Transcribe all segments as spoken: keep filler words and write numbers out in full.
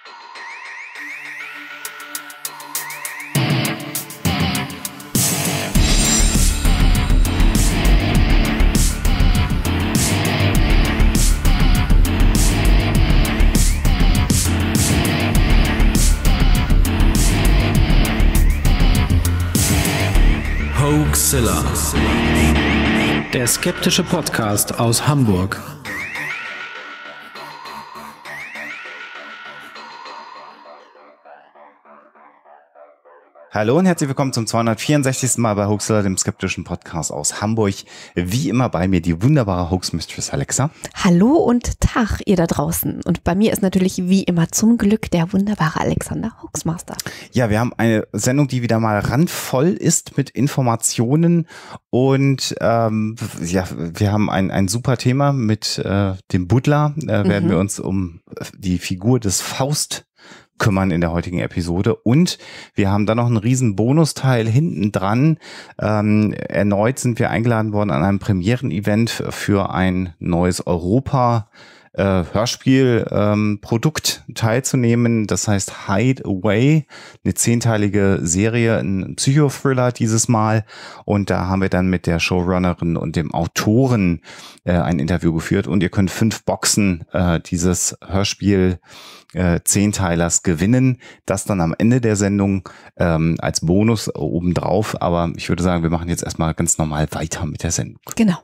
Hoaxilla, der skeptische Podcast aus Hamburg. Hallo und herzlich willkommen zum zweihundertvierundsechzigsten Mal bei Hoaxilla, dem skeptischen Podcast aus Hamburg. Wie immer bei mir die wunderbare Hoax-Mistress Alexa. Hallo und Tag, ihr da draußen. Und bei mir ist natürlich wie immer zum Glück der wunderbare Alexander Hoaxmaster. Ja, wir haben eine Sendung, die wieder mal randvoll ist mit Informationen und ähm, ja, wir haben ein, ein super Thema mit äh, dem Buddler. Äh, werden mhm. wir uns um die Figur des Faust kümmern in der heutigen Episode. Und wir haben dann noch einen riesen Bonusteil hinten dran. Ähm, erneut sind wir eingeladen worden an einem Premieren-Event für ein neues Europa Äh, Hörspiel-Produkt ähm, teilzunehmen. Das heißt Hide Away, eine zehnteilige Serie, ein Psychothriller dieses Mal. Und da haben wir dann mit der Showrunnerin und dem Autoren äh, ein Interview geführt. Und ihr könnt fünf Boxen äh, dieses Hörspiel äh, Zehnteilers gewinnen. Das dann am Ende der Sendung ähm, als Bonus obendrauf. Aber ich würde sagen, wir machen jetzt erstmal ganz normal weiter mit der Sendung. Genau.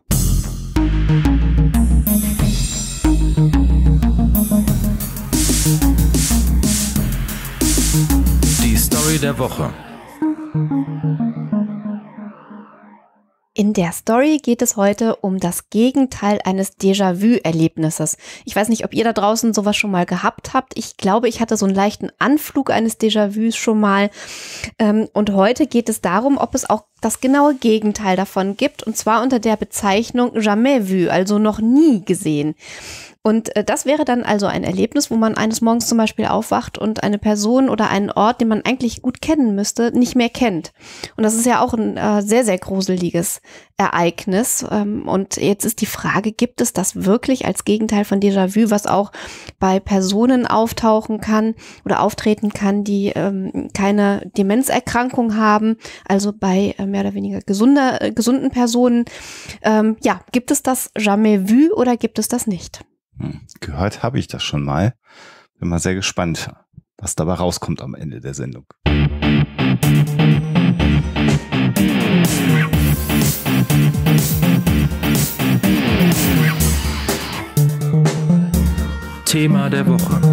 Die Story der Woche. In der Story geht es heute um das Gegenteil eines Déjà-vu-Erlebnisses. Ich weiß nicht, ob ihr da draußen sowas schon mal gehabt habt. Ich glaube, ich hatte so einen leichten Anflug eines Déjà-vus schon mal. Und heute geht es darum, ob es auch das genaue Gegenteil davon gibt. Und zwar unter der Bezeichnung jamais vu, also noch nie gesehen. Und das wäre dann also ein Erlebnis, wo man eines Morgens zum Beispiel aufwacht und eine Person oder einen Ort, den man eigentlich gut kennen müsste, nicht mehr kennt. Und das ist ja auch ein äh, sehr, sehr gruseliges Ereignis. Ähm, und jetzt ist die Frage, gibt es das wirklich als Gegenteil von Déjà-vu, was auch bei Personen auftauchen kann oder auftreten kann, die ähm, keine Demenzerkrankung haben, also bei äh, mehr oder weniger gesunder, äh, gesunden Personen. Ähm, ja, gibt es das jamais vu oder gibt es das nicht? Gehört habe ich das schon mal. Bin mal sehr gespannt, was dabei rauskommt am Ende der Sendung. Thema der Woche.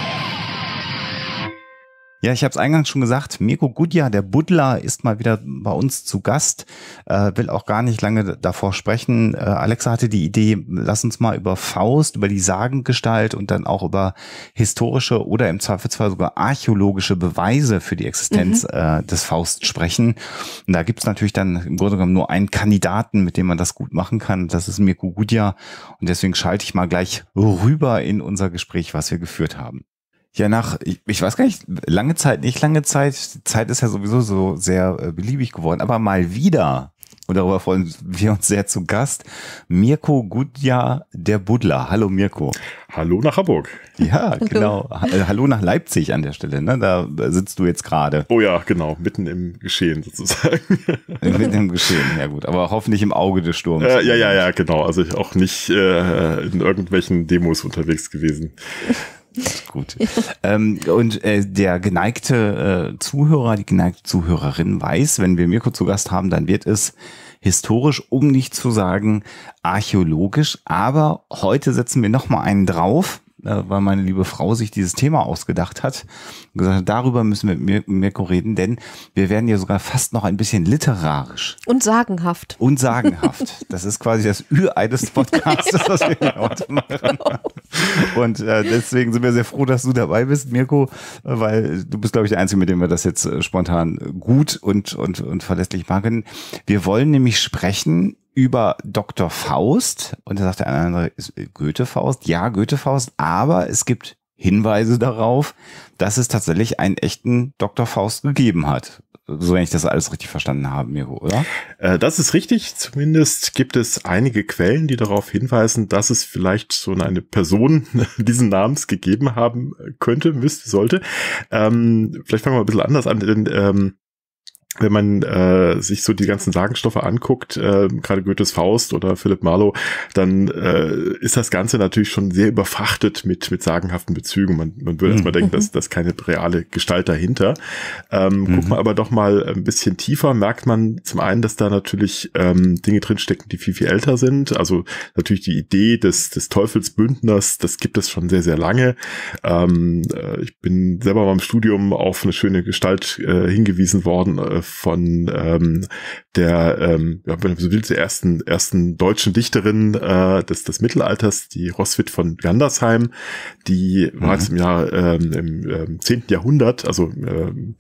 Ja, ich habe es eingangs schon gesagt, Mirko Gudja, der Buddler, ist mal wieder bei uns zu Gast, äh, will auch gar nicht lange davor sprechen. Äh, Alexa hatte die Idee, lass uns mal über Faust, über die Sagengestalt und dann auch über historische oder im Zweifelsfall sogar archäologische Beweise für die Existenz mhm. äh, des Faust sprechen. Und da gibt's natürlich dann im Grunde genommen nur einen Kandidaten, mit dem man das gut machen kann. Das ist Mirko Gudja. Und deswegen schalte ich mal gleich rüber in unser Gespräch, was wir geführt haben. Ja, nach, ich, ich weiß gar nicht, lange Zeit, nicht lange Zeit, die Zeit ist ja sowieso so sehr äh, beliebig geworden, aber mal wieder, und darüber freuen wir uns sehr zu Gast, Mirko Gudja, der Buddler. Hallo Mirko. Hallo nach Hamburg. Ja, genau. Hallo nach Leipzig an der Stelle, ne? Da sitzt du jetzt gerade. Oh ja, genau, mitten im Geschehen sozusagen. Mitten im Geschehen, ja gut, aber hoffentlich im Auge des Sturms. Äh, ja, ja, ja, genau, also ich auch nicht äh, in irgendwelchen Demos unterwegs gewesen. Gut. Ja. Ähm, und äh, der geneigte äh, Zuhörer, die geneigte Zuhörerin weiß, wenn wir Mirko zu Gast haben, dann wird es historisch, um nicht zu sagen archäologisch. Aber heute setzen wir noch mal einen drauf, äh, weil meine liebe Frau sich dieses Thema ausgedacht hat und gesagt hat, darüber müssen wir mit Mirko reden, denn wir werden ja sogar fast noch ein bisschen literarisch. Und sagenhaft. Und sagenhaft. Das ist quasi das Ürei des Podcasts, was wir hier heute machen. Und äh, deswegen sind wir sehr froh, dass du dabei bist, Mirko, weil du bist, glaube ich, der Einzige, mit dem wir das jetzt äh, spontan gut und, und, und verlässlich machen können. Wir wollen nämlich sprechen über Doktor Faust. Und da sagt der andere, ist Goethe-Faust? Ja, Goethe-Faust. Aber es gibt Hinweise darauf, dass es tatsächlich einen echten Doktor Faust gegeben hat. so wenn ich das alles richtig verstanden habe, Miro, oder? Äh, das ist richtig. Zumindest gibt es einige Quellen, die darauf hinweisen, dass es vielleicht so eine Person diesen Namens gegeben haben könnte, müsste, sollte. Ähm, vielleicht fangen wir ein bisschen anders an, denn ähm, wenn man äh, sich so die ganzen Sagenstoffe anguckt, äh, gerade Goethes Faust oder Philipp Marlowe, dann äh, ist das Ganze natürlich schon sehr überfrachtet mit mit sagenhaften Bezügen. Man, man würde mhm. erstmal denken, dass das keine reale Gestalt dahinter. Ähm, mhm. Guckt man aber doch mal ein bisschen tiefer, merkt man zum einen, dass da natürlich ähm, Dinge drinstecken, die viel, viel älter sind. Also natürlich die Idee des des Teufelsbündners, das gibt es schon sehr, sehr lange. Ähm, äh, ich bin selber beim Studium auf eine schöne Gestalt äh, hingewiesen worden, äh, von ähm, der, ähm, ja, wenn du so willst, der ersten, ersten deutschen Dichterin äh, des, des Mittelalters, die Roswitha von Gandersheim, die mhm. bereits im Jahr ähm, im ähm, zehnten Jahrhundert, also ähm,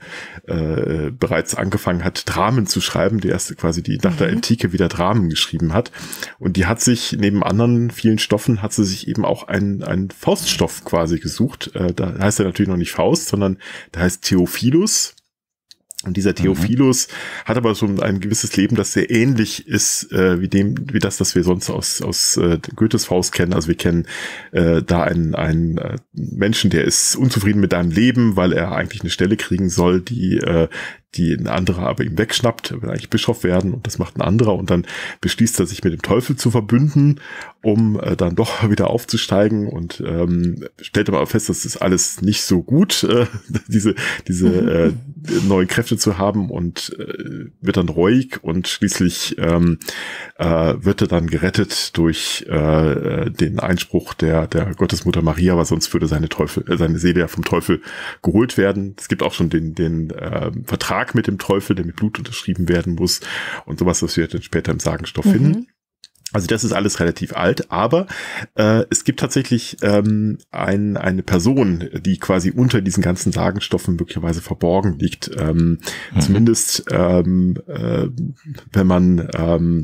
äh, bereits angefangen hat, Dramen zu schreiben, die erste quasi, die nach mhm. der Antike wieder Dramen geschrieben hat. Und die hat sich neben anderen vielen Stoffen, hat sie sich eben auch einen, einen Fauststoff quasi gesucht. Äh, da heißt er natürlich noch nicht Faust, sondern der heißt Theophilus. Und dieser Theophilus mhm. hat aber so ein gewisses Leben, das sehr ähnlich ist äh, wie dem, wie das, das wir sonst aus aus äh, Goethes Faust kennen. Also wir kennen äh, da einen einen äh, Menschen, der ist unzufrieden mit seinem Leben, weil er eigentlich eine Stelle kriegen soll, die äh, die ein anderer aber ihm wegschnappt. Er will eigentlich Bischof werden und das macht ein anderer und dann beschließt er sich mit dem Teufel zu verbünden, um äh, dann doch wieder aufzusteigen und ähm, stellt aber auch fest, das ist alles nicht so gut, äh, diese diese äh, neuen Kräfte zu haben und äh, wird dann reuig und schließlich ähm, äh, wird er dann gerettet durch äh, den Einspruch der der Gottesmutter Maria, weil sonst würde seine Teufel äh, seine Seele ja vom Teufel geholt werden. Es gibt auch schon den den äh, Vertrag mit dem Teufel, der mit Blut unterschrieben werden muss und sowas, was wir dann später im Sagenstoff mhm. finden. Also das ist alles relativ alt, aber äh, es gibt tatsächlich ähm, ein, eine Person, die quasi unter diesen ganzen Sagenstoffen möglicherweise verborgen liegt. Ähm, mhm. Zumindest ähm, äh, wenn man ähm,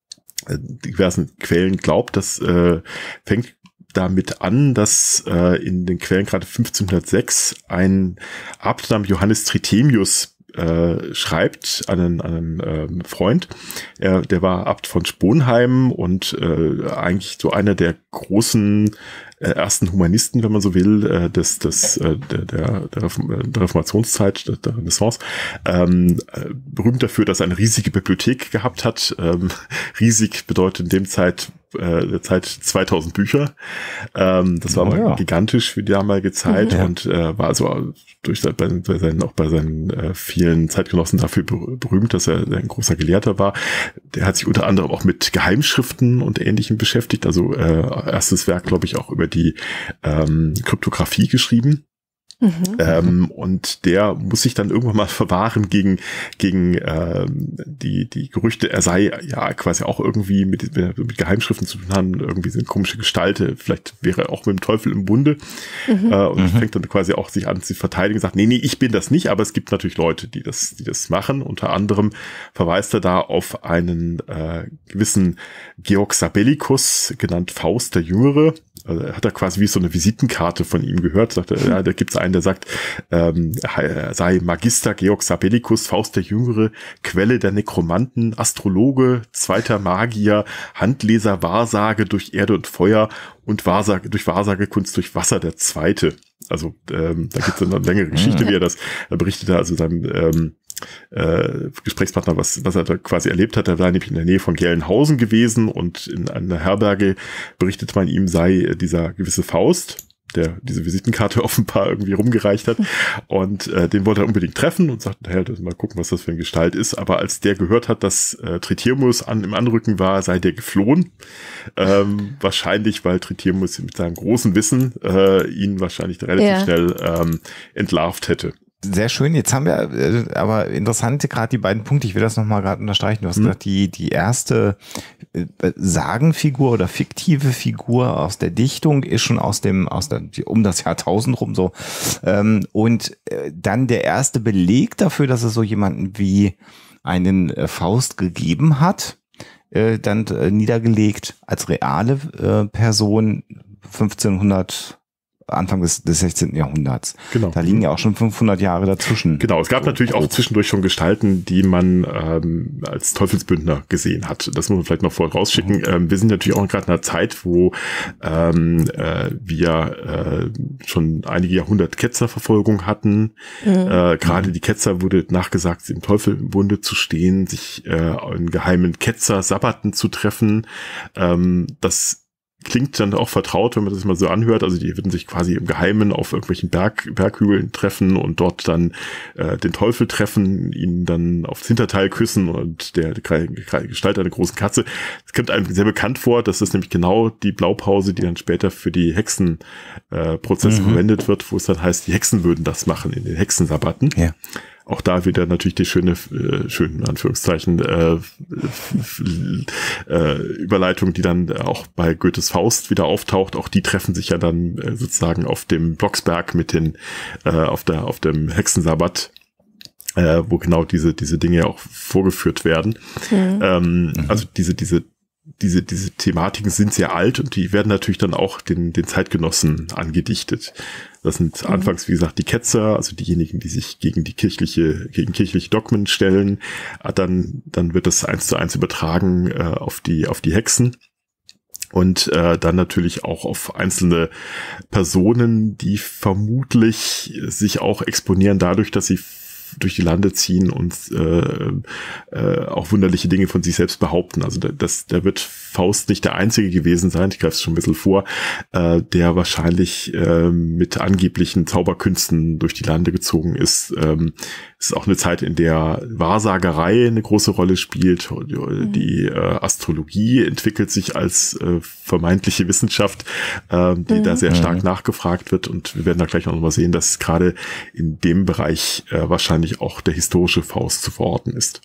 diversen Quellen glaubt, das äh, fängt damit an, dass äh, in den Quellen gerade fünfzehnhundertsechs ein Abt namens Johannes Trithemius Äh, schreibt an einen, an einen ähm, Freund. Er, der war Abt von Sponheim und äh, eigentlich so einer der großen äh, ersten Humanisten, wenn man so will, äh, des, des, äh, der, der, der, Reform- der Reformationszeit, der, der Renaissance. Ähm, äh, berühmt dafür, dass er eine riesige Bibliothek gehabt hat. Ähm, riesig bedeutet in dem Zeit äh, der Zeit zweitausend Bücher. Ähm, das war oh, aber ja. gigantisch für die damalige Zeit ja. und äh, war also durch bei, bei seinen, auch bei seinen äh, vielen Zeitgenossen dafür berühmt, dass er ein großer Gelehrter war. Der hat sich unter anderem auch mit Geheimschriften und Ähnlichem beschäftigt. Also äh, erstes Werk, glaube ich, auch über die ähm, Kryptographie geschrieben. Mhm. Ähm, und der muss sich dann irgendwann mal verwahren gegen gegen ähm, die die Gerüchte, er sei ja quasi auch irgendwie mit, mit Geheimschriften zu tun haben, irgendwie sind komische Gestalte, vielleicht wäre er auch mit dem Teufel im Bunde mhm. äh, und mhm. fängt dann quasi auch sich an zu verteidigen, sagt, nee, nee, ich bin das nicht, aber es gibt natürlich Leute, die das die das machen. Unter anderem verweist er da auf einen äh, gewissen Georg Sabellicus, genannt Faust der Jüngere. Also er hat da quasi wie so eine Visitenkarte von ihm gehört, sagt er, ja, da gibt es einen, der sagt, ähm, er sei Magister Georg Sabellicus, Faust der Jüngere, Quelle der Nekromanten, Astrologe, zweiter Magier, Handleser, Wahrsage durch Erde und Feuer und Wahrsage, durch Wahrsagekunst durch Wasser der Zweite. Also ähm, da gibt es eine längere Geschichte, wie er das er berichtet, also seinem ähm, äh, Gesprächspartner, was, was er da quasi erlebt hat. Er war nämlich in der Nähe von Gelnhausen gewesen und in einer Herberge berichtet man ihm, sei dieser gewisse Faust, der diese Visitenkarte offenbar irgendwie rumgereicht hat. Und äh, den wollte er unbedingt treffen und sagte, naja, mal gucken, was das für eine Gestalt ist. Aber als der gehört hat, dass äh, Trithemius an, im Anrücken war, sei der geflohen. Ähm, wahrscheinlich, weil Trithemius mit seinem großen Wissen äh, ihn wahrscheinlich relativ ja. schnell ähm, entlarvt hätte. Sehr schön. Jetzt haben wir äh, aber interessante gerade die beiden Punkte. Ich will das nochmal gerade unterstreichen. Du hast mhm. gesagt, die, die erste äh, Sagenfigur oder fiktive Figur aus der Dichtung ist schon aus dem, aus der, um das Jahrtausend rum so. Ähm, und äh, dann der erste Beleg dafür, dass es so jemanden wie einen äh, Faust gegeben hat, äh, dann äh, niedergelegt als reale äh, Person fünfzehnhundert Anfang des, des sechzehnten. Jahrhunderts. Genau. Da liegen ja auch schon fünfhundert Jahre dazwischen. Genau, es gab so, natürlich grob. auch zwischendurch schon Gestalten, die man ähm, als Teufelsbündner gesehen hat. Das muss man vielleicht noch vorher rausschicken. Mhm. Ähm, wir sind natürlich auch gerade in einer Zeit, wo ähm, äh, wir äh, schon einige Jahrhundert Ketzerverfolgung hatten. Mhm. Äh, gerade die Ketzer wurde nachgesagt, im Teufelbunde zu stehen, sich äh, in geheimen Ketzer-Sabbaten zu treffen. Ähm, das klingt dann auch vertraut, wenn man das mal so anhört. Also die würden sich quasi im Geheimen auf irgendwelchen Berg, Berghügeln treffen und dort dann äh, den Teufel treffen, ihn dann aufs Hinterteil küssen und der, der Gestalt einer großen Katze. Es kommt einem sehr bekannt vor, dass das nämlich genau die Blaupause, die dann später für die Hexenprozesse äh, mhm. verwendet wird, wo es dann heißt, die Hexen würden das machen in den Hexensabbaten. Ja. Auch da wieder natürlich die schöne, äh, schönen Anführungszeichen, äh, äh, Überleitung, die dann auch bei Goethes Faust wieder auftaucht. Auch die treffen sich ja dann äh, sozusagen auf dem Blocksberg mit den, äh, auf der, auf dem Hexensabbat, äh, wo genau diese, diese Dinge auch vorgeführt werden. Mhm. Ähm, mhm. Also diese, diese, diese, diese Thematiken sind sehr alt und die werden natürlich dann auch den, den Zeitgenossen angedichtet. Das sind mhm. anfangs, wie gesagt, die Ketzer, also diejenigen, die sich gegen die kirchliche, gegen kirchliche Dogmen stellen. Dann, dann wird das eins zu eins übertragen äh, auf die, auf die Hexen. Und äh, dann natürlich auch auf einzelne Personen, die vermutlich sich auch exponieren dadurch, dass sie durch die Lande ziehen und äh, äh, auch wunderliche Dinge von sich selbst behaupten. Also das, da wird Faust nicht der Einzige gewesen sein, ich greife es schon ein bisschen vor, äh, der wahrscheinlich äh, mit angeblichen Zauberkünsten durch die Lande gezogen ist. Ähm, es ist auch eine Zeit, in der Wahrsagerei eine große Rolle spielt. Mhm. Die äh, Astrologie entwickelt sich als äh, vermeintliche Wissenschaft, äh, die mhm. da sehr stark mhm. nachgefragt wird. Und wir werden da gleich noch mal sehen, dass gerade in dem Bereich äh, wahrscheinlich auch der historische Faust zu verorten ist.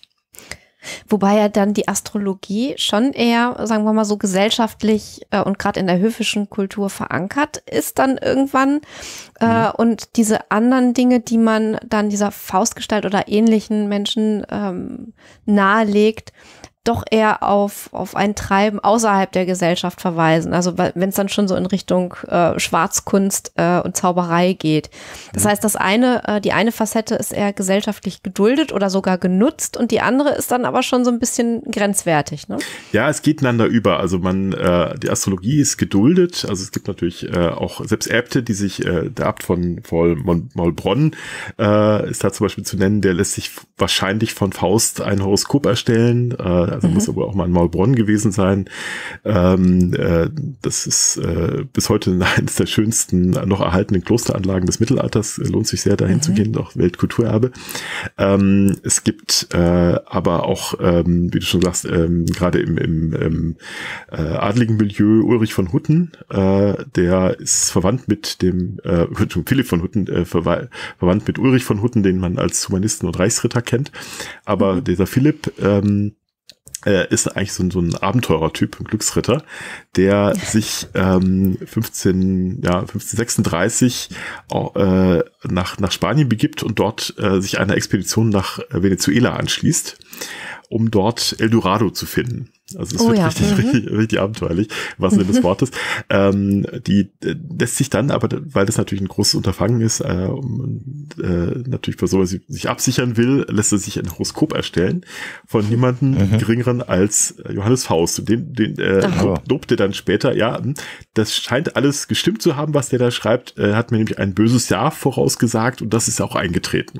Wobei ja dann die Astrologie schon eher, sagen wir mal so, gesellschaftlich äh, und gerade in der höfischen Kultur verankert ist dann irgendwann. Äh, mhm. Und diese anderen Dinge, die man dann dieser Faustgestalt oder ähnlichen Menschen ähm, nahelegt, doch eher auf, auf ein Treiben außerhalb der Gesellschaft verweisen. Also wenn es dann schon so in Richtung äh, Schwarzkunst äh, und Zauberei geht. Das heißt, das eine, äh, die eine Facette ist eher gesellschaftlich geduldet oder sogar genutzt und die andere ist dann aber schon so ein bisschen grenzwertig, ne? Ja, es geht einander über. Also man, äh, die Astrologie ist geduldet. Also es gibt natürlich äh, auch selbst Äbte, die sich, äh, der Abt von Maulbronn äh, ist da zum Beispiel zu nennen, der lässt sich wahrscheinlich von Faust ein Horoskop erstellen. Äh, Also mhm. muss aber auch mal in Maulbronn gewesen sein. Ähm, äh, das ist äh, bis heute eines der schönsten noch erhaltenen Klosteranlagen des Mittelalters. Lohnt sich sehr, dahin mhm. zu gehen, auch Weltkulturerbe. Ähm, es gibt äh, aber auch, ähm, wie du schon sagst, ähm, gerade im, im, im äh, adligen Milieu Ulrich von Hutten, äh, der ist verwandt mit dem, äh, Philipp von Hutten, äh, verwa- verwandt mit Ulrich von Hutten, den man als Humanisten und Reichsritter kennt. Aber mhm. dieser Philipp, ähm, Er ist eigentlich so ein, so ein Abenteurertyp, ein Glücksritter, der sich ähm, fünfzehn, ja, fünfzehnhundertsechsunddreißig auch, äh, nach, nach Spanien begibt und dort äh, sich einer Expedition nach Venezuela anschließt, um dort Eldorado zu finden. Also es oh wird ja. richtig, mhm. richtig, richtig abenteuerlich, was Sinne des Wortes. Ähm, die äh, lässt sich dann, aber weil das natürlich ein großes Unterfangen ist, äh, um, äh, natürlich bei sowas sich absichern will, lässt er sich ein Horoskop erstellen von niemandem mhm. geringeren als Johannes Faust. Und den, den äh, lobte dann später, ja, das scheint alles gestimmt zu haben, was der da schreibt. Er hat mir nämlich ein böses Jahr vorausgesagt und das ist auch eingetreten.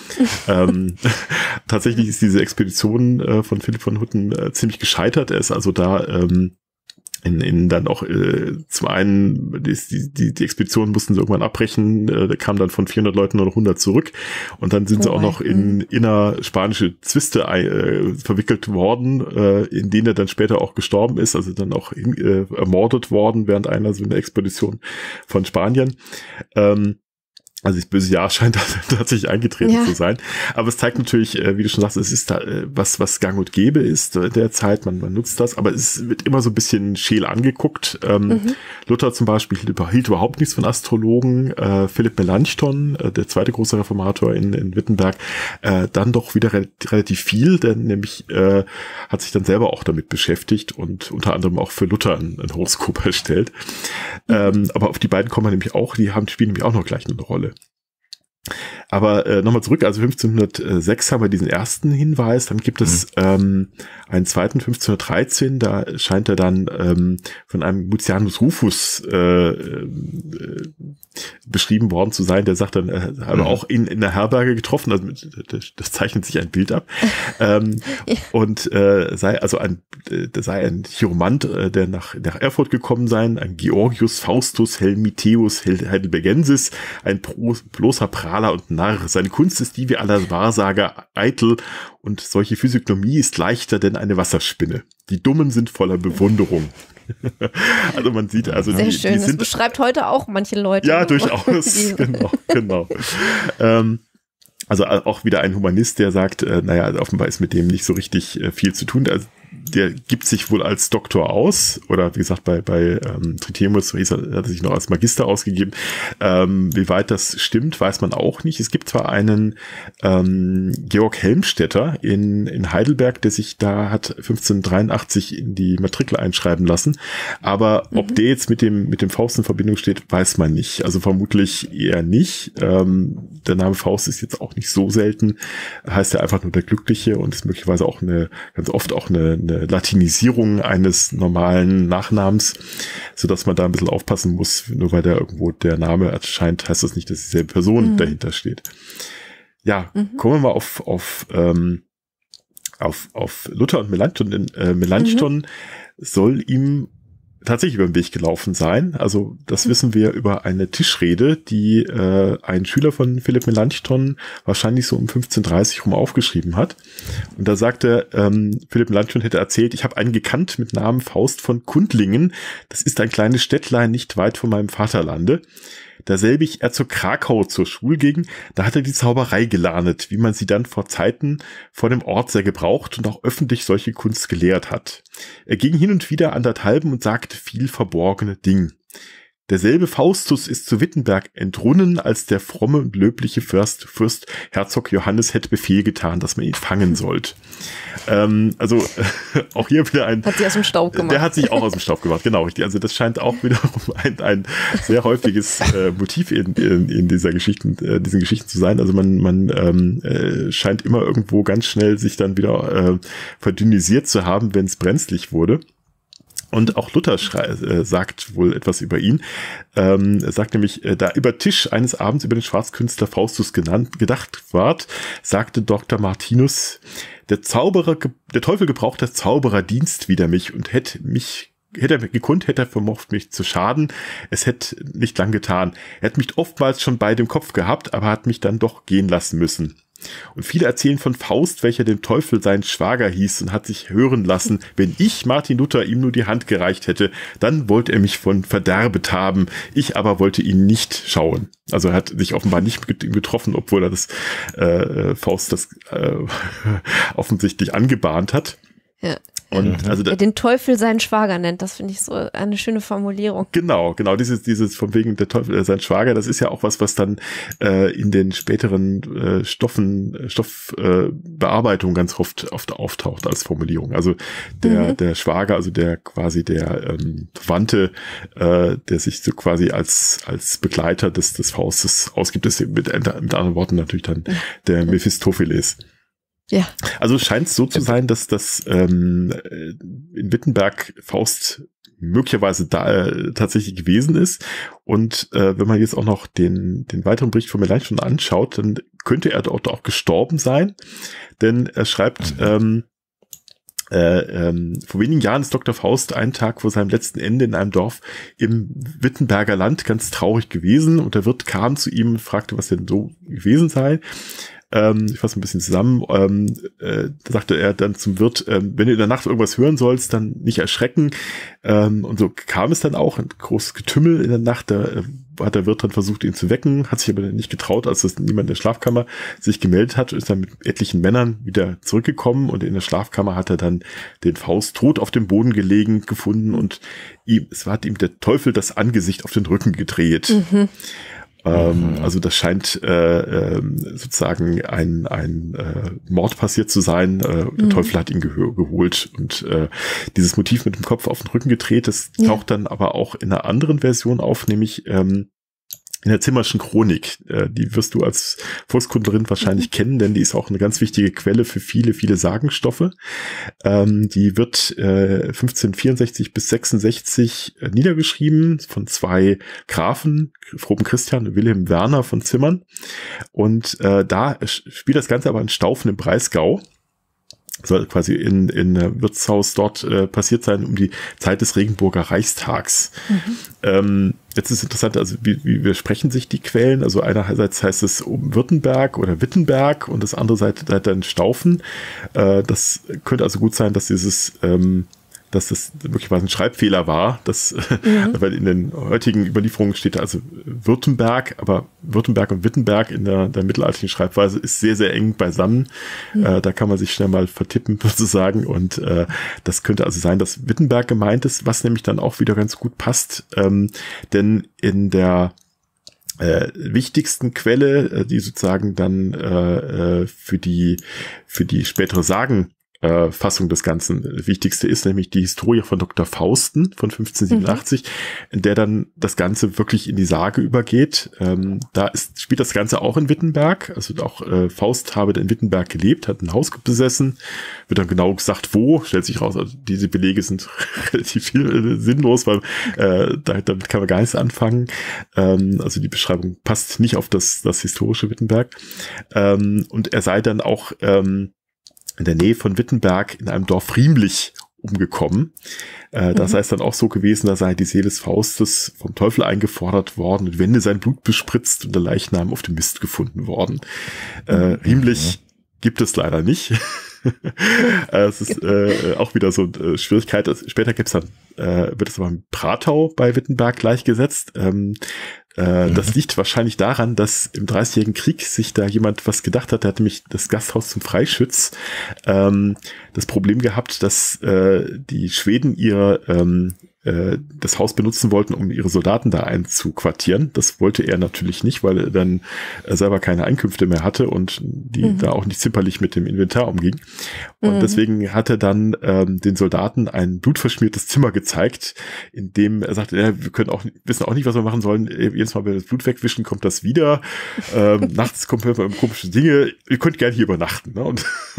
ähm, tatsächlich ist diese Expedition äh, von Philipp von Hutten äh, ziemlich gescheitert. Er ist also da ähm, in, in dann auch äh, zum einen die, die, die Expeditionen mussten sie irgendwann abbrechen, äh, da kamen dann von vierhundert Leuten nur noch hundert zurück und dann sind oh, sie auch noch in innerspanische Zwiste äh, verwickelt worden, äh, in denen er dann später auch gestorben ist, also dann auch in, äh, ermordet worden während einer so einer Expedition von Spaniern. Ähm, Also das böse Jahr scheint tatsächlich eingetreten ja. zu sein. Aber es zeigt natürlich, wie du schon sagst, es ist da was, was gang und gäbe ist der Zeit. Man, man nutzt das, aber es wird immer so ein bisschen scheel angeguckt. Ähm, mhm. Luther zum Beispiel hielt, hielt überhaupt nichts von Astrologen. Äh, Philipp Melanchthon, äh, der zweite große Reformator in, in Wittenberg, äh, dann doch wieder re relativ viel, denn nämlich äh, hat sich dann selber auch damit beschäftigt und unter anderem auch für Luther ein, ein Horoskop erstellt. Mhm. Ähm, aber auf die beiden kommen wir nämlich auch, die haben, spielen nämlich auch noch gleich eine Rolle. Aber äh, nochmal zurück, also fünfzehnhundertsechs haben wir diesen ersten Hinweis, dann gibt es mhm. ähm, einen zweiten fünfzehnhundertdreizehn, da scheint er dann ähm, von einem Mutianus Rufus äh, äh, beschrieben worden zu sein, der sagt dann, er äh, habe mhm. auch in, in der Herberge getroffen, also das, das zeichnet sich ein Bild ab, ähm, ja. und äh, sei also ein, äh, sei ein Chiromant, äh, der nach, nach Erfurt gekommen sein, ein Georgius Faustus Helmiteus Heidelbergensis, ein Pro, bloßer Prahler und Narr. Seine Kunst ist die wie aller Wahrsager eitel und solche Physiognomie ist leichter denn eine Wasserspinne. Die Dummen sind voller Bewunderung. Also man sieht, also sehr die, schön. die das sind, beschreibt heute auch manche Leute. Ja, durchaus. genau, genau. ähm, also auch wieder ein Humanist, der sagt, äh, naja, offenbar ist mit dem nicht so richtig äh, viel zu tun. Also der gibt sich wohl als Doktor aus, oder wie gesagt, bei, bei ähm, Trithemius hieß er, hat er sich noch als Magister ausgegeben. Ähm, wie weit das stimmt, weiß man auch nicht. Es gibt zwar einen ähm, Georg Helmstetter in, in Heidelberg, der sich da hat fünfzehnhundertdreiundachtzig in die Matrikel einschreiben lassen, aber mhm. ob der jetzt mit dem, mit dem Faust in Verbindung steht, weiß man nicht. Also vermutlich eher nicht. Ähm, der Name Faust ist jetzt auch nicht so selten, heißt er einfach nur der Glückliche und ist möglicherweise auch eine, ganz oft auch eine, eine Latinisierung eines normalen Nachnamens, so dass man da ein bisschen aufpassen muss. Nur weil da irgendwo der Name erscheint, heißt das nicht, dass dieselbe Person mhm. dahinter steht. Ja, mhm. kommen wir mal auf auf ähm, auf auf Luther und Melanchthon. Äh, Melanchthon mhm. soll ihm tatsächlich über den Weg gelaufen sein. Also das mhm. wissen wir über eine Tischrede, die äh, ein Schüler von Philipp Melanchthon wahrscheinlich so um fünfzehnhundertdreißig rum aufgeschrieben hat. Und da sagte ähm, Philipp Melanchthon hätte erzählt, ich habe einen gekannt mit Namen Faust von Kundlingen. Das ist ein kleines Städtlein nicht weit von meinem Vaterlande. Daselbig er zu Krakau zur Schule ging, da hat er die Zauberei gelernet, wie man sie dann vor Zeiten vor dem Ort sehr gebraucht und auch öffentlich solche Kunst gelehrt hat. Er ging hin und wieder anderthalben und sagte viel verborgene Ding. Derselbe Faustus ist zu Wittenberg entrunnen, als der fromme und löbliche Fürst, Fürst Herzog Johannes hätte Befehl getan, dass man ihn fangen sollte. Ähm, also äh, auch hier wieder ein... Hat sich aus dem Staub gemacht. Der hat sich auch aus dem Staub gemacht, genau richtig. Also das scheint auch wiederum ein, ein sehr häufiges äh, Motiv in, in, in dieser Geschichten, äh, diesen Geschichten zu sein. Also man, man ähm, äh, scheint immer irgendwo ganz schnell sich dann wieder äh, verdünnisiert zu haben, wenn es brenzlig wurde. Und auch Luther äh, sagt wohl etwas über ihn. Ähm, er sagt nämlich, äh, da über Tisch eines Abends über den Schwarzkünstler Faustus genannt, gedacht ward, sagte Doktor Martinus, der Zauberer, der Teufel gebraucht der Zauberer Dienst wider mich und hätte mich, hätte er gekonnt, hätte er vermocht mich zu schaden. Es hätte nicht lang getan. Er hat mich oftmals schon bei dem Kopf gehabt, aber hat mich dann doch gehen lassen müssen. Und viele erzählen von Faust, welcher dem Teufel seinen Schwager hieß und hat sich hören lassen, wenn ich, Martin Luther, ihm nur die Hand gereicht hätte, dann wollte er mich von verderbet haben. Ich aber wollte ihn nicht schauen. Also er hat sich offenbar nicht mit ihm getroffen, obwohl er das äh, Faust das äh, offensichtlich angebahnt hat. Ja. Und also der den Teufel seinen Schwager nennt, das finde ich so eine schöne Formulierung. Genau, genau, dieses, dieses von wegen der Teufel, äh, sein Schwager, das ist ja auch was, was dann äh, in den späteren äh, Stoffen, Stoffbearbeitungen äh, ganz oft, oft auftaucht als Formulierung. Also der, mhm. der Schwager, also der quasi der ähm, Verwandte, äh, der sich so quasi als als Begleiter des, des Faustes ausgibt, ist mit, mit anderen Worten natürlich dann der Mephistopheles. Ja. Also scheint es so zu sein, dass das ähm, in Wittenberg Faust möglicherweise da äh, tatsächlich gewesen ist. Und äh, wenn man jetzt auch noch den den weiteren Bericht von Melanchthon anschaut, dann könnte er dort auch gestorben sein, denn er schreibt ähm, Äh, ähm, vor wenigen Jahren ist Doktor Faust einen Tag vor seinem letzten Ende in einem Dorf im Wittenberger Land ganz traurig gewesen und der Wirt kam zu ihm und fragte, was denn so gewesen sei. ähm, ich fasse ein bisschen zusammen, ähm, äh, da sagte er dann zum Wirt, ähm, wenn du in der Nacht irgendwas hören sollst, dann nicht erschrecken. Ähm, und so kam es dann auch, ein großes Getümmel in der Nacht, da äh, hat der Wirt dann versucht, ihn zu wecken, hat sich aber nicht getraut, als das niemand in der Schlafkammer sich gemeldet hat, ist dann mit etlichen Männern wieder zurückgekommen und in der Schlafkammer hat er dann den Faust tot auf dem Boden gelegen gefunden und ihm, es hat ihm der Teufel das Angesicht auf den Rücken gedreht. Mhm. Ähm, also das scheint äh, äh, sozusagen ein, ein äh, Mord passiert zu sein. Äh, der mhm. Teufel hat ihn geh- geholt und äh, dieses Motiv mit dem Kopf auf den Rücken gedreht, das ja. taucht dann aber auch in einer anderen Version auf, nämlich ähm, in der Zimmerschen Chronik. Äh, die wirst du als Volkskundlerin wahrscheinlich mhm. kennen, denn die ist auch eine ganz wichtige Quelle für viele, viele Sagenstoffe. Ähm, die wird äh, fünfzehnhundertvierundsechzig bis sechsundsechzig äh, niedergeschrieben von zwei Grafen, Froben Christian und Wilhelm Werner von Zimmern. Und äh, da spielt das Ganze aber in Staufen im Breisgau. Soll quasi in, in äh, Wirtshaus dort äh, passiert sein um die Zeit des Regenburger Reichstags. Mhm. Ähm, jetzt ist interessant, also wie, wie widersprechen sich die Quellen? Also einerseits heißt es um Württemberg oder Wittenberg und das andere Seite dann Staufen. Äh, das könnte also gut sein, dass dieses ähm, dass das möglicherweise ein Schreibfehler war, das, mhm. weil in den heutigen Überlieferungen steht da also Württemberg, aber Württemberg und Wittenberg in der, der mittelalterlichen Schreibweise ist sehr, sehr eng beisammen. Mhm. Äh, da kann man sich schnell mal vertippen sozusagen und äh, das könnte also sein, dass Wittenberg gemeint ist, was nämlich dann auch wieder ganz gut passt, ähm, denn in der Äh, wichtigsten Quelle, äh, die sozusagen dann äh, für die für die spätere Sagen Äh, Fassung des Ganzen wichtigste ist, nämlich die Historie von Doktor Fausten von fünfzehnhundertsiebenundachtzig, mhm. in der dann das Ganze wirklich in die Sage übergeht. Ähm, da ist, spielt das Ganze auch in Wittenberg, also auch äh, Faust habe in Wittenberg gelebt, hat ein Haus besessen, wird dann genau gesagt, wo, stellt sich raus, also diese Belege sind relativ viel, äh, sinnlos, weil äh, damit kann man gar nichts anfangen. Ähm, also die Beschreibung passt nicht auf das, das historische Wittenberg. Ähm, und er sei dann auch ähm, in der Nähe von Wittenberg in einem Dorf Riemlich umgekommen. Äh, mhm. Das heißt dann auch so gewesen, da sei die Seele des Faustes vom Teufel eingefordert worden und Wände sein Blut bespritzt und der Leichnam auf dem Mist gefunden worden. Äh, Riemlich mhm. gibt es leider nicht. Es ist äh, auch wieder so eine Schwierigkeit. Später gibt's dann, äh, wird es aber in Pratau bei Wittenberg gleichgesetzt. Ähm, äh, mhm. Das liegt wahrscheinlich daran, dass im Dreißigjährigen Krieg sich da jemand was gedacht hat. Der hat nämlich das Gasthaus zum Freischütz ähm, das Problem gehabt, dass äh, die Schweden ihr ähm, das Haus benutzen wollten, um ihre Soldaten da einzuquartieren. Das wollte er natürlich nicht, weil er dann selber keine Einkünfte mehr hatte und die mhm. da auch nicht zimperlich mit dem Inventar umging. Und mhm. deswegen hat er dann ähm, den Soldaten ein blutverschmiertes Zimmer gezeigt, in dem er sagte, ja, wir können auch wissen auch nicht, was wir machen sollen. Jedes Mal, wenn wir das Blut wegwischen, kommt das wieder. Ähm, nachts kommen wir komische Dinge. Ihr könnt gerne hier übernachten. Ne? Und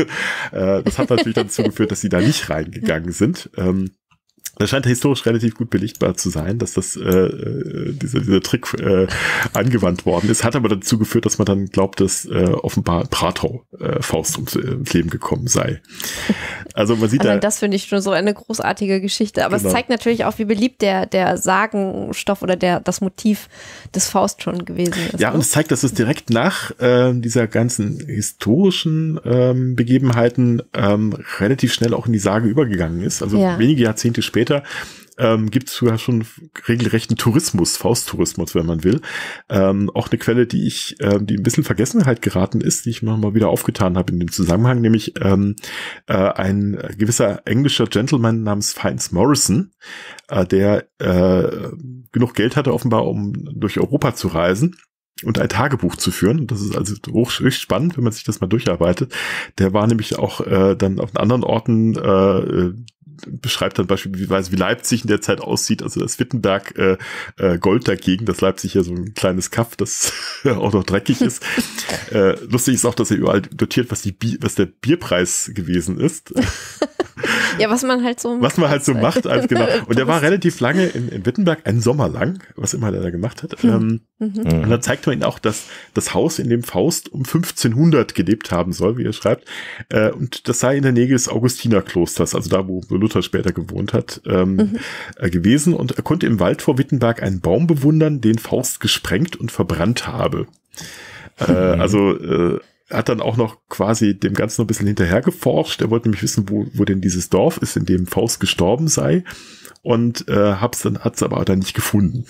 äh, das hat natürlich dazu geführt, dass sie da nicht reingegangen sind. Ähm, Das scheint historisch relativ gut belegbar zu sein, dass das äh, dieser, dieser Trick äh, angewandt worden ist. Hat aber dazu geführt, dass man dann glaubt, dass äh, offenbar Pratau äh, Faust ums, äh, ums Leben gekommen sei. Also man sieht Allein da, das finde ich schon so eine großartige Geschichte. Aber genau. Es zeigt natürlich auch, wie beliebt der der Sagenstoff oder der das Motiv des Faust schon gewesen ist. Ja, ne? Und es zeigt, dass es direkt nach äh, dieser ganzen historischen ähm, Begebenheiten ähm, relativ schnell auch in die Sage übergegangen ist. Also ja. wenige Jahrzehnte später Ähm, gibt es ja schon regelrechten Tourismus, Fausttourismus, wenn man will. Ähm, auch eine Quelle, die ich, ähm, die ein bisschen in Vergessenheit geraten ist, die ich mal wieder aufgetan habe in dem Zusammenhang, nämlich ähm, äh, ein gewisser englischer Gentleman namens Fiennes Morrison, äh, der äh, genug Geld hatte offenbar, um durch Europa zu reisen und ein Tagebuch zu führen. Das ist also hoch, höchst spannend, wenn man sich das mal durcharbeitet. Der war nämlich auch äh, dann auf anderen Orten äh, beschreibt dann beispielsweise, wie Leipzig in der Zeit aussieht, also das Wittenberg äh, äh, Gold dagegen, das Leipzig ja so ein kleines Kaff, das auch noch dreckig ist. äh, lustig ist auch, dass er überall dotiert, was die Bi- was der Bierpreis gewesen ist. Ja, was man halt so Was man halt so macht, also genau. Und der war relativ lange in, in Wittenberg, einen Sommer lang, was immer der da gemacht hat. Hm. Ähm, mhm. Und dann zeigt man ihn auch, dass das Haus, in dem Faust um fünfzehnhundert gelebt haben soll, wie er schreibt. Äh, und das sei in der Nähe des Augustinerklosters, also da, wo Luther später gewohnt hat, ähm, mhm. äh, gewesen. Und er konnte im Wald vor Wittenberg einen Baum bewundern, den Faust gesprengt und verbrannt habe. Äh, also äh, hat dann auch noch quasi dem Ganzen noch ein bisschen hinterher geforscht. Er wollte nämlich wissen, wo, wo denn dieses Dorf ist, in dem Faust gestorben sei. Und äh, hab's dann, hat's aber dann nicht gefunden.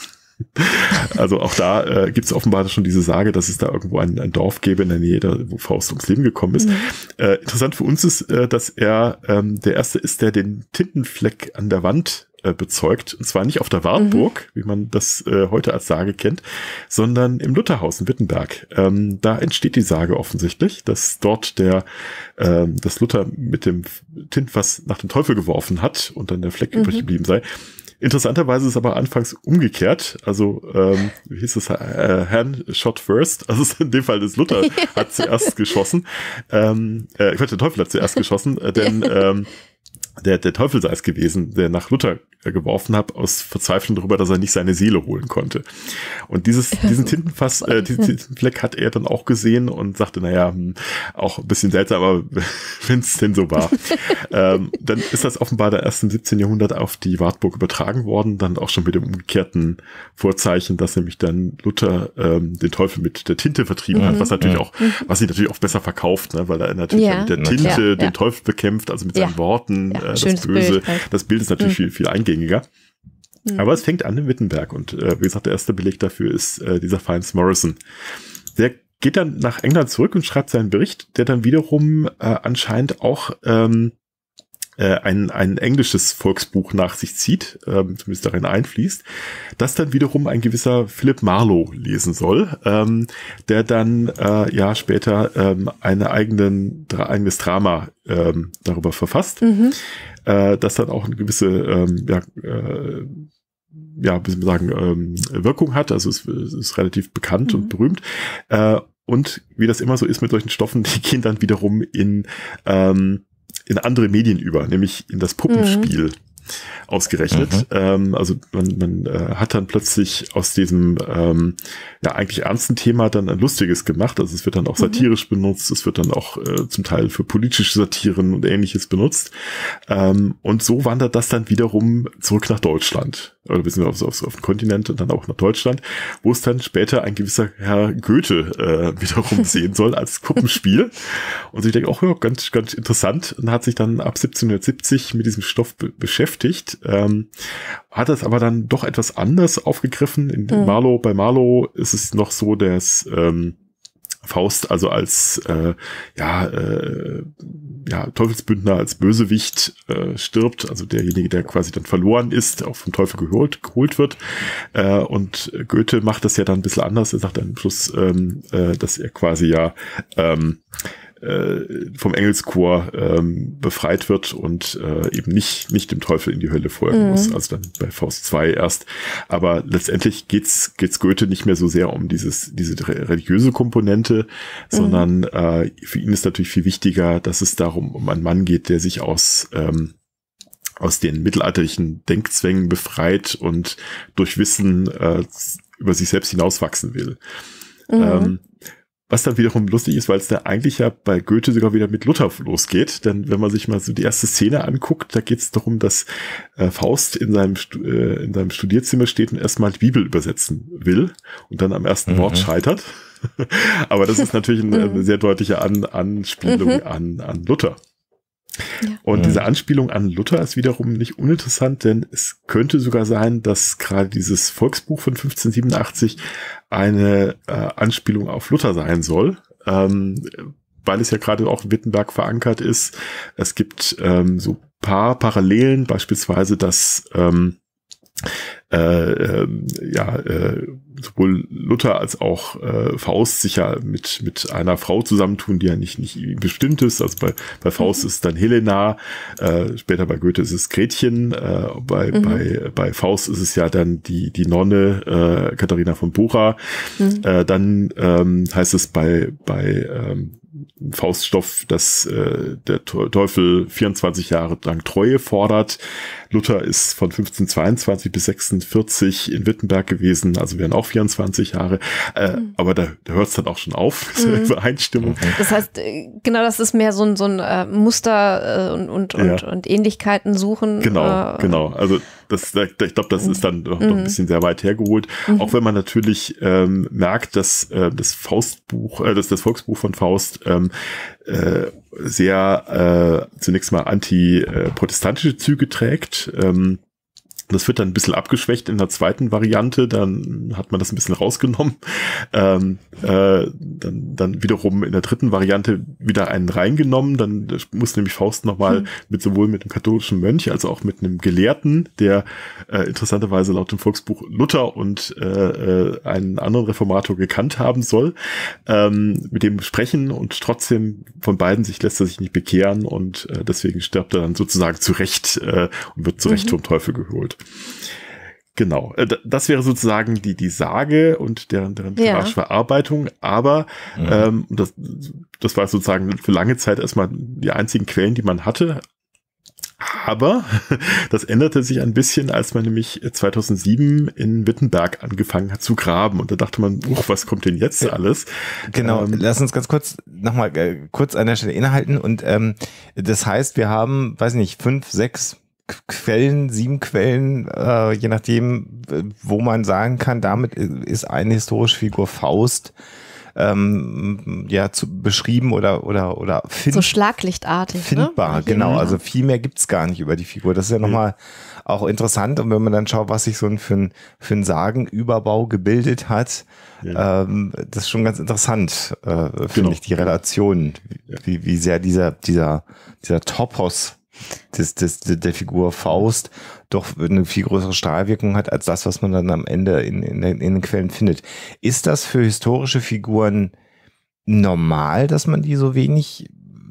Also auch da äh, gibt es offenbar schon diese Sage, dass es da irgendwo ein, ein Dorf gäbe in der Nähe, da, wo Faust ums Leben gekommen ist. Mhm. Äh, interessant für uns ist, äh, dass er ähm, der Erste ist, der den Tintenfleck an der Wand äh, bezeugt. Und zwar nicht auf der Wartburg, mhm. wie man das äh, heute als Sage kennt, sondern im Lutherhaus in Wittenberg. Ähm, da entsteht die Sage offensichtlich, dass dort der äh, das Luther mit dem Tintenfass nach dem Teufel geworfen hat und dann der Fleck mhm. übrig geblieben sei. Interessanterweise ist es aber anfangs umgekehrt, also ähm, wie hieß es, äh, Hand shot first, also in dem Fall ist Luther hat zuerst geschossen, ähm, äh, ich weiß, der Teufel hat zuerst geschossen, äh, denn ähm, der, der Teufel sei es gewesen, der nach Luther äh, geworfen hat, aus Verzweiflung darüber, dass er nicht seine Seele holen konnte. Und dieses, diesen Tintenfass, äh, diesen Tintenfleck hat er dann auch gesehen und sagte, naja, hm, auch ein bisschen seltsam, aber wenn es denn so war. ähm, dann ist das offenbar da erst im siebzehnten Jahrhundert auf die Wartburg übertragen worden, dann auch schon mit dem umgekehrten Vorzeichen, dass nämlich dann Luther ähm, den Teufel mit der Tinte vertrieben mhm. hat, was natürlich auch, was sich natürlich auch besser verkauft, ne, weil er natürlich ja. mit der Tinte ja, den ja. Teufel bekämpft, also mit seinen ja. Worten, ja, äh, das Böse. Bild, halt. Das Bild ist natürlich mhm. viel, viel eingängiger. Mhm. Aber es fängt an in Wittenberg und äh, wie gesagt, der erste Beleg dafür ist äh, dieser Fynes Moryson. Der geht dann nach England zurück und schreibt seinen Bericht, der dann wiederum äh, anscheinend auch ähm, äh, ein, ein englisches Volksbuch nach sich zieht, äh, zumindest darin einfließt, das dann wiederum ein gewisser Philip Marlowe lesen soll, ähm, der dann äh, ja später ähm, eine eigenen, ein eigenes Drama ähm, darüber verfasst, mhm. äh, das dann auch eine gewisse ähm, ja, äh, ja, wie soll man sagen, ähm, Wirkung hat, also es, es ist relativ bekannt mhm. und berühmt. Äh, und wie das immer so ist mit solchen Stoffen, die gehen dann wiederum in ähm, in andere Medien über, nämlich in das Puppenspiel mhm. ausgerechnet. Mhm. Ähm, also man, man äh, hat dann plötzlich aus diesem ähm, ja eigentlich ernsten Thema dann ein lustiges gemacht. Also es wird dann auch satirisch mhm. benutzt, es wird dann auch äh, zum Teil für politische Satiren und Ähnliches benutzt. Ähm, und so wandert das dann wiederum zurück nach Deutschland. Oder beziehungsweise auf, auf, auf den Kontinent und dann auch nach Deutschland, wo es dann später ein gewisser Herr Goethe äh, wiederum sehen soll als Puppenspiel. Und ich denke auch, ja, ganz, ganz interessant. Und hat sich dann ab siebzehnhundertsiebzig mit diesem Stoff be- beschäftigt, ähm, hat das aber dann doch etwas anders aufgegriffen. In mhm. Marlowe, bei Marlowe ist es noch so, dass ähm, Faust also als äh, ja äh, ja Teufelsbündner, als Bösewicht äh, stirbt, also derjenige, der quasi dann verloren ist, auch vom Teufel geholt, geholt wird. Äh, und Goethe macht das ja dann ein bisschen anders. Er sagt dann am Schluss, ähm, äh, dass er quasi ja ähm, vom Engelschor ähm, befreit wird und äh, eben nicht nicht dem Teufel in die Hölle folgen mhm. muss, also dann bei Faust zwei erst. Aber letztendlich geht's geht's Goethe nicht mehr so sehr um dieses diese religiöse Komponente, mhm. sondern äh, für ihn ist natürlich viel wichtiger, dass es darum um einen Mann geht, der sich aus ähm, aus den mittelalterlichen Denkzwängen befreit und durch Wissen äh, über sich selbst hinauswachsen will. Mhm. Ähm, Was dann wiederum lustig ist, weil es da eigentlich ja bei Goethe sogar wieder mit Luther losgeht. Denn wenn man sich mal so die erste Szene anguckt, da geht es darum, dass äh, Faust in seinem äh, in seinem Studierzimmer steht und erstmal die Bibel übersetzen will und dann am ersten mhm. Wort scheitert. Aber das ist natürlich eine, eine sehr deutliche An Anspielung mhm. an, an Luther. Ja. Und mhm. diese Anspielung an Luther ist wiederum nicht uninteressant, denn es könnte sogar sein, dass gerade dieses Volksbuch von fünfzehnhundertsiebenundachtzig eine äh, Anspielung auf Luther sein soll, ähm, weil es ja gerade auch in Wittenberg verankert ist. Es gibt ähm, so paar Parallelen, beispielsweise, dass ähm, äh, äh, ja, äh, sowohl Luther als auch äh, Faust sich ja mit mit einer Frau zusammentun, die ja nicht nicht bestimmt ist. Also bei bei Faust mhm. ist es dann Helena, äh, später bei Goethe ist es Gretchen, äh, bei mhm. bei bei Faust ist es ja dann die die Nonne äh, Katharina von Bora. Mhm. Äh, dann ähm, heißt es bei bei ähm, Fauststoff, dass äh, der Teufel vierundzwanzig Jahre lang Treue fordert. Luther ist von fünfzehnhundertzweiundzwanzig bis sechsundvierzig in Wittenberg gewesen, also wären auch vierundzwanzig Jahre. Äh, mhm. Aber da, da hört es dann auch schon auf, mhm. Übereinstimmung. Das heißt, genau, das ist mehr so ein, so ein äh, Muster äh, und, und, ja. und, und Ähnlichkeiten suchen. Genau, äh, genau. Also das, ich glaube, das ist dann noch, mhm. noch ein bisschen sehr weit hergeholt. Mhm. Auch wenn man natürlich ähm, merkt, dass äh, das Faustbuch, äh, dass das Volksbuch von Faust ähm, äh, sehr äh, zunächst mal anti-protestantische Züge trägt. Ähm, Das wird dann ein bisschen abgeschwächt in der zweiten Variante, dann hat man das ein bisschen rausgenommen. Ähm, äh, dann, dann wiederum in der dritten Variante wieder einen reingenommen. Dann muss nämlich Faust nochmal hm. mit sowohl mit einem katholischen Mönch als auch mit einem Gelehrten, der äh, interessanterweise laut dem Volksbuch Luther und äh, einen anderen Reformator gekannt haben soll, ähm, mit dem sprechen, und trotzdem von beiden sich lässt er sich nicht bekehren, und äh, deswegen stirbt er dann sozusagen zurecht äh, und wird zurecht mhm. vom Teufel geholt. Genau, das wäre sozusagen die die Sage und deren deren literarische ja. Verarbeitung, aber mhm. ähm, das das war sozusagen für lange Zeit erstmal die einzigen Quellen, die man hatte. Aber das änderte sich ein bisschen, als man nämlich zweitausendsieben in Wittenberg angefangen hat zu graben, und da dachte man, uch, was kommt denn jetzt alles? Genau, ähm, lass uns ganz kurz nochmal äh, kurz an der Stelle innehalten, und ähm, das heißt, wir haben, weiß nicht, fünf, sechs Quellen, sieben Quellen, äh, je nachdem, wo man sagen kann, damit ist eine historische Figur Faust ähm, ja zu, beschrieben oder oder oder find, so schlaglichtartig findbar, ne? Genau, also viel mehr gibt's gar nicht über die Figur. Das ist ja nochmal auch interessant, und wenn man dann schaut, was sich so ein für ein für ein Sagenüberbau gebildet hat, ja. ähm, das ist schon ganz interessant, äh, finde genau. ich, die Relation, wie wie sehr dieser dieser dieser Topos Des, des, der Figur Faust doch eine viel größere Strahlwirkung hat als das, was man dann am Ende in, in, in den Quellen findet. Ist das für historische Figuren normal, dass man die so wenig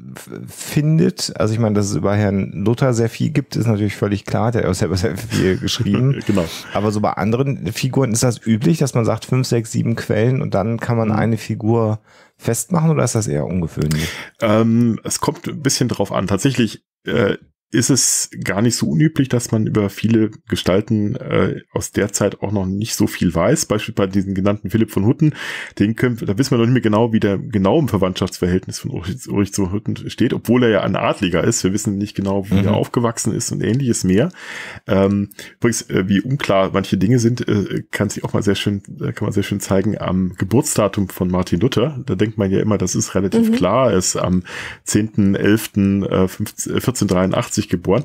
findet? Also ich meine, dass es über Herrn Luther sehr viel gibt, ist natürlich völlig klar, der hat selber sehr viel geschrieben. Genau. Aber so bei anderen Figuren ist das üblich, dass man sagt fünf, sechs, sieben Quellen und dann kann man mhm. eine Figur festmachen, oder ist das eher ungewöhnlich? Ähm, es kommt ein bisschen drauf an. Tatsächlich äh, ist es gar nicht so unüblich, dass man über viele Gestalten äh, aus der Zeit auch noch nicht so viel weiß. Beispielsweise bei diesen genannten Philipp von Hutten, den können, da wissen wir noch nicht mehr genau, wie der genau im Verwandtschaftsverhältnis von Ulrich, Ulrich zu Hutten steht, obwohl er ja ein Adliger ist. Wir wissen nicht genau, wie mhm. er aufgewachsen ist und ähnliches mehr. Ähm, übrigens, äh, wie unklar manche Dinge sind, äh, kann sich auch mal sehr schön, äh, kann man sehr schön zeigen am Geburtsdatum von Martin Luther. Da denkt man ja immer, das ist relativ mhm. klar. Er ist am zehnten elften vierzehnhundertdreiundachtzig geboren.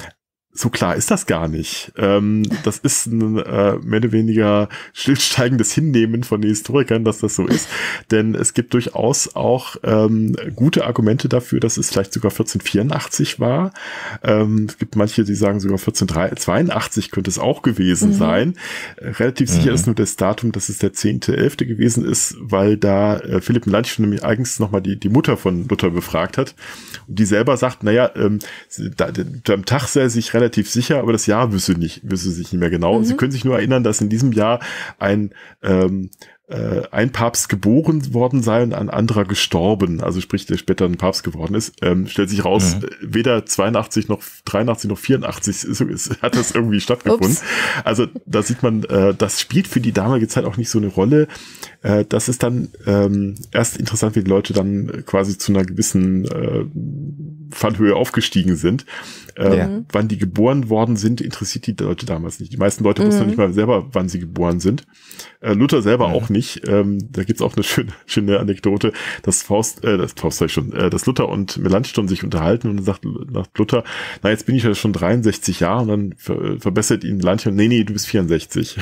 So klar ist das gar nicht. Ähm, das ist ein äh, mehr oder weniger stillsteigendes Hinnehmen von den Historikern, dass das so ist. Denn es gibt durchaus auch ähm, gute Argumente dafür, dass es vielleicht sogar vierzehnhundertvierundachtzig war. Ähm, es gibt manche, die sagen sogar vierzehnhundertzweiundachtzig könnte es auch gewesen mhm. sein. Äh, relativ mhm. sicher ist nur das Datum, dass es der zehnte elfte gewesen ist, weil da äh, Philipp Melanchthon nämlich eigens nochmal die, die Mutter von Luther befragt hat. Und die selber sagt, naja, ähm, da, da, am Tag sei sich relativ sicher, aber das Jahr wüsste nicht, wüsste sich nicht mehr genau. Mhm. Sie können sich nur erinnern, dass in diesem Jahr ein ähm, äh, ein Papst geboren worden sei und ein anderer gestorben, also sprich, der später ein Papst geworden ist. Ähm, stellt sich raus, mhm. weder zweiundachtzig noch dreiundachtzig noch vierundachtzig ist, ist, hat das irgendwie stattgefunden. Ups. Also da sieht man, äh, das spielt für die damalige Zeit auch nicht so eine Rolle. Äh, das ist dann ähm, erst interessant, wie die Leute dann quasi zu einer gewissen äh, Fallhöhe aufgestiegen sind. Äh, ja. Wann die geboren worden sind, interessiert die Leute damals nicht. Die meisten Leute mhm. wussten nicht mal selber, wann sie geboren sind. Äh, Luther selber mhm. auch nicht. Ähm, da gibt's auch eine schöne, schöne Anekdote, dass Faust, äh, das Faust sag ich schon, äh, dass Luther und Melanchthon sich unterhalten, und dann sagt, sagt Luther, na, jetzt bin ich ja schon dreiundsechzig Jahre, und dann ver verbessert ihn Melanchthon, nee, nee, du bist vierundsechzig.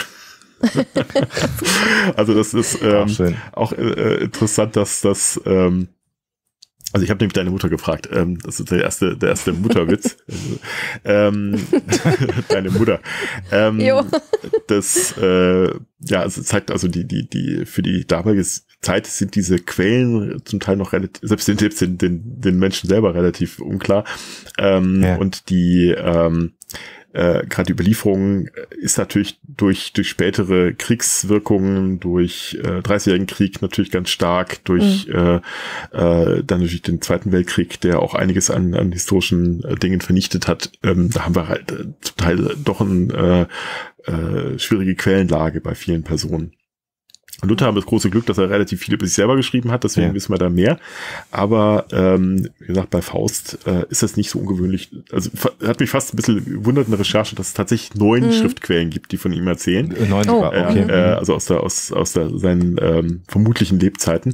Also das ist ähm, auch, auch äh, interessant, dass das ähm, also ich habe nämlich deine Mutter gefragt. Ähm, das ist der erste, der erste Mutterwitz. ähm, deine Mutter. Ähm, jo. Das äh, ja, es zeigt also die die die für die damalige Zeit sind diese Quellen zum Teil noch relativ, selbst den Tipps den den, den Menschen selber relativ unklar. Ähm, ja. Und die ähm, Äh, gerade die Überlieferung ist natürlich durch durch spätere Kriegswirkungen, durch äh, dreißigjährigen Krieg natürlich ganz stark, durch mhm. äh, äh, dann natürlich den Zweiten Weltkrieg, der auch einiges an, an historischen äh, Dingen vernichtet hat. Ähm, da haben wir halt äh, zum Teil doch eine äh, äh, schwierige Quellenlage bei vielen Personen. Luther hat das große Glück, dass er relativ viel über sich selber geschrieben hat, deswegen ja. wissen wir da mehr. Aber ähm, wie gesagt, bei Faust äh, ist das nicht so ungewöhnlich. Also hat mich fast ein bisschen gewundert in der Recherche, dass es tatsächlich neun mhm. Schriftquellen gibt, die von ihm erzählen. Neun sogar, äh, okay. Äh, also aus der aus aus der, seinen ähm, vermutlichen Lebzeiten.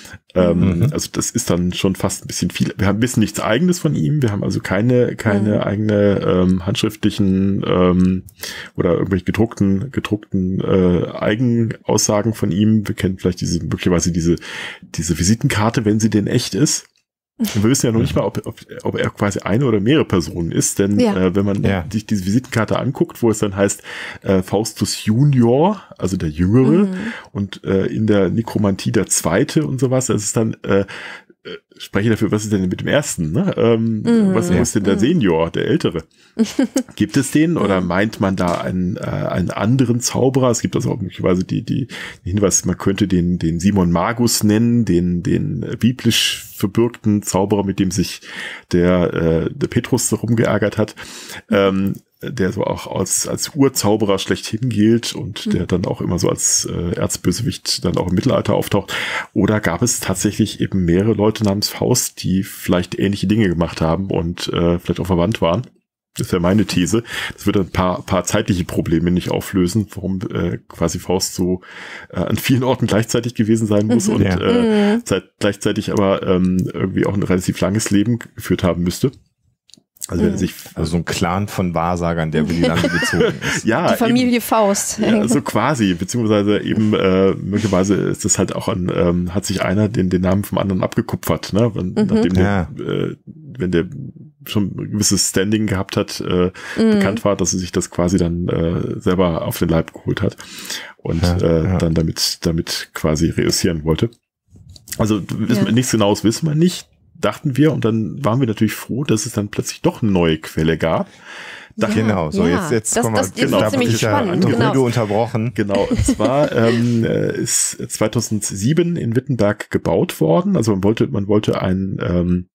Ähm, mhm. Also das ist dann schon fast ein bisschen viel. Wir haben ein bisschen nichts Eigenes von ihm. Wir haben also keine keine mhm. eigene ähm, handschriftlichen ähm, oder irgendwelche gedruckten gedruckten äh, Eigenaussagen von ihm. Wir kennen vielleicht diese möglicherweise diese diese Visitenkarte, wenn sie denn echt ist. Und wir wissen ja noch nicht mal, ob, ob, ob er quasi eine oder mehrere Personen ist, denn ja. äh, wenn man ja. sich diese Visitenkarte anguckt, wo es dann heißt äh, Faustus Junior, also der Jüngere, mhm. und äh, in der Nekromantie der Zweite und sowas, das ist dann äh, äh, spreche dafür, was ist denn mit dem Ersten? Ne? Ähm, mhm. Was ist denn der Senior, der Ältere? Gibt es den oder meint man da einen, äh, einen anderen Zauberer? Es gibt also auch möglicherweise die, die, die Hinweis, man könnte den, den Simon Magus nennen, den, den äh, biblisch verbürgten Zauberer, mit dem sich der, äh, der Petrus rumgeärgert hat. Ähm, der so auch als, als Urzauberer schlechthin gilt und mhm. der dann auch immer so als äh, Erzbösewicht dann auch im Mittelalter auftaucht. Oder gab es tatsächlich eben mehrere Leute namens Faust, die vielleicht ähnliche Dinge gemacht haben und äh, vielleicht auch verwandt waren? Das wäre meine These. Das würde ein paar, paar zeitliche Probleme nicht auflösen, warum äh, quasi Faust so äh, an vielen Orten gleichzeitig gewesen sein muss mhm. und ja. äh, zeit, gleichzeitig aber ähm, irgendwie auch ein relativ langes Leben geführt haben müsste. Also, wenn sich, also so ein Clan von Wahrsagern, der über die Lande gezogen ist. Ja, die Familie eben, Faust. Ja, so quasi, beziehungsweise eben äh, möglicherweise ist das halt auch an, ähm, hat sich einer den, den Namen vom anderen abgekupfert, ne? Wenn, mhm. Nachdem ja. der, äh, wenn der schon ein gewisses Standing gehabt hat, äh, mhm. bekannt war, dass er sich das quasi dann äh, selber auf den Leib geholt hat und ja, äh, ja. dann damit damit quasi reüssieren wollte. Also ja. nichts Genaues wissen wir nicht. Dachten wir, und dann waren wir natürlich froh, dass es dann plötzlich doch eine neue Quelle gab. Ja, genau, so ja. jetzt, jetzt das, kommen wir, das, das genau, ist ziemlich spannend. Genau. unterbrochen. Genau, und zwar ähm, ist zweitausendsieben in Wittenberg gebaut worden. Also man wollte, man wollte ein ähm,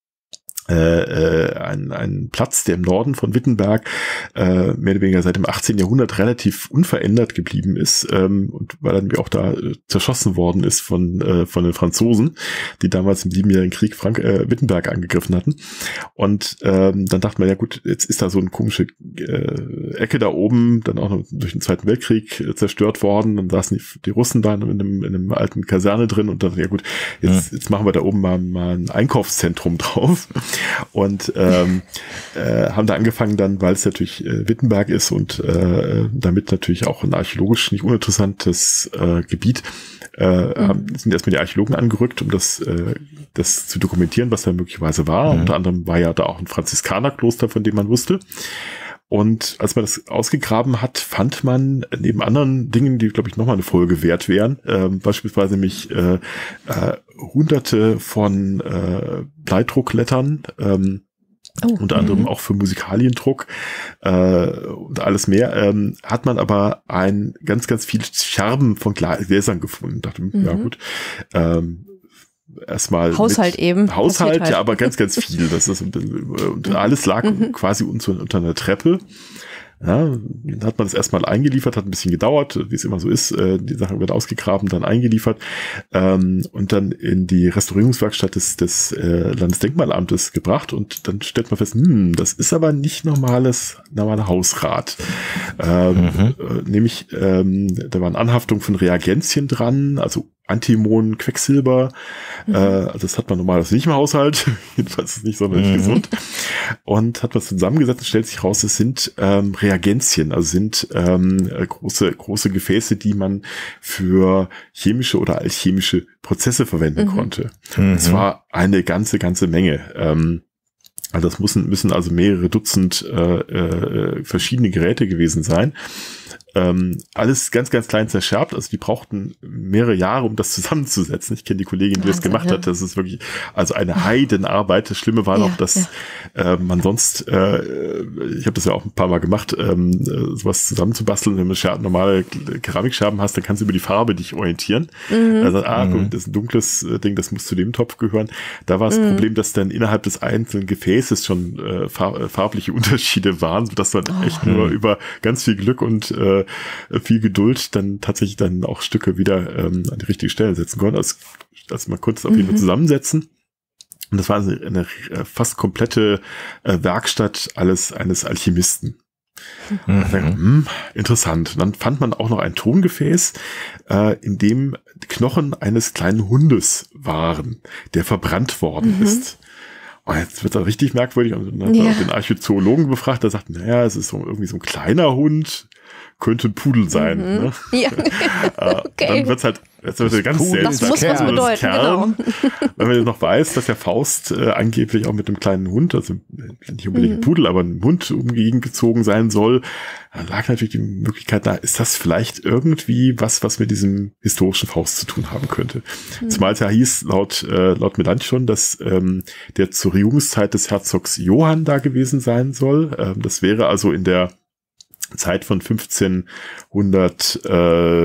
äh, ein, ein Platz, der im Norden von Wittenberg äh, mehr oder weniger seit dem achtzehnten Jahrhundert relativ unverändert geblieben ist ähm, und weil dann auch da äh, zerschossen worden ist von äh, von den Franzosen, die damals im Siebenjährigen Krieg Frank äh, Wittenberg angegriffen hatten. Und ähm, dann dachte man, ja gut, jetzt ist da so eine komische äh, Ecke da oben, dann auch noch durch den Zweiten Weltkrieg äh, zerstört worden. Dann saßen die, die Russen da in einem, in einem alten Kaserne drin und dann, ja gut, jetzt, jetzt machen wir da oben mal, mal ein Einkaufszentrum drauf. Und ähm, äh, haben da angefangen dann, weil es natürlich äh, Wittenberg ist und äh, damit natürlich auch ein archäologisch nicht uninteressantes äh, Gebiet, äh, mhm. haben, sind erstmal die Archäologen angerückt, um das äh, das zu dokumentieren, was da möglicherweise war. Mhm. Unter anderem war ja da auch ein Franziskanerkloster, von dem man wusste. Und als man das ausgegraben hat, fand man neben anderen Dingen, die, glaube ich, nochmal eine Folge wert wären, äh, beispielsweise nämlich äh, äh, hunderte von äh, Bleidrucklettern, ähm, oh, unter anderem m- auch für Musikaliendruck äh, und alles mehr, ähm, hat man aber ein ganz, ganz viele Scherben von Gläsern gefunden. Dachte, mhm. ja gut, ähm, erstmal Haushalt eben. Haushalt, halt. Ja, aber ganz, ganz viel. Das ist ein bisschen, und alles lag mhm. quasi unter, unter einer Treppe. Ja, dann hat man das erstmal eingeliefert, hat ein bisschen gedauert, wie es immer so ist. Äh, die Sache wird ausgegraben, dann eingeliefert ähm, und dann in die Restaurierungswerkstatt des, des äh, Landesdenkmalamtes gebracht. Und dann stellt man fest, hm, das ist aber nicht normales, normaler Hausrat. Ähm, mhm. äh, nämlich, ähm, da waren Anhaftungen von Reagenzien dran, also Antimon, Quecksilber, mhm. äh, also das hat man normalerweise nicht im Haushalt, jedenfalls ist nicht sonderlich mhm. gesund. Und hat man zusammengesetzt und stellt sich raus, es sind ähm, Reagenzien, also sind ähm, große große Gefäße, die man für chemische oder alchemische Prozesse verwenden mhm. konnte. Mhm. Und zwar eine ganze, ganze Menge. Ähm, also das müssen, müssen also mehrere Dutzend äh, äh, verschiedene Geräte gewesen sein. Ähm, alles ganz, ganz klein zerscherbt. Also die brauchten mehrere Jahre, um das zusammenzusetzen. Ich kenne die Kollegin, die Wahnsinn, das gemacht ja. hat. Das ist wirklich also eine Heidenarbeit. Das Schlimme war ja, noch, dass ja. äh, man sonst, äh, ich habe das ja auch ein paar Mal gemacht, ähm, sowas zusammenzubasteln. Wenn du Scher- normale Keramikscherben hast, dann kannst du über die Farbe dich orientieren. Mhm. Also, ah, mhm. das ist ein dunkles Ding, das muss zu dem Topf gehören. Da war das mhm. Problem, dass dann innerhalb des einzelnen Gefäßes schon äh, far- farbliche Unterschiede waren, sodass man oh. echt nur über ganz viel Glück und äh, viel Geduld dann tatsächlich dann auch Stücke wieder ähm, an die richtige Stelle setzen konnte. Also, also man konnte es auf jeden Fall mhm. zusammensetzen. Und das war also eine fast komplette äh, Werkstatt alles eines Alchemisten. Mhm. Dachte, hm, interessant. Und dann fand man auch noch ein Tongefäß, äh, in dem Knochen eines kleinen Hundes waren, der verbrannt worden mhm. ist. Und jetzt wird das richtig merkwürdig. Und dann hat ja. den Archäologen befragt, der sagt, naja, es ist so, irgendwie so ein kleiner Hund, könnte ein Pudel sein. Mhm. Ne? Ja. Okay. Dann wird's halt, jetzt wird ganz selten. Das muss was bedeuten, Kern, genau. Wenn man jetzt noch weiß, dass der Faust äh, angeblich auch mit einem kleinen Hund, also nicht unbedingt ein Pudel, aber ein Hund umgezogen sein soll, da lag natürlich die Möglichkeit da, ist das vielleicht irgendwie was, was mit diesem historischen Faust zu tun haben könnte. Mhm. Zumal es ja hieß, laut, äh, laut Melanchthon, dass ähm, der zur Regierungszeit des Herzogs Johann da gewesen sein soll. Ähm, das wäre also in der Zeit von fünfzehnhundert, äh,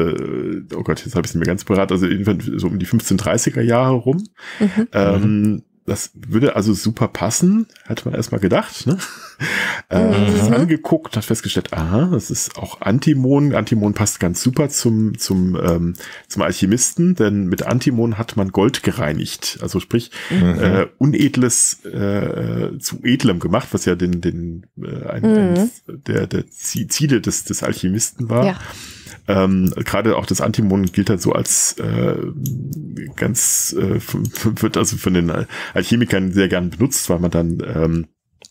oh Gott, jetzt habe ich es nicht mehr ganz parat, also so um die fünfzehnhundertdreißiger Jahre rum. Mhm. Ähm, das würde also super passen, hätte man erstmal gedacht, ne? Äh, mhm. Das angeguckt, hat festgestellt, aha, das ist auch Antimon. Antimon passt ganz super zum zum ähm, zum Alchemisten, denn mit Antimon hat man Gold gereinigt, also sprich mhm. äh, unedles äh, zu edlem gemacht, was ja den den äh, ein, mhm. ein, der der Ziele des des Alchemisten war. Ja. Ähm, gerade auch das Antimon gilt halt so als äh, ganz äh, wird also von den Alchemikern sehr gern benutzt, weil man dann ähm,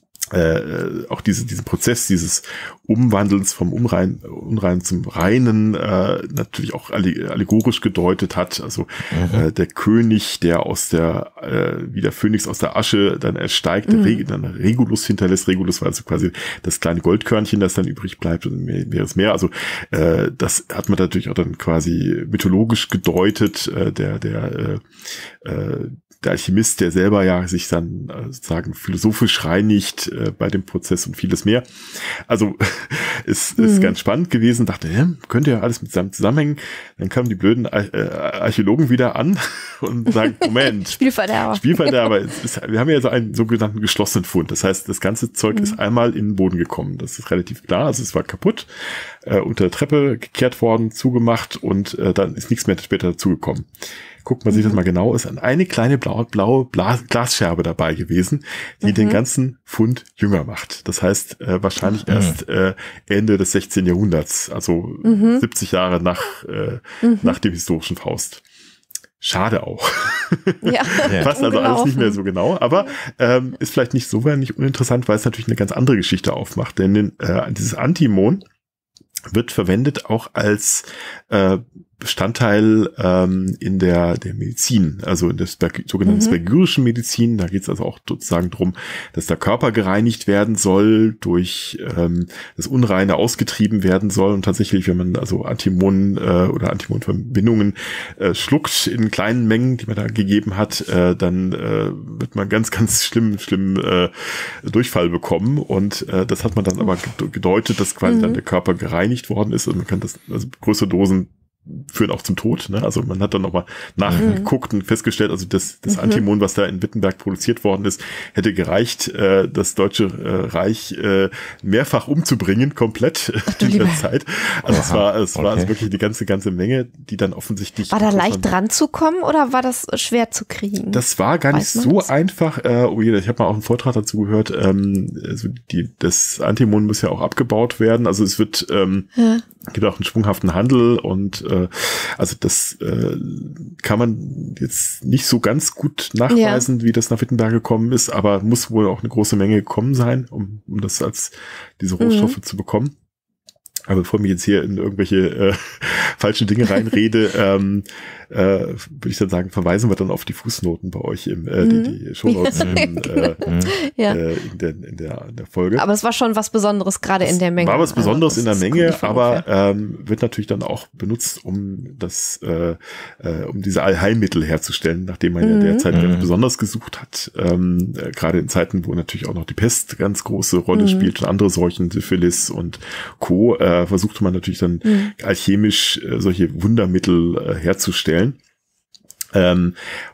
äh, auch diese, diesen Prozess dieses Umwandelns vom Unrein, Unrein zum Reinen äh, natürlich auch allegorisch gedeutet hat. Also mhm. äh, der König, der aus der, äh, wie der Phönix aus der Asche dann ersteigt, mhm. Reg, dann Regulus hinterlässt. Regulus war also quasi das kleine Goldkörnchen, das dann übrig bleibt und mehr, mehr ist mehr. Also äh, das hat man natürlich auch dann quasi mythologisch gedeutet. Äh, der, der, äh, äh, der Alchemist, der selber ja sich dann äh, sozusagen philosophisch reinigt äh, bei dem Prozess und vieles mehr. Also ist, ist mhm. ganz spannend gewesen. Dachte, hä, könnte ja alles mit zusammen zusammenhängen. Dann kamen die blöden Ar äh, Archäologen wieder an und sagen, Moment. Spielverderber. Spielverderber. Es ist, wir haben ja so einen sogenannten geschlossenen Fund. Das heißt, das ganze Zeug mhm. ist einmal in den Boden gekommen. Das ist relativ klar. Also es war kaputt, äh, unter der Treppe gekehrt worden, zugemacht und äh, dann ist nichts mehr später dazugekommen. Guckt man sich das mal genau, ist eine kleine blaue, blaue Glasscherbe dabei gewesen, die mhm. den ganzen Fund jünger macht. Das heißt, äh, wahrscheinlich mhm. erst äh, Ende des sechzehnten Jahrhunderts, also mhm. siebzig Jahre nach, äh, mhm. nach dem historischen Faust. Schade auch. Ja. Passt also alles nicht mehr so genau, aber ähm, ist vielleicht nicht so nicht uninteressant, weil es natürlich eine ganz andere Geschichte aufmacht, denn äh, dieses Antimon wird verwendet auch als äh, Bestandteil ähm, in der der Medizin, also in der sogenannten mhm. spergyrischen Medizin. Da geht es also auch sozusagen darum, dass der Körper gereinigt werden soll, durch ähm, das Unreine ausgetrieben werden soll. Und tatsächlich, wenn man also Antimon äh, oder Antimonverbindungen äh, schluckt in kleinen Mengen, die man da gegeben hat, äh, dann äh, wird man ganz, ganz schlimm, schlimm äh, Durchfall bekommen. Und äh, das hat man dann aber gedeutet, dass quasi mhm. dann der Körper gereinigt worden ist. Und man kann das, also größere Dosen führen auch zum Tod, ne? Also man hat dann nochmal nachgeguckt mhm. und festgestellt, also das, das mhm. Antimon, was da in Wittenberg produziert worden ist, hätte gereicht, äh, das Deutsche äh, Reich äh, mehrfach umzubringen, komplett in der Zeit. Also Aha. es war, es okay. war also wirklich die ganze, ganze Menge, die dann offensichtlich... War da leicht dran zu kommen oder war das schwer zu kriegen? Das war gar nicht so das? einfach. Äh, oh je, ich habe mal auch einen Vortrag dazu gehört. Ähm, also die, das Antimon muss ja auch abgebaut werden. Also es wird... Ähm, ja. gibt auch einen schwunghaften Handel und äh, also das äh, kann man jetzt nicht so ganz gut nachweisen, ja. wie das nach Wittenberg gekommen ist, aber muss wohl auch eine große Menge gekommen sein, um, um das als diese Rohstoffe mhm. zu bekommen. Aber bevor ich mich jetzt hier in irgendwelche äh, falschen Dinge reinrede, ähm, äh, würde ich dann sagen, verweisen wir dann auf die Fußnoten bei euch im äh, mhm. die, die Shownotes ja. in, äh, ja. äh, in, der, in, der, in der Folge. Aber es war schon was Besonderes gerade in der Menge. War was Besonderes also, in der Menge, aber ähm, wird natürlich dann auch benutzt, um das, äh, äh, um diese Allheilmittel herzustellen, nachdem man mhm. ja derzeit mhm. ganz besonders gesucht hat. Ähm, äh, gerade in Zeiten, wo natürlich auch noch die Pest ganz große Rolle mhm. spielt und andere Seuchen, Syphilis und Co. Äh, versuchte man natürlich dann mhm. alchemisch äh, solche Wundermittel äh, herzustellen. Ähm,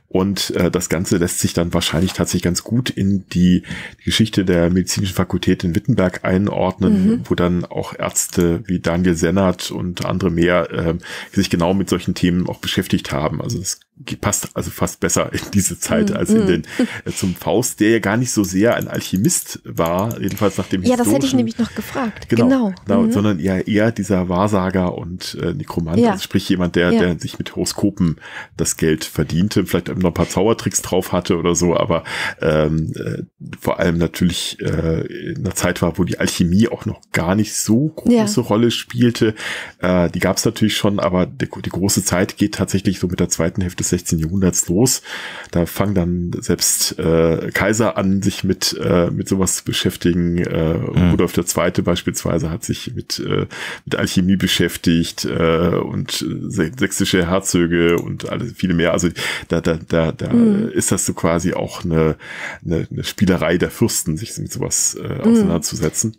Und äh, das Ganze lässt sich dann wahrscheinlich tatsächlich ganz gut in die, die Geschichte der medizinischen Fakultät in Wittenberg einordnen, mhm. wo dann auch Ärzte wie Daniel Sennert und andere mehr äh, sich genau mit solchen Themen auch beschäftigt haben. Also das passt also fast besser in diese Zeit mhm. als in den äh, zum Faust, der ja gar nicht so sehr ein Alchemist war, jedenfalls nach dem Ja, das hätte ich nämlich noch gefragt. Genau, genau. genau Mhm. sondern eher, eher dieser Wahrsager und äh, Nekromant, Ja. also sprich jemand, der, Ja. der sich mit Horoskopen das Geld verdiente, vielleicht noch ein paar Zaubertricks drauf hatte oder so, aber ähm, äh, vor allem natürlich äh, in einer Zeit war, wo die Alchemie auch noch gar nicht so große ja. Rolle spielte. Äh, die gab es natürlich schon, aber die, die große Zeit geht tatsächlich so mit der zweiten Hälfte des sechzehnten Jahrhunderts los. Da fangen dann selbst äh, Kaiser an, sich mit äh, mit sowas zu beschäftigen. Äh, mhm. Rudolf der Zweite beispielsweise hat sich mit äh, mit Alchemie beschäftigt äh, und äh, sächsische Herzöge und alle viele mehr. Also da da da da mhm. ist das so quasi auch eine, eine eine Spielerei der Fürsten, sich mit sowas äh, auseinanderzusetzen.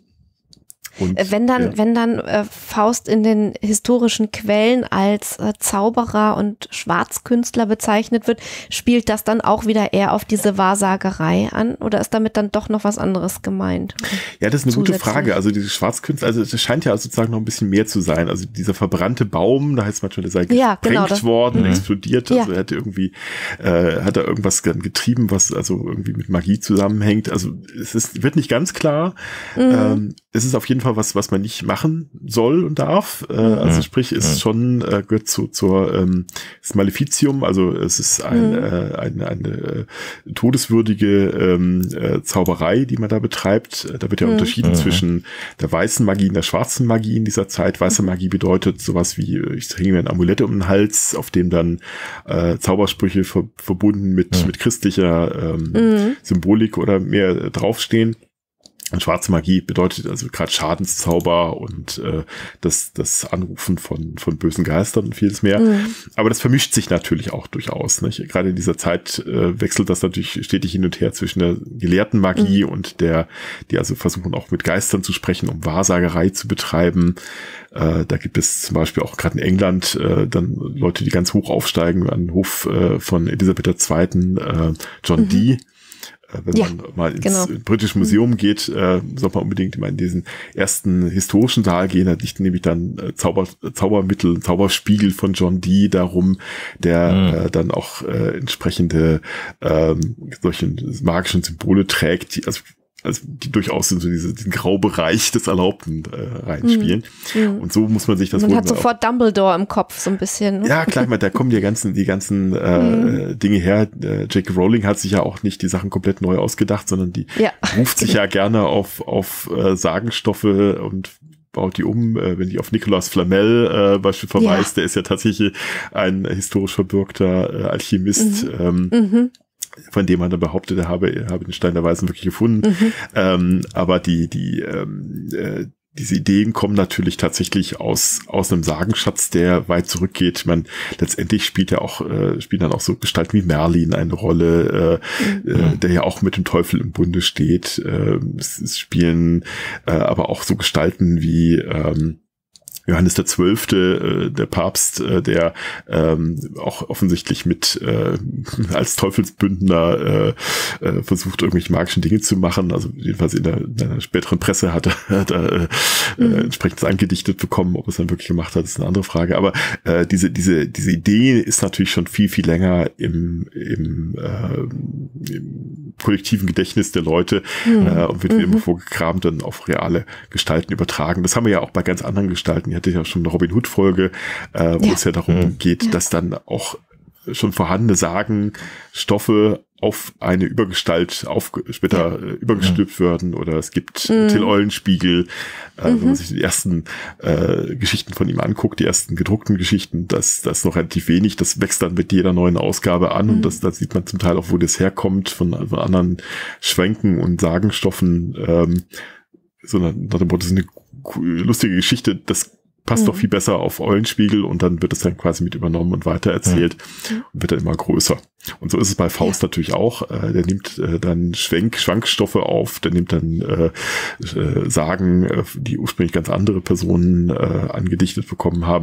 Und, wenn dann, ja. wenn dann äh, Faust in den historischen Quellen als äh, Zauberer und Schwarzkünstler bezeichnet wird, spielt das dann auch wieder eher auf diese Wahrsagerei an oder ist damit dann doch noch was anderes gemeint? Ja, das ist eine gute Frage. Also diese Schwarzkünstler, also es scheint ja sozusagen noch ein bisschen mehr zu sein. Also dieser verbrannte Baum, da heißt es manchmal, der sei ja, gesprengt genau, worden, mhm. explodiert. Also ja. er hatte irgendwie, äh, hat er irgendwas getrieben, was also irgendwie mit Magie zusammenhängt. Also es ist, wird nicht ganz klar. Mhm. Ähm, es ist auf jeden Fall was, was man nicht machen soll und darf. Äh, mhm. Also sprich, ist mhm. schon, äh, gehört zu, zur ähm, das Maleficium, also es ist ein, mhm. äh, eine, eine äh, todeswürdige ähm, äh, Zauberei, die man da betreibt. Da wird ja mhm. unterschieden mhm. zwischen der weißen Magie und der schwarzen Magie in dieser Zeit. Weiße Magie bedeutet sowas wie, ich hänge mir ein Amulett um den Hals, auf dem dann äh, Zaubersprüche ver verbunden mit, mhm. mit christlicher ähm, mhm. Symbolik oder mehr draufstehen. Und schwarze Magie bedeutet also gerade Schadenszauber und äh, das das Anrufen von von bösen Geistern und vieles mehr. Mhm. Aber das vermischt sich natürlich auch durchaus. Nicht? Gerade in dieser Zeit äh, wechselt das natürlich stetig hin und her zwischen der gelehrten Magie mhm. und der, die also versuchen auch mit Geistern zu sprechen, um Wahrsagerei zu betreiben. Äh, da gibt es zum Beispiel auch gerade in England äh, dann Leute, die ganz hoch aufsteigen an den Hof äh, von Elisabeth der Zweiten, äh, John mhm. Dee. Wenn ja, man mal ins genau. Britische Museum geht, äh, soll man unbedingt mal in diesen ersten historischen Saal gehen. Da liegt nämlich dann äh, Zauber, Zaubermittel, Zauberspiegel von John Dee darum, der mhm. äh, dann auch äh, entsprechende ähm, solche magischen Symbole trägt, die, also also die durchaus in so diese, diesen Graubereich des Erlaubten äh, reinspielen. Mhm. Und so muss man sich das Man wohl hat sofort Dumbledore im Kopf so ein bisschen. Ne? Ja, klar, da kommen die ganzen, die ganzen äh, mhm. Dinge her. Äh, J K Rowling hat sich ja auch nicht die Sachen komplett neu ausgedacht, sondern die ja. ruft sich ja gerne auf, auf äh, Sagenstoffe und baut die um, äh, wenn die auf Nicolas Flamel äh, beispielsweise verweist, ja. der ist ja tatsächlich ein historisch verbürgter äh, Alchemist. Mhm. Ähm, mhm. von dem man dann behauptet, er habe, er habe den Stein der Weisen wirklich gefunden. Mhm. Ähm, aber die, die, ähm, äh, diese Ideen kommen natürlich tatsächlich aus, aus einem Sagenschatz, der weit zurückgeht. Man, letztendlich spielt er auch, äh, spielt dann auch so Gestalten wie Merlin eine Rolle, äh, mhm. äh, der ja auch mit dem Teufel im Bunde steht. Äh, es, es spielen äh, aber auch so Gestalten wie, ähm, Johannes der Zwölfte, äh, der Papst, äh, der ähm, auch offensichtlich mit äh, als Teufelsbündner äh, äh, versucht, irgendwelche magischen Dinge zu machen. Also jedenfalls in der, in der späteren Presse hat er, hat er äh, mhm. äh, entsprechendes angedichtet bekommen. Ob er es dann wirklich gemacht hat, ist eine andere Frage. Aber äh, diese diese diese Idee ist natürlich schon viel viel länger im im, äh, im kollektiven Gedächtnis der Leute mhm. äh, und wird mhm. wie immer vorgekramt dann auf reale Gestalten übertragen. Das haben wir ja auch bei ganz anderen Gestalten. Hatte ja schon eine Robin Hood Folge, äh, wo ja. es ja darum mhm. geht, ja. dass dann auch schon vorhandene Sagenstoffe auf eine Übergestalt auf, später ja. äh, übergestülpt ja. werden, oder es gibt mhm. Till Eulenspiegel, äh, mhm. wenn man sich die ersten äh, Geschichten von ihm anguckt, die ersten gedruckten Geschichten, das, das ist noch relativ wenig, das wächst dann mit jeder neuen Ausgabe an mhm. und das, das sieht man zum Teil auch, wo das herkommt, von, von anderen Schwenken und Sagenstoffen, ähm, sondern nach dem Motto, das ist eine lustige Geschichte, das passt mhm. doch viel besser auf Eulenspiegel, und dann wird es dann quasi mit übernommen und weitererzählt mhm. und wird dann immer größer. Und so ist es bei Faust ja. natürlich auch. Äh, der nimmt äh, dann Schwenk, Schwankstoffe auf, der nimmt dann äh, äh, Sagen, äh, die ursprünglich ganz andere Personen äh, angedichtet bekommen haben.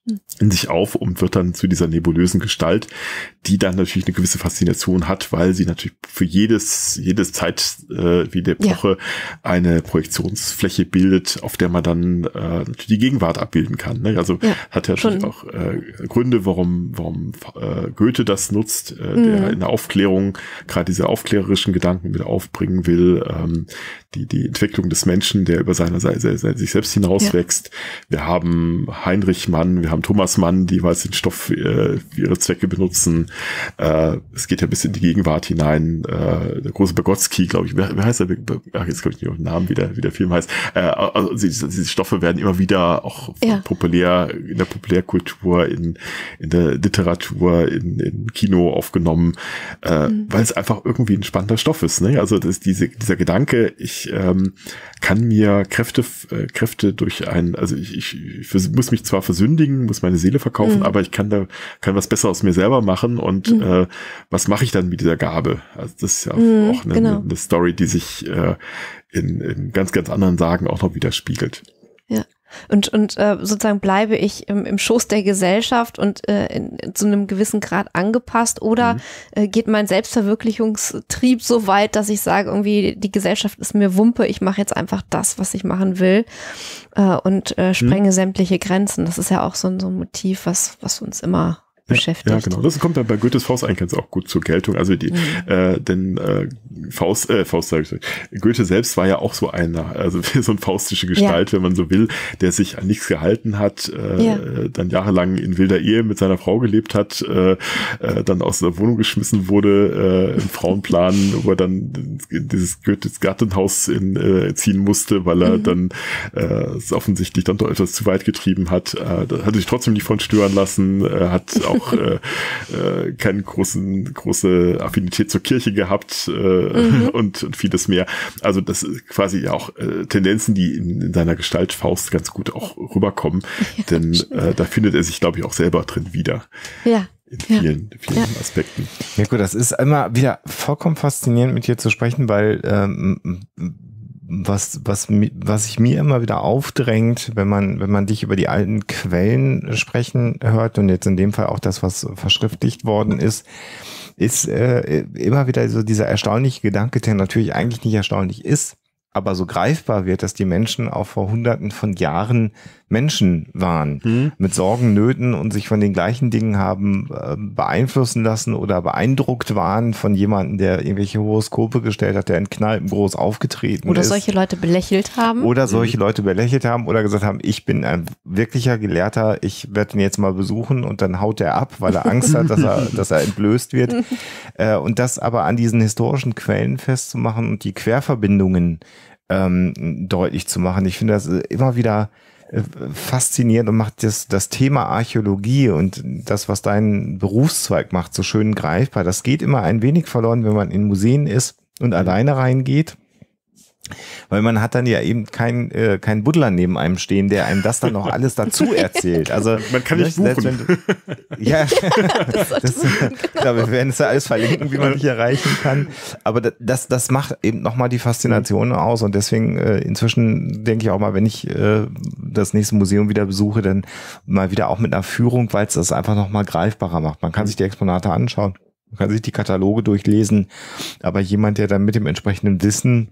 in sich auf und wird dann zu dieser nebulösen Gestalt, die dann natürlich eine gewisse Faszination hat, weil sie natürlich für jedes, jedes Zeit äh, wie der Epoche ja. eine Projektionsfläche bildet, auf der man dann äh, die Gegenwart abbilden kann. Ne? Also ja, hat ja natürlich auch äh, Gründe, warum, warum äh, Goethe das nutzt, äh, mhm. der in der Aufklärung gerade diese aufklärerischen Gedanken wieder aufbringen will, ähm, die, die Entwicklung des Menschen, der über seine, seine, seine sich selbst hinauswächst. Ja. Wir haben Heinrich Mann, wir haben Thomas Mann, die jeweils den Stoff äh, für ihre Zwecke benutzen. Äh, es geht ja bis in die Gegenwart hinein. Äh, der große Bagotzky, glaube ich, wer, wer heißt der? Ach, jetzt komme ich nicht auf den Namen, wie der, wie der Film heißt. Äh, also diese, diese Stoffe werden immer wieder auch ja. populär, in der Populärkultur, in, in der Literatur, in, in Kino aufgenommen, äh, mhm. weil es einfach irgendwie ein spannender Stoff ist. Ne? Also das ist diese, dieser Gedanke, ich ähm, kann mir Kräfte, äh, Kräfte durch ein, also ich, ich, ich muss mich zwar versündigen, muss meine Seele verkaufen, mhm. aber ich kann da, kann was besser aus mir selber machen und mhm. äh, was mache ich dann mit dieser Gabe? Also das ist ja mhm, auch eine, genau. eine Story, die sich äh, in, in ganz, ganz anderen Sagen auch noch widerspiegelt. Ja. Und, und äh, sozusagen bleibe ich im, im Schoß der Gesellschaft und äh, in, in, zu einem gewissen Grad angepasst oder mhm. äh, geht mein Selbstverwirklichungstrieb so weit, dass ich sage, irgendwie die Gesellschaft ist mir Wumpe, ich mache jetzt einfach das, was ich machen will äh, und äh, sprenge mhm. sämtliche Grenzen. Das ist ja auch so ein, so ein Motiv, was, was uns immer beschäftigt. Ja, genau. Das kommt dann bei Goethes Faust eigentlich ganz auch gut zur Geltung. Also die, mhm. äh, denn äh, Faust, äh, Faust sag ich, Goethe selbst war ja auch so einer, also so eine faustische Gestalt, ja. wenn man so will, der sich an nichts gehalten hat, äh, ja. dann jahrelang in wilder Ehe mit seiner Frau gelebt hat, äh, äh, dann aus der Wohnung geschmissen wurde, äh, im Frauenplan, wo er dann in dieses Goethes Gartenhaus in, äh, ziehen musste, weil er mhm. dann äh, es offensichtlich dann doch etwas zu weit getrieben hat. Äh, da hat sich trotzdem nicht von stören lassen, äh, hat auch auch äh, äh, keine großen, große Affinität zur Kirche gehabt äh, mhm. und, und vieles mehr. Also das ist quasi auch äh, Tendenzen, die in, in seiner Gestalt Faust ganz gut auch rüberkommen, ja, denn äh, da findet er sich, glaube ich, auch selber drin wieder. Ja. In vielen, ja. vielen ja. Aspekten. Mirko, das ist immer wieder vollkommen faszinierend, mit dir zu sprechen, weil ähm, was, was, was sich mir immer wieder aufdrängt, wenn man, wenn man dich über die alten Quellen sprechen hört und jetzt in dem Fall auch das, was verschriftlicht worden ist, ist äh, immer wieder so dieser erstaunliche Gedanke, der natürlich eigentlich nicht erstaunlich ist, aber so greifbar wird, dass die Menschen auch vor Hunderten von Jahren Menschen waren, mhm. mit Sorgen, Nöten und sich von den gleichen Dingen haben äh, beeinflussen lassen oder beeindruckt waren von jemandem, der irgendwelche Horoskope gestellt hat, der in Kneipen groß aufgetreten oder ist. Oder solche Leute belächelt haben. Oder solche mhm. Leute belächelt haben oder gesagt haben, ich bin ein wirklicher Gelehrter, ich werde ihn jetzt mal besuchen und dann haut er ab, weil er Angst hat, dass er, dass er entblößt wird. äh, und das aber an diesen historischen Quellen festzumachen und die Querverbindungen ähm, deutlich zu machen. Ich finde das immer wieder faszinierend und macht das, das Thema Archäologie und das, was dein Berufszweig macht, so schön greifbar. Das geht immer ein wenig verloren, wenn man in Museen ist und alleine reingeht. Weil man hat dann ja eben keinen äh, kein Buddler neben einem stehen, der einem das dann noch alles dazu erzählt. Also man kann nicht buchen. Wenn du, ja, das, das, genau. Wir werden es ja alles verlinken, wie man dich erreichen kann. Aber das, das macht eben nochmal die Faszination mhm. aus. Und deswegen äh, inzwischen denke ich auch mal, wenn ich äh, das nächste Museum wieder besuche, dann mal wieder auch mit einer Führung, weil es das einfach nochmal greifbarer macht. Man kann sich die Exponate anschauen, man kann sich die Kataloge durchlesen, aber jemand, der dann mit dem entsprechenden Wissen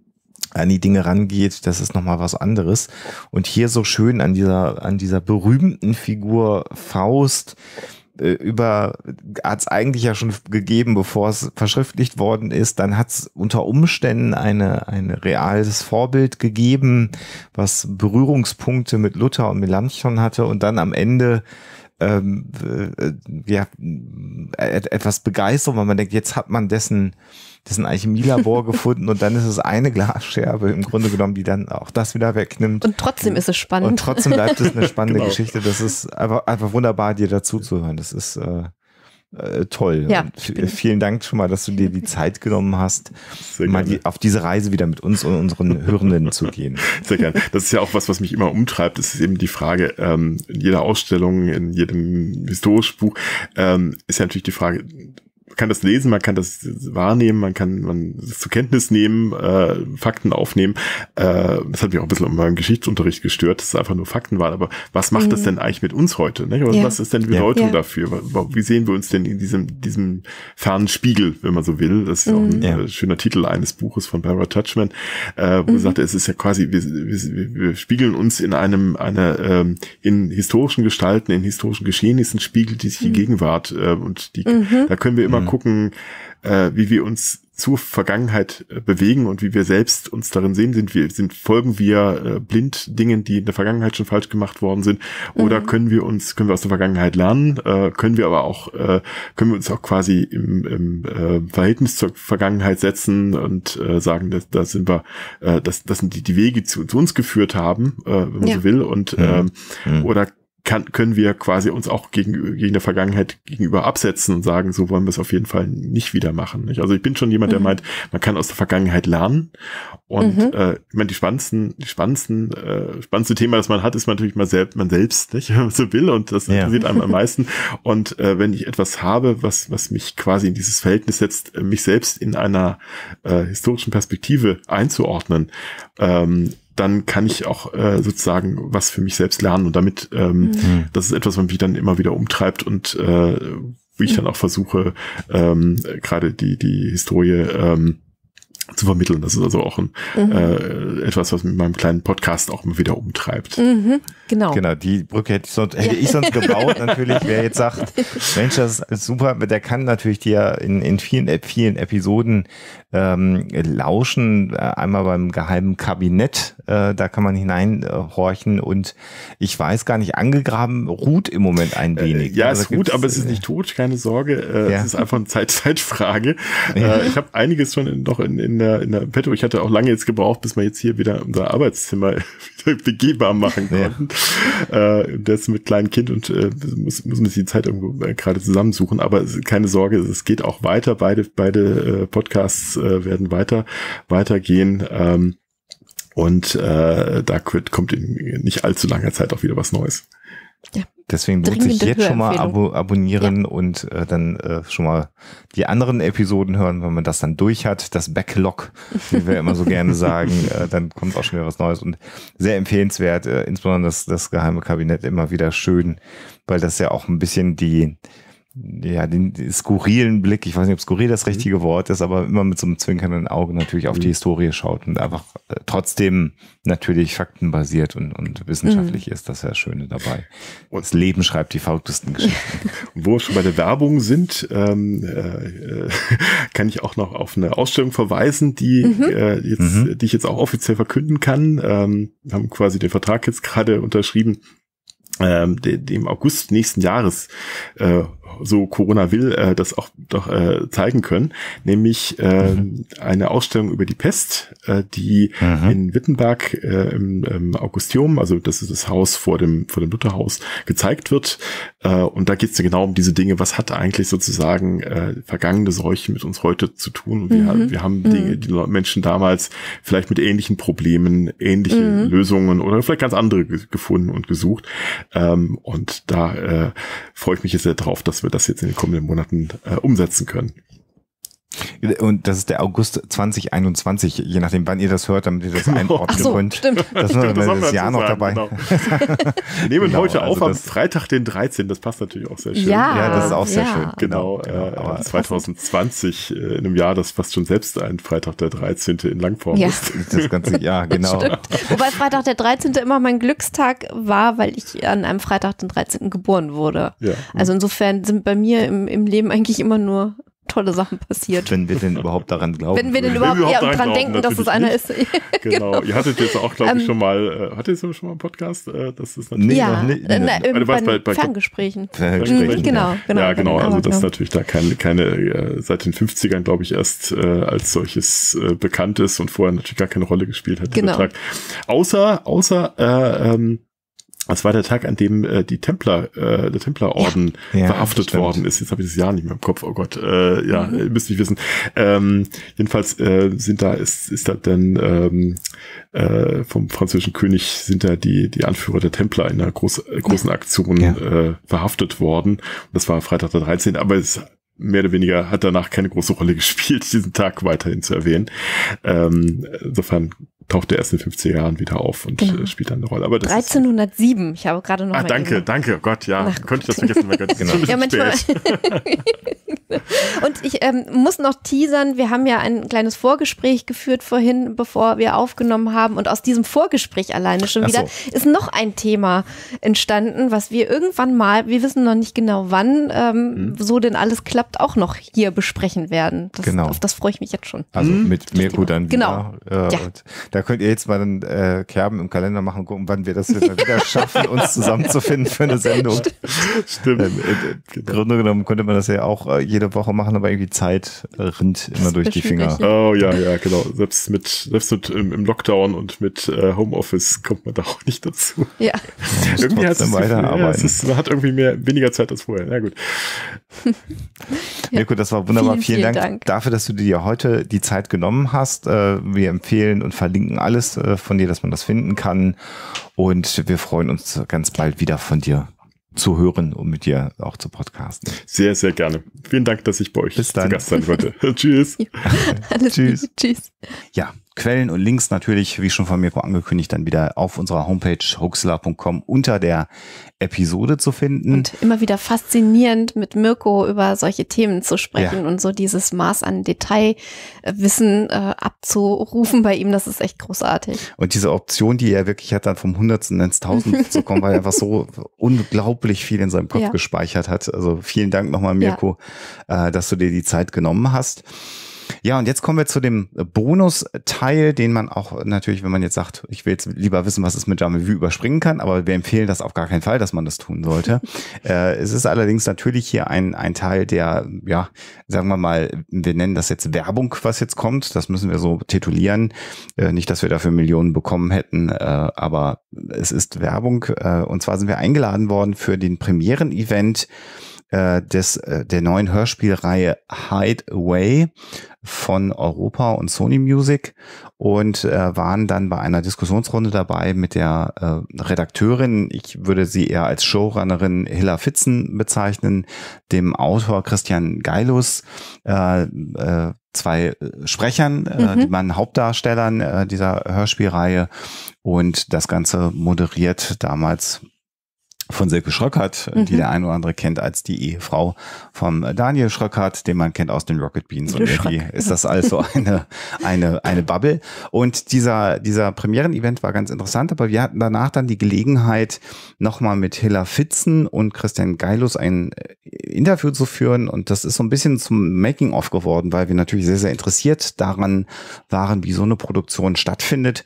an die Dinge rangeht, das ist nochmal was anderes. Und hier so schön an dieser, an dieser berühmten Figur Faust, äh, über, hat es eigentlich ja schon gegeben, bevor es verschriftlicht worden ist, dann hat es unter Umständen eine, ein reales Vorbild gegeben, was Berührungspunkte mit Luther und Melanchthon hatte und dann am Ende ähm, äh, ja, etwas Begeisterung, weil man denkt, jetzt hat man dessen dessen Alchemielabor gefunden und dann ist es eine Glasscherbe im Grunde genommen, die dann auch das wieder wegnimmt. Und trotzdem ist es spannend. Und trotzdem bleibt es eine spannende genau. Geschichte. Das ist einfach, einfach wunderbar, dir dazu zu hören. Das ist äh, äh, toll. Ja, und vielen Dank schon mal, dass du dir die Zeit genommen hast, mal die, auf diese Reise wieder mit uns und unseren Hörenden zu gehen. Sehr gerne. Das ist ja auch was, was mich immer umtreibt. Das ist eben die Frage, ähm, in jeder Ausstellung, in jedem historischen Buch, ähm, ist ja natürlich die Frage, kann das lesen, man kann das wahrnehmen, man kann man das zur Kenntnis nehmen, äh, Fakten aufnehmen. Äh, das hat mich auch ein bisschen um meinen Geschichtsunterricht gestört, dass es einfach nur Fakten waren. Aber was macht mhm. das denn eigentlich mit uns heute? Ne? Ja. Was ist denn die Bedeutung ja. dafür? Wie sehen wir uns denn in diesem, diesem fernen Spiegel, wenn man so will? Das ist mhm. auch ein ja. äh, schöner Titel eines Buches von Barbara Tuchman, äh, wo mhm. sie sagte, es ist ja quasi, wir, wir, wir spiegeln uns in einem, einer, ähm, in historischen Gestalten, in historischen Geschehnissen spiegelt die sich die mhm. Gegenwart, äh, und die, mhm. da können wir immer mhm. gucken, äh, wie wir uns zur Vergangenheit äh, bewegen und wie wir selbst uns darin sehen, sind wir, sind, folgen wir äh, blind Dingen, die in der Vergangenheit schon falsch gemacht worden sind, oder mhm. können wir uns, können wir aus der Vergangenheit lernen, äh, können wir aber auch, äh, können wir uns auch quasi im, im äh, Verhältnis zur Vergangenheit setzen und äh, sagen, dass da sind wir, äh, das, das sind die, die Wege, die zu, zu uns geführt haben, äh, wenn man ja. so will, und mhm. ähm, oder Kann, können wir quasi uns auch gegen, gegen der Vergangenheit gegenüber absetzen und sagen, so wollen wir es auf jeden Fall nicht wieder machen. Nicht? Also ich bin schon jemand, der mhm. meint, man kann aus der Vergangenheit lernen. Und mhm. äh, ich meine, die spannendsten, die spannendsten, äh, spannendste Thema, das man hat, ist natürlich mal selbst, man selbst, nicht, wenn man so will. Und das ja. interessiert einem am meisten. Und äh, wenn ich etwas habe, was, was mich quasi in dieses Verhältnis setzt, mich selbst in einer äh, historischen Perspektive einzuordnen, ähm, dann kann ich auch äh, sozusagen was für mich selbst lernen, und damit, ähm, mhm. das ist etwas, was mich dann immer wieder umtreibt und äh, wie ich dann auch versuche, ähm, gerade die die Historie ähm, zu vermitteln. Das ist also auch ein, mhm. äh, etwas, was mit meinem kleinen Podcast auch immer wieder umtreibt. Mhm, genau. Genau, die Brücke hätte ich sonst, hätte ja. ich sonst gebaut, natürlich. Wer jetzt sagt, Mensch, das ist super, der kann natürlich dir in, in vielen, vielen Episoden ähm, lauschen. Einmal beim geheimen Kabinett, äh, da kann man hineinhorchen, und ich weiß gar nicht, angegraben ruht im Moment ein wenig. Äh, ja, also es ruht, aber es ist nicht tot, keine Sorge. Äh, ja. Es ist einfach eine Zeit, Zeitfrage. Ja. Äh, ich habe einiges schon in, noch in, in In der, in der Petto. Ich hatte auch lange jetzt gebraucht, bis wir jetzt hier wieder unser Arbeitszimmer wieder begehbar machen konnten. Ja. Äh, das mit kleinem Kind, und äh, muss, muss man sich die Zeit irgendwo äh, gerade zusammensuchen. Aber keine Sorge, es geht auch weiter. Beide, beide äh, Podcasts äh, werden weiter, weitergehen. Ähm, und äh, da kommt in nicht allzu langer Zeit auch wieder was Neues. Ja. Deswegen lohnt sich jetzt schon mal abo abonnieren ja. und äh, dann äh, schon mal die anderen Episoden hören, wenn man das dann durch hat. Das Backlog, wie wir immer so gerne sagen, äh, dann kommt auch schon wieder was Neues, und sehr empfehlenswert, äh, insbesondere das, das geheime Kabinett, immer wieder schön, weil das ja auch ein bisschen die ja, den, den skurrilen Blick, ich weiß nicht, ob skurril das richtige Wort ist, aber immer mit so einem zwinkernden Auge natürlich auf die Historie schaut und einfach äh, trotzdem natürlich faktenbasiert und, und wissenschaftlich mhm. ist. Das ist ja das Schöne dabei. Und das Leben schreibt die verrücktesten Geschichten. Wo wir schon bei der Werbung sind, ähm, äh, kann ich auch noch auf eine Ausstellung verweisen, die, mhm. äh, jetzt, mhm. die ich jetzt auch offiziell verkünden kann. Ähm, wir haben quasi den Vertrag jetzt gerade unterschrieben, ähm, de, dem August nächsten Jahres, äh, so Corona will, äh, das auch doch äh, zeigen können, nämlich äh, mhm. eine Ausstellung über die Pest, äh, die mhm. in Wittenberg äh, im, im Augusteum, also das ist das Haus vor dem vor dem Lutherhaus, gezeigt wird. Äh, und da geht es ja genau um diese Dinge, was hat eigentlich sozusagen äh, vergangene Seuchen mit uns heute zu tun? Und wir, mhm. wir haben Dinge, mhm. die Menschen damals vielleicht mit ähnlichen Problemen, ähnliche mhm. Lösungen oder vielleicht ganz andere ge gefunden und gesucht. Ähm, und da äh, freue ich mich jetzt sehr drauf, dass wir das jetzt in den kommenden Monaten äh, umsetzen können. Und das ist der August zwanzig einundzwanzig, je nachdem, wann ihr das hört, damit ihr das genau. einordnen so, könnt. Stimmt. Das ist das, das Jahr noch dabei. Genau. Wir nehmen genau, heute also auf am Freitag, den dreizehnten. Das passt natürlich auch sehr schön. Ja, ja das ist auch sehr ja. schön. Genau. genau. genau. Äh, zwanzig zwanzig, äh, in einem Jahr, das fast schon selbst ein Freitag, der dreizehnte in Langform ja. ist. Das ganze Jahr, genau. Wobei Freitag, der dreizehnte immer mein Glückstag war, weil ich an einem Freitag, den dreizehnten geboren wurde. Ja. Also insofern sind bei mir im, im Leben eigentlich immer nur tolle Sachen passiert. Wenn wir denn überhaupt daran glauben. Wenn wir denn überhaupt, wir ja, überhaupt dran denken, dass es einer ist. Genau. genau. Ihr hattet jetzt auch, glaube ich, schon mal, äh, hattet ihr schon mal einen Podcast? Äh, das ist natürlich ja, nee, nee, nee, nee. bei, bei, bei Ferngesprächen. Ferngesprächen. Genau, genau. Ja, genau. Also das ist genau. natürlich da keine, keine äh, seit den fünfzigern, glaube ich, erst äh, als solches äh, bekannt ist und vorher natürlich gar keine Rolle gespielt hat, genau. dieser Tag. Außer, außer, äh, ähm, das war der Tag, an dem äh, die Templer, äh, der Templerorden ja, ja, verhaftet worden ist. Jetzt habe ich das Jahr nicht mehr im Kopf. Oh Gott, äh, ja, mhm. ihr müsst nicht wissen. Ähm, jedenfalls äh, sind da ist ist da dann ähm, äh, vom französischen König sind da die die Anführer der Templer in einer groß, äh, großen Aktion ja. äh, verhaftet worden. Und das war Freitag der dreizehnte. Aber es mehr oder weniger hat danach keine große Rolle gespielt, diesen Tag weiterhin zu erwähnen. Ähm, insofern taucht er erst in den fünfziger Jahren wieder auf und genau. äh, spielt dann eine Rolle. Aber das dreizehnhundertsieben, ich habe gerade noch Ah, mal danke, eben. danke, oh Gott, ja, konnte ich das vergessen, mein Gott, genau. Ja, manchmal. Und ich ähm, muss noch teasern, wir haben ja ein kleines Vorgespräch geführt vorhin, bevor wir aufgenommen haben, und aus diesem Vorgespräch alleine schon wieder so. ist noch ein Thema entstanden, was wir irgendwann mal, wir wissen noch nicht genau wann, ähm, mhm. so denn alles klappt, auch noch hier besprechen werden. Das, genau. Auf das freue ich mich jetzt schon. Also mit Mirko dann genau. wieder. Äh, ja. und da könnt ihr jetzt mal dann äh, Kerben im Kalender machen und gucken, wann wir das wieder schaffen, uns zusammenzufinden für eine Sendung. Stimmt. Ähm, Im Grunde genommen könnte man das ja auch äh, jede Woche machen, aber irgendwie Zeit äh, rinnt immer durch die Finger. Oh ja, ja, genau. Selbst mit, selbst mit im, im Lockdown und mit äh, Homeoffice kommt man da auch nicht dazu. Ja. Irgendwie hat es, ja, es ist, man hat irgendwie mehr, weniger Zeit als vorher. Na gut. Mirko, das war wunderbar. Vielen, vielen, vielen Dank, Dank dafür, dass du dir heute die Zeit genommen hast. Äh, wir empfehlen und verlinken alles äh, von dir, dass man das finden kann. Und wir freuen uns ganz bald wieder von dir zu hören und mit dir auch zu podcasten. Sehr, sehr gerne. Vielen Dank, dass ich bei euch Bis dann. zu Gast sein wollte. Tschüss. Ja. Alles Tschüss. Liebe. Tschüss. Ja, Quellen und Links natürlich, wie schon von Mirko angekündigt, dann wieder auf unserer Homepage hoaxilla punkt com unter der Episode zu finden. Und immer wieder faszinierend, mit Mirko über solche Themen zu sprechen Ja. und so dieses Maß an Detailwissen äh, abzurufen bei ihm, das ist echt großartig. Und diese Option, die er wirklich hat, dann vom Hundertsten ins Tausend zu kommen, weil er einfach so unglaublich viel in seinem Kopf Ja. gespeichert hat. Also vielen Dank nochmal, Mirko, äh, dass du dir die Zeit genommen hast. Ja, und jetzt kommen wir zu dem Bonusteil, den man auch natürlich, wenn man jetzt sagt, ich will jetzt lieber wissen, was es mit Jamais Vu, überspringen kann, aber wir empfehlen das auf gar keinen Fall, dass man das tun sollte. äh, es ist allerdings natürlich hier ein, ein Teil der, ja, sagen wir mal, wir nennen das jetzt Werbung, was jetzt kommt. Das müssen wir so titulieren. Äh, nicht, dass wir dafür Millionen bekommen hätten, äh, aber es ist Werbung. Äh, und zwar sind wir eingeladen worden für den Premieren-Event des der neuen Hörspielreihe Hideaway von Europa und Sony Music und äh, waren dann bei einer Diskussionsrunde dabei mit der äh, Redakteurin, ich würde sie eher als Showrunnerin Hilla Fitzen bezeichnen, dem Autor Christian Geilus, äh, äh, zwei Sprechern, äh, Mhm. die man Hauptdarstellern äh, dieser Hörspielreihe, und das Ganze moderiert damals von Silke Schröckert, Mhm. die der eine oder andere kennt als die Ehefrau vom Daniel Schröckert, den man kennt aus den Rocket Beans. Und Der irgendwie Schröck. ist das also eine, eine, eine Bubble. Und dieser, dieser Premieren-Event war ganz interessant, aber wir hatten danach dann die Gelegenheit, nochmal mit Hilla Fitzen und Christian Geilus ein Interview zu führen. Und das ist so ein bisschen zum Making-of geworden, weil wir natürlich sehr, sehr interessiert daran waren, wie so eine Produktion stattfindet.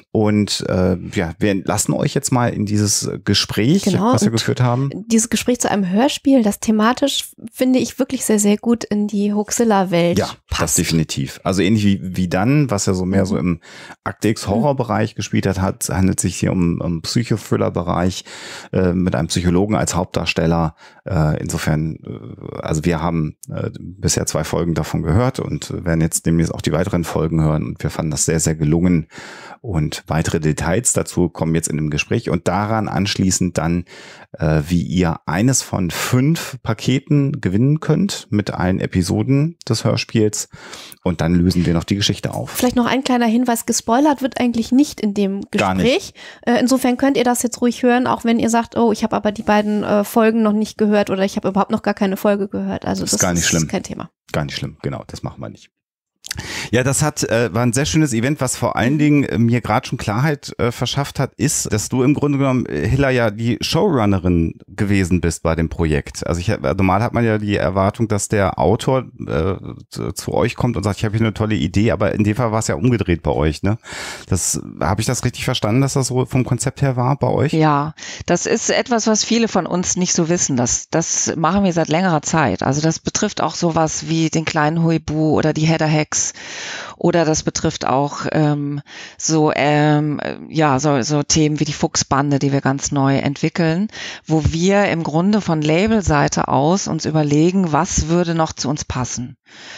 Und äh, ja, wir entlassen euch jetzt mal in dieses Gespräch, Genau, was wir und geführt haben. Dieses Gespräch zu einem Hörspiel, das thematisch, finde ich, wirklich sehr, sehr gut in die Hoaxilla-Welt Ja, das passt. definitiv. Also ähnlich wie, wie dann, was ja so mehr so im Akte X Horror-Bereich gespielt hat, hat handelt sich hier um, um Psychothriller-Bereich äh, mit einem Psychologen als Hauptdarsteller. Äh, insofern, äh, also wir haben äh, bisher zwei Folgen davon gehört und werden jetzt demnächst auch die weiteren Folgen hören, und wir fanden das sehr, sehr gelungen. Und weitere Details dazu kommen jetzt in dem Gespräch, und daran anschließend dann, äh, wie ihr eines von fünf Paketen gewinnen könnt mit allen Episoden des Hörspiels, und dann lösen wir noch die Geschichte auf. Vielleicht noch ein kleiner Hinweis, gespoilert wird eigentlich nicht in dem Gar Gespräch. Äh, insofern könnt ihr das jetzt ruhig hören, auch wenn ihr sagt, oh, ich habe aber die beiden äh, Folgen noch nicht gehört oder ich habe überhaupt noch gar keine Folge gehört. Also Das das, ist gar nicht schlimm. ist kein Thema. Gar nicht schlimm, genau, das machen wir nicht. Ja, das hat äh, war ein sehr schönes Event, was vor allen Dingen äh, mir gerade schon Klarheit äh, verschafft hat, ist, dass du im Grunde genommen, äh, Hilla, ja die Showrunnerin gewesen bist bei dem Projekt. Also ich hab- normal hat man ja die Erwartung, dass der Autor äh, zu, zu euch kommt und sagt, ich habe hier eine tolle Idee, aber in dem Fall war es ja umgedreht bei euch, ne? Das habe ich das richtig verstanden, dass das so vom Konzept her war bei euch? Ja, das ist etwas, was viele von uns nicht so wissen. Das, das machen wir seit längerer Zeit. Also das betrifft auch sowas wie den kleinen Huibu oder die Header-Hacks. Oder das betrifft auch ähm, so ähm, ja so, so Themen wie die Fuchsbande, die wir ganz neu entwickeln, wo wir im Grunde von Labelseite aus uns überlegen, was würde noch zu uns passen.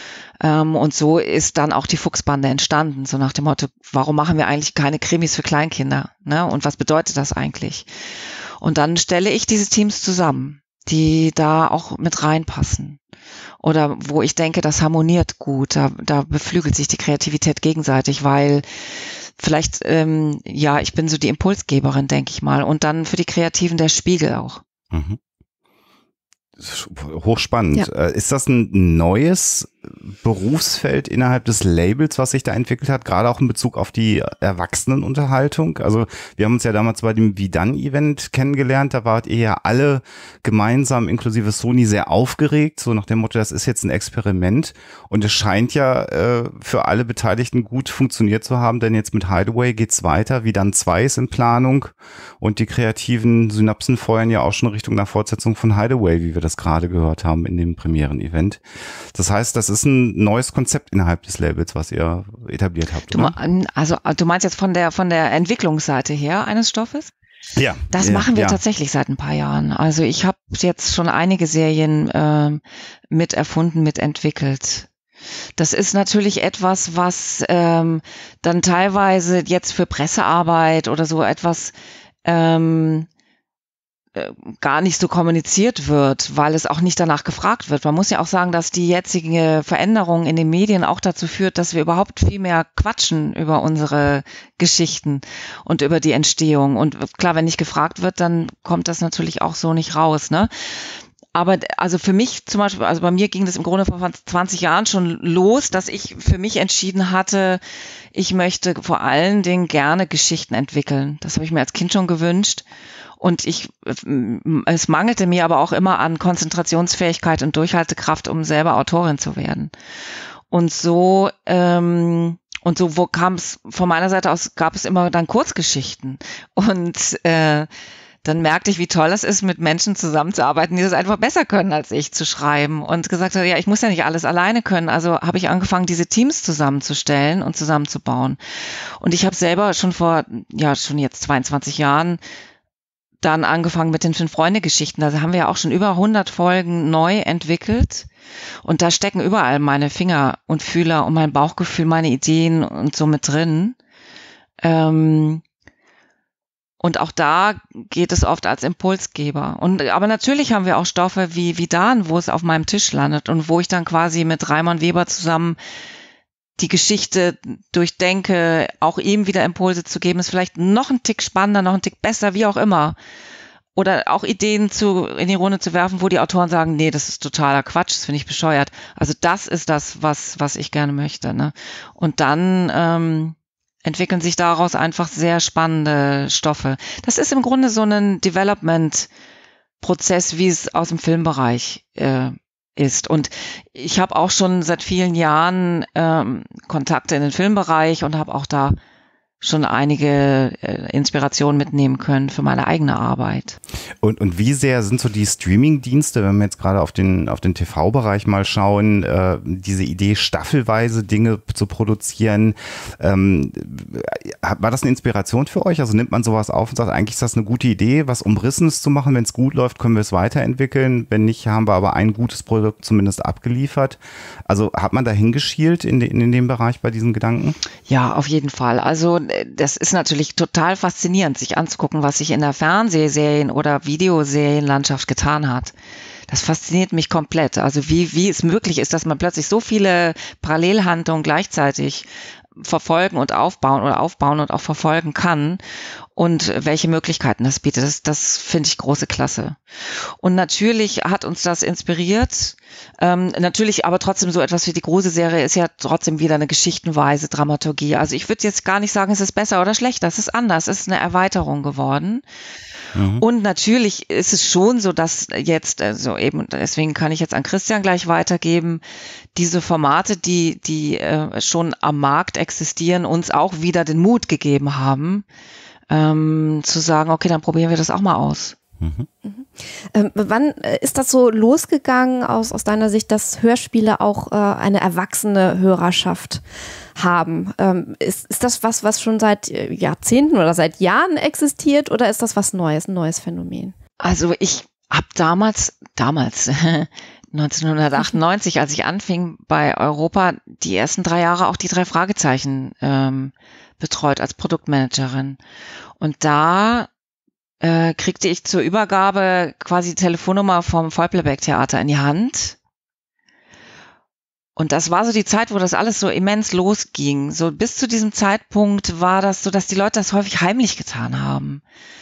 Ähm, und so ist dann auch die Fuchsbande entstanden, so nach dem Motto, warum machen wir eigentlich keine Krimis für Kleinkinder? Ne? Und was bedeutet das eigentlich? Und dann stelle ich diese Teams zusammen. die da auch mit reinpassen. Oder wo ich denke, das harmoniert gut, da, da beflügelt sich die Kreativität gegenseitig, weil vielleicht, ähm, ja, ich bin so die Impulsgeberin, denke ich mal. Und dann für die Kreativen der Spiegel auch. Mhm. Hochspannend. Ja. Ist das ein neues Berufsfeld innerhalb des Labels, was sich da entwickelt hat, gerade auch in Bezug auf die Erwachsenenunterhaltung? Also wir haben uns ja damals bei dem Wie-Dann-Event kennengelernt, da wart ihr ja alle gemeinsam, inklusive Sony, sehr aufgeregt, so nach dem Motto, das ist jetzt ein Experiment und es scheint ja äh, für alle Beteiligten gut funktioniert zu haben, denn jetzt mit Hideaway geht's weiter, Wie-Dann zwei ist in Planung und die kreativen Synapsen feuern ja auch schon Richtung einer Fortsetzung von Hideaway, wie wir das gerade gehört haben in dem Premieren-Event. Das heißt, das ist ein neues Konzept innerhalb des Labels, was ihr etabliert habt, du, Also du meinst jetzt von der von der Entwicklungsseite her eines Stoffes? Ja. Das ja, machen wir ja. tatsächlich seit ein paar Jahren. Also ich habe jetzt schon einige Serien äh, mit erfunden, mitentwickelt. Das ist natürlich etwas, was ähm, dann teilweise jetzt für Pressearbeit oder so etwas ähm, gar nicht so kommuniziert wird, weil es auch nicht danach gefragt wird. Man muss ja auch sagen, dass die jetzige Veränderung in den Medien auch dazu führt, dass wir überhaupt viel mehr quatschen über unsere Geschichten und über die Entstehung. Und klar, wenn nicht gefragt wird, dann kommt das natürlich auch so nicht raus, ne? Aber also für mich zum Beispiel, also bei mir ging das im Grunde vor zwanzig Jahren schon los, dass ich für mich entschieden hatte, ich möchte vor allen Dingen gerne Geschichten entwickeln. Das habe ich mir als Kind schon gewünscht. Und ich, es mangelte mir aber auch immer an Konzentrationsfähigkeit und Durchhaltekraft, um selber Autorin zu werden. Und so, ähm, und so wo kam es von meiner Seite aus, gab es immer dann Kurzgeschichten. Und äh, dann merkte ich, wie toll es ist, mit Menschen zusammenzuarbeiten, die das einfach besser können als ich zu schreiben. Und gesagt habe, ja, ich muss ja nicht alles alleine können. Also habe ich angefangen, diese Teams zusammenzustellen und zusammenzubauen. Und ich habe selber schon vor, ja, schon jetzt zweiundzwanzig Jahren dann angefangen mit den Fünf-Freunde-Geschichten. Da haben wir ja auch schon über hundert Folgen neu entwickelt. Und da stecken überall meine Finger und Fühler und mein Bauchgefühl, meine Ideen und so mit drin. Ähm, und auch da geht es oft als Impulsgeber. Und, aber natürlich haben wir auch Stoffe wie Wie-Dann, wo es auf meinem Tisch landet und wo ich dann quasi mit Reimann Weber zusammen die Geschichte durchdenke, auch ihm wieder Impulse zu geben, ist vielleicht noch ein Tick spannender, noch ein Tick besser, wie auch immer. Oder auch Ideen zu, in die Runde zu werfen, wo die Autoren sagen, nee, das ist totaler Quatsch, das finde ich bescheuert. Also das ist das, was, was ich gerne möchte, ne? Und dann ähm, entwickeln sich daraus einfach sehr spannende Stoffe. Das ist im Grunde so ein Development-Prozess, wie es aus dem Filmbereich äh, ist. Und ich habe auch schon seit vielen Jahren ähm, Kontakte in den Filmbereich und habe auch da schon einige äh, Inspirationen mitnehmen können für meine eigene Arbeit. Und, und wie sehr sind so die Streaming-Dienste, wenn wir jetzt gerade auf den, auf den T V-Bereich mal schauen, äh, diese Idee, staffelweise Dinge zu produzieren, ähm, war das eine Inspiration für euch? Also nimmt man sowas auf und sagt, eigentlich ist das eine gute Idee, was Umrissenes zu machen, wenn es gut läuft, können wir es weiterentwickeln, wenn nicht, haben wir aber ein gutes Produkt zumindest abgeliefert. Also hat man da hingeschielt in, de, in dem Bereich bei diesen Gedanken? Ja, auf jeden Fall. Also das ist natürlich total faszinierend, sich anzugucken, was sich in der Fernsehserien- oder Videoserienlandschaft getan hat. Das fasziniert mich komplett. Also wie, wie es möglich ist, dass man plötzlich so viele Parallelhandlungen gleichzeitig verfolgen und aufbauen oder aufbauen und auch verfolgen kann und welche Möglichkeiten das bietet. Das, das finde ich große Klasse. Und natürlich hat uns das inspiriert. Ähm, natürlich aber trotzdem so etwas wie die Grusel-Serie ist ja trotzdem wieder eine geschichtenweise Dramaturgie. Also ich würde jetzt gar nicht sagen, es ist besser oder schlechter. Es ist anders. Es ist eine Erweiterung geworden. Mhm. Und natürlich ist es schon so, dass jetzt, also eben, deswegen kann ich jetzt an Christian gleich weitergeben, diese Formate, die, die äh, schon am Markt existieren, uns auch wieder den Mut gegeben haben, ähm, zu sagen, okay, dann probieren wir das auch mal aus. Mhm. Mhm. Ähm, wann ist das so losgegangen aus, aus deiner Sicht, dass Hörspiele auch äh, eine erwachsene Hörerschaft haben? Ähm, ist, ist das was, was schon seit Jahrzehnten oder seit Jahren existiert oder ist das was Neues, ein neues Phänomen? Also ich habe damals, damals neunzehnhundertachtundneunzig, als ich anfing bei Europa, die ersten drei Jahre auch die drei Fragezeichen ähm, betreut als Produktmanagerin. Und da äh, kriegte ich zur Übergabe quasi die Telefonnummer vom Vollplayback-Theater in die Hand. Und das war so die Zeit, wo das alles so immens losging. So bis zu diesem Zeitpunkt war das so, dass die Leute das häufig heimlich getan haben.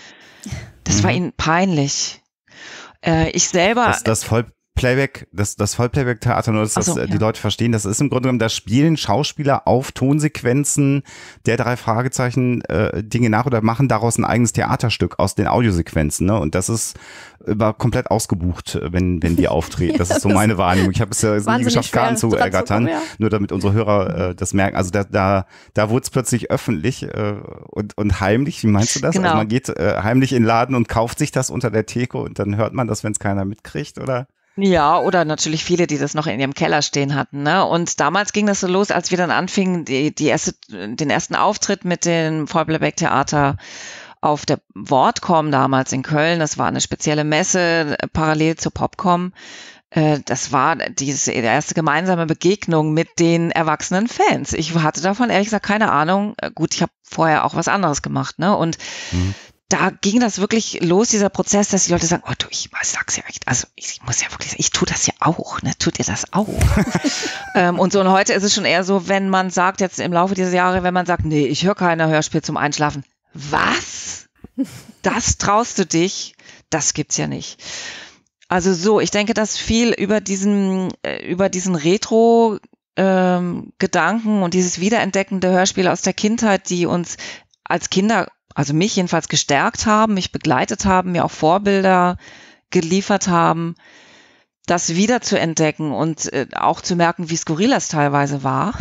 Das mhm. war ihnen peinlich. Äh, ich selber... Das, das Vollplayback, das, das Vollplayback-Theater, nur dass so, das, ja. die Leute verstehen, das ist im Grunde genommen, da spielen Schauspieler auf Tonsequenzen der drei Fragezeichen äh, Dinge nach oder machen daraus ein eigenes Theaterstück aus den Audiosequenzen. Ne? Und das ist war komplett ausgebucht, wenn wenn die auftreten. Das ja, ist so meine Wahrnehmung. Ich habe es ja nie geschafft, Karten zu ergattern, ja. nur damit unsere Hörer äh, das merken. Also da da da wurde es plötzlich öffentlich äh, und und heimlich. Wie meinst du das? Genau. Also man geht äh, heimlich in den Laden und kauft sich das unter der Theke und dann hört man das, wenn es keiner mitkriegt, oder? Ja, oder natürlich viele, die das noch in ihrem Keller stehen hatten, ne? Und damals ging das so los, als wir dann anfingen, die die erste den ersten Auftritt mit dem Vollplayback-Theater auf der Wortcom damals in Köln. Das war eine spezielle Messe parallel zur Popcom. Das war diese erste gemeinsame Begegnung mit den erwachsenen Fans. Ich hatte davon ehrlich gesagt keine Ahnung. Gut, ich habe vorher auch was anderes gemacht, ne? Und mhm. da ging das wirklich los, dieser Prozess, dass die Leute sagen, oh du, ich sag's ja echt, also ich muss ja wirklich sagen, ich tue das ja auch, ne? Tut ihr das auch? ähm, und so, und heute ist es schon eher so, wenn man sagt, jetzt im Laufe dieser Jahre, wenn man sagt, nee, ich höre keine Hörspiel zum Einschlafen. Was? Das traust du dich? Das gibt's ja nicht. Also so, ich denke, dass viel über diesen, über diesen Retro ähm, Gedanken und dieses Wiederentdecken der Hörspiele aus der Kindheit, die uns als Kinder, also mich jedenfalls gestärkt haben, mich begleitet haben, mir auch Vorbilder geliefert haben, das wieder zu entdecken und äh, auch zu merken, wie skurril das teilweise war.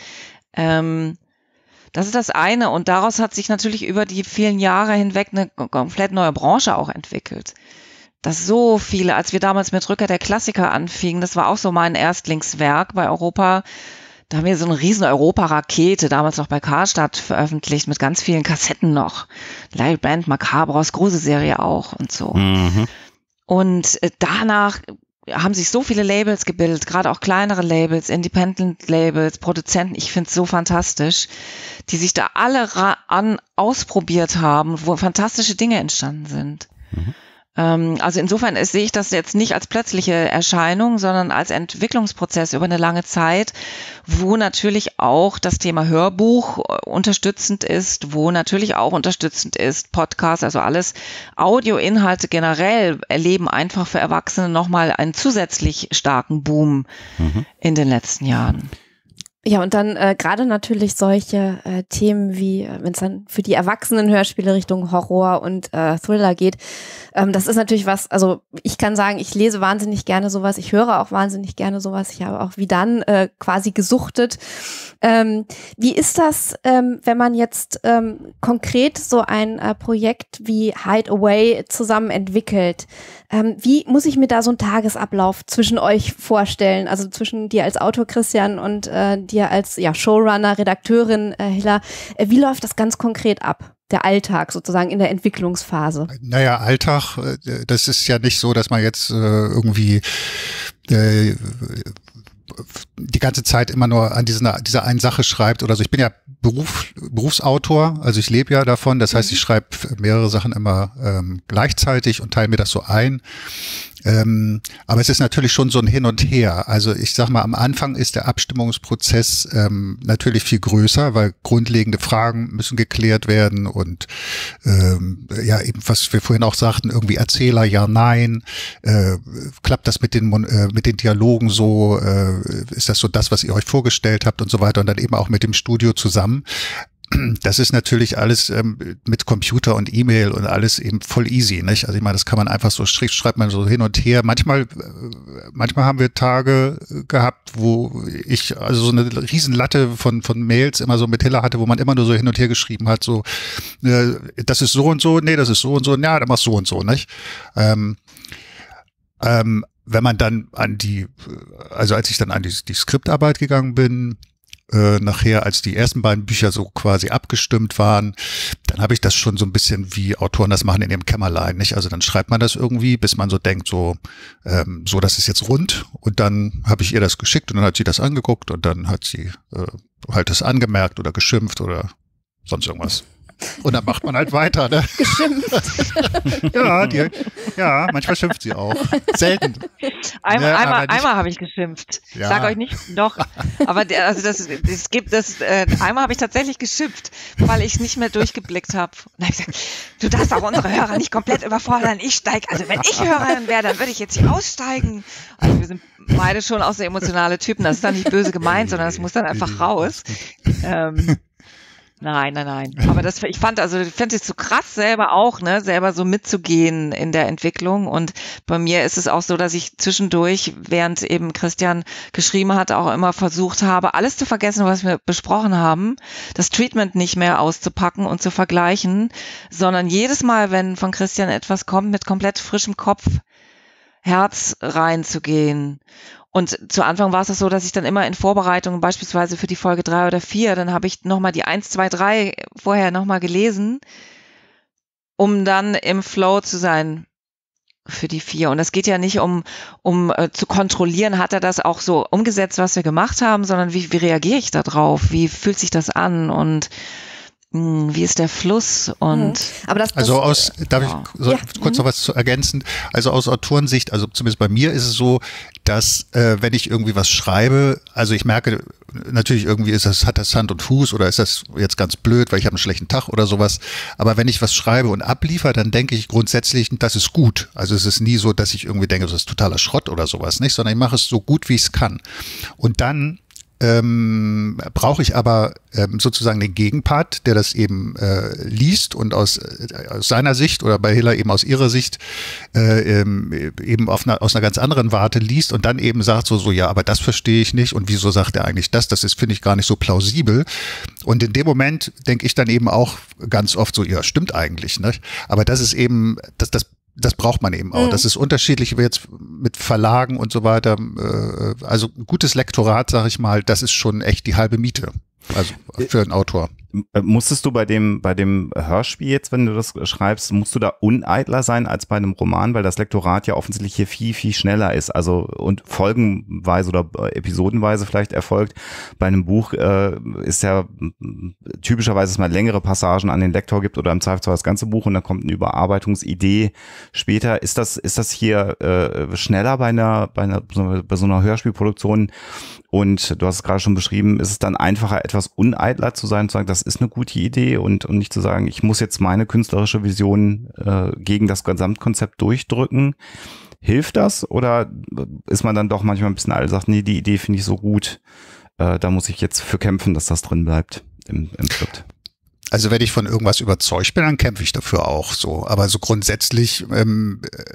ähm, Das ist das eine, und daraus hat sich natürlich über die vielen Jahre hinweg eine komplett neue Branche auch entwickelt. Dass so viele, als wir damals mit Rückkehr der Klassiker anfingen, das war auch so mein Erstlingswerk bei Europa, da haben wir so eine riesen Europa-Rakete, damals noch bei Karstadt veröffentlicht, mit ganz vielen Kassetten noch. Larry Brand, Macabros, große Serie auch und so. Mhm. Und danach haben sich so viele Labels gebildet, gerade auch kleinere Labels, Independent-Labels, Produzenten, ich finde es so fantastisch, die sich da alle ra- an ausprobiert haben, wo fantastische Dinge entstanden sind. Mhm. Ähm, also insofern ist, sehe ich das jetzt nicht als plötzliche Erscheinung, sondern als Entwicklungsprozess über eine lange Zeit, wo natürlich auch das Thema Hörbuch unterstützend ist, wo natürlich auch unterstützend ist Podcast, also alles Audioinhalte generell erleben einfach für Erwachsene nochmal einen zusätzlich starken Boom mhm. in den letzten Jahren. Ja, und dann äh, gerade natürlich solche äh, Themen wie, äh, wenn es dann für die Erwachsenen-Hörspiele Richtung Horror und äh, Thriller geht, ähm, das ist natürlich was, also ich kann sagen, ich lese wahnsinnig gerne sowas, ich höre auch wahnsinnig gerne sowas, ich habe auch wie dann äh, quasi gesuchtet. Ähm, wie ist das, ähm, wenn man jetzt ähm, konkret so ein äh, Projekt wie Hideaway zusammen entwickelt? Ähm, wie muss ich mir da so einen Tagesablauf zwischen euch vorstellen, also zwischen dir als Autor Christian und äh, dir als ja, Showrunner, Redakteurin äh, Hilla, äh, wie läuft das ganz konkret ab, der Alltag sozusagen in der Entwicklungsphase? Naja, Alltag, das ist ja nicht so, dass man jetzt äh, irgendwie äh, die ganze Zeit immer nur an dieser, dieser einen Sache schreibt oder so. Ich bin ja Beruf, Berufsautor, also ich lebe ja davon, das heißt, ich schreibe mehrere Sachen immer ähm, gleichzeitig und teile mir das so ein. Ähm, aber es ist natürlich schon so ein Hin und Her. Also ich sag mal, am Anfang ist der Abstimmungsprozess ähm, natürlich viel größer, weil grundlegende Fragen müssen geklärt werden und ähm, ja, eben was wir vorhin auch sagten, irgendwie Erzähler, ja, nein, äh, klappt das mit den äh, mit den Dialogen so, äh, ist das so das, was ihr euch vorgestellt habt und so weiter und dann eben auch mit dem Studio zusammen. Das ist natürlich alles ähm, mit Computer und E-Mail und alles eben voll easy, nicht? Also ich meine, das kann man einfach so, schreibt man so hin und her. Manchmal, manchmal haben wir Tage gehabt, wo ich also so eine riesen Latte von von Mails immer so mit Hilla hatte, wo man immer nur so hin und her geschrieben hat, so äh, das ist so und so, nee, das ist so und so, ja, dann machst du so und so, nicht? Ähm, ähm, wenn man dann an die, also als ich dann an die, die Skriptarbeit gegangen bin, Äh, nachher, als die ersten beiden Bücher so quasi abgestimmt waren, dann habe ich das schon so ein bisschen wie Autoren das machen in ihrem Kämmerlein, nicht? Also dann schreibt man das irgendwie, bis man so denkt, so, ähm, so, das ist jetzt rund, und dann habe ich ihr das geschickt und dann hat sie das angeguckt und dann hat sie äh, halt das angemerkt oder geschimpft oder sonst irgendwas. Und dann macht man halt weiter, ne? Geschimpft. ja, die, ja, manchmal schimpft sie auch. Selten. Einmal, Ne, einmal, aber einmal habe ich geschimpft. Ich Ja. sage euch nicht noch, aber der, also das, es gibt das, äh, einmal habe ich tatsächlich geschimpft, weil ich nicht mehr durchgeblickt habe. Und hab ich gesagt, du darfst auch unsere Hörer nicht komplett überfordern. Ich steige, also wenn ich Hörerin wäre, dann würde ich jetzt hier aussteigen. Also wir sind beide schon auch so emotionale Typen. Das ist dann nicht böse gemeint, sondern das muss dann einfach raus. Ähm, Nein, nein, nein. Aber das, ich fand, also, ich fand es so krass selber auch, ne, selber so mitzugehen in der Entwicklung. Und bei mir ist es auch so, dass ich zwischendurch, während eben Christian geschrieben hat, auch immer versucht habe, alles zu vergessen, was wir besprochen haben, das Treatment nicht mehr auszupacken und zu vergleichen, sondern jedes Mal, wenn von Christian etwas kommt, mit komplett frischem Kopf, Herz reinzugehen. Und zu Anfang war es so, dass ich dann immer in Vorbereitungen, beispielsweise für die Folge drei oder vier, dann habe ich nochmal die eins, zwei, drei vorher nochmal gelesen, um dann im Flow zu sein für die vier. Und es geht ja nicht um, um äh, zu kontrollieren, hat er das auch so umgesetzt, was wir gemacht haben, sondern wie, wie reagiere ich da drauf? Wie fühlt sich das an? Und mh, wie ist der Fluss? Und Aber das, das, Also aus, darf ja. ich so, Ja. kurz noch was zu ergänzen? Also aus Autorensicht, also zumindest bei mir ist es so, dass äh, wenn ich irgendwie was schreibe, also ich merke natürlich irgendwie ist das, hat das Hand und Fuß oder ist das jetzt ganz blöd, weil ich habe einen schlechten Tag oder sowas. Aber wenn ich was schreibe und abliefere, dann denke ich grundsätzlich, das ist gut. Also es ist nie so, dass ich irgendwie denke, das ist totaler Schrott oder sowas, nicht, sondern ich mache es so gut, wie ich es kann. Und dann ähm, brauche ich aber ähm, sozusagen den Gegenpart, der das eben äh, liest und aus, äh, aus seiner Sicht oder bei Hiller eben aus ihrer Sicht äh, ähm, eben auf einer, aus einer ganz anderen Warte liest und dann eben sagt so, so ja, aber das verstehe ich nicht und wieso sagt er eigentlich das? Das ist, finde ich, gar nicht so plausibel. Und in dem Moment denke ich dann eben auch ganz oft so, ja, stimmt eigentlich, ne? Aber das ist eben, das, das Das braucht man eben auch. Mhm. Das ist unterschiedlich wie jetzt mit Verlagen und so weiter. Also ein gutes Lektorat, sag ich mal, das ist schon echt die halbe Miete. Also für einen Autor. Musstest du bei dem, bei dem Hörspiel jetzt, wenn du das schreibst, musst du da uneitler sein als bei einem Roman, weil das Lektorat ja offensichtlich hier viel, viel schneller ist, also und folgenweise oder episodenweise vielleicht erfolgt. Bei einem Buch äh, ist ja typischerweise, dass man längere Passagen an den Lektor gibt oder im Zweifelsfall das ganze Buch und dann kommt eine Überarbeitungsidee später. Ist das, ist das hier äh, schneller bei einer, bei einer, bei so einer Hörspielproduktion? Und du hast es gerade schon beschrieben, ist es dann einfacher, etwas uneitler zu sein, zu sagen, das ist eine gute Idee und, und nicht zu sagen, ich muss jetzt meine künstlerische Vision äh, gegen das Gesamtkonzept durchdrücken. Hilft das oder ist man dann doch manchmal ein bisschen alt und sagt, nee, die Idee finde ich so gut, äh, da muss ich jetzt für kämpfen, dass das drin bleibt im, im Skript? Also wenn ich von irgendwas überzeugt bin, dann kämpfe ich dafür auch so. Aber so grundsätzlich ähm,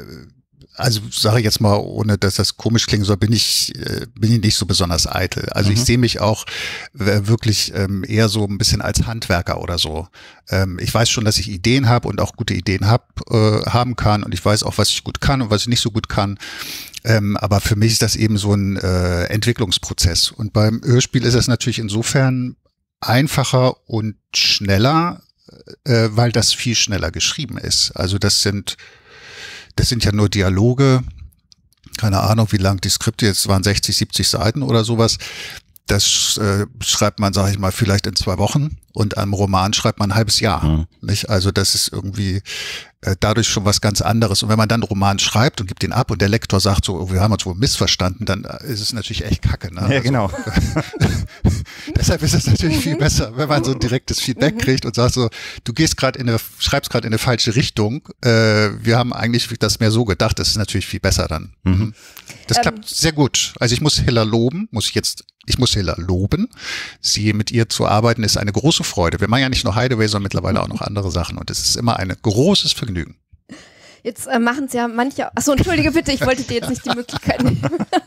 also sage ich jetzt mal, ohne dass das komisch klingen soll, bin ich äh, bin ich nicht so besonders eitel. Also mhm. ich sehe mich auch äh, wirklich ähm, eher so ein bisschen als Handwerker oder so. Ähm, ich weiß schon, dass ich Ideen habe und auch gute Ideen hab, äh, haben kann und ich weiß auch, was ich gut kann und was ich nicht so gut kann. Ähm, aber für mich ist das eben so ein äh, Entwicklungsprozess. Und beim Hörspiel ist es natürlich insofern einfacher und schneller, äh, weil das viel schneller geschrieben ist. Also das sind Das sind ja nur Dialoge, keine Ahnung, wie lang die Skripte jetzt waren, sechzig, siebzig Seiten oder sowas. Das äh, schreibt man, sage ich mal, vielleicht in zwei Wochen und einem Roman schreibt man ein halbes Jahr. Mhm. Nicht? Also das ist irgendwie äh, dadurch schon was ganz anderes. Und wenn man dann einen Roman schreibt und gibt den ab und der Lektor sagt so, oh, wir haben uns wohl missverstanden, dann ist es natürlich echt kacke. Ne? Ja, also, genau. Deshalb ist es natürlich viel besser, wenn man so ein direktes Feedback kriegt und sagt so, du gehst gerade in eine, schreibst gerade in eine falsche Richtung. Äh, wir haben eigentlich das mehr so gedacht. Das ist natürlich viel besser dann. Mhm. Das ähm, klappt sehr gut. Also ich muss Hiller loben, muss ich jetzt, ich muss Hiller loben. Sie mit ihr zu arbeiten ist eine große Freude. Wir machen ja nicht nur Hideaway, sondern mittlerweile auch noch andere Sachen und es ist immer ein großes Vergnügen. Jetzt äh, machen es ja manche. Achso, entschuldige bitte, ich wollte dir jetzt nicht die Möglichkeit nehmen,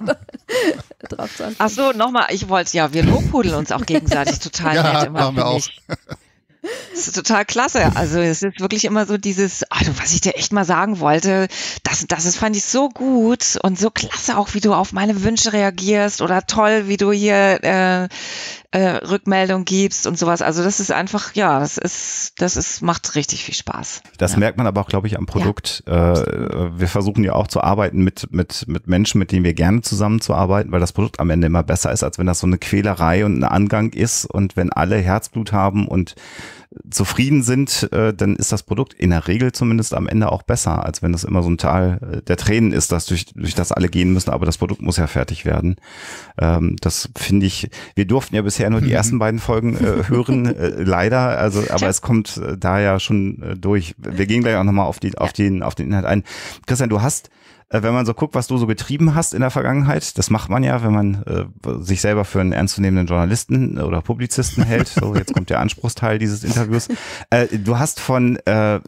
drauf zu antworten. Achso, nochmal, ich wollte, ja, wir lobhudeln uns auch gegenseitig total ja, nett immer. Machen wir auch. Das ist total klasse. Also es ist wirklich immer so dieses, ach du, was ich dir echt mal sagen wollte, das, das ist, fand ich so gut und so klasse auch, wie du auf meine Wünsche reagierst oder toll, wie du hier äh, äh, Rückmeldung gibst und sowas. Also das ist einfach, ja, das ist, das ist, macht richtig viel Spaß. Das ja. merkt man aber auch, glaube ich, am Produkt. Ja. Äh, wir versuchen ja auch zu arbeiten mit, mit, mit Menschen, mit denen wir gerne zusammenzuarbeiten, weil das Produkt am Ende immer besser ist, als wenn das so eine Quälerei und ein Angang ist. Und wenn alle Herzblut haben und zufrieden sind, äh, dann ist das Produkt in der Regel zumindest am Ende auch besser, als wenn das immer so ein Tal der Tränen ist, das durch, durch das alle gehen müssen, aber das Produkt muss ja fertig werden. Ähm, das finde ich, wir durften ja bisher nur die ersten beiden Folgen äh, hören, äh, leider, also, aber es kommt äh, da ja schon äh, durch. Wir gehen gleich auch nochmal auf die, auf den, auf den Inhalt ein. Christian, du hast, wenn man so guckt, was du so getrieben hast in der Vergangenheit, das macht man ja, wenn man äh, sich selber für einen ernstzunehmenden Journalisten oder Publizisten hält. So, jetzt kommt der Anspruchsteil dieses Interviews. Äh, du hast von äh,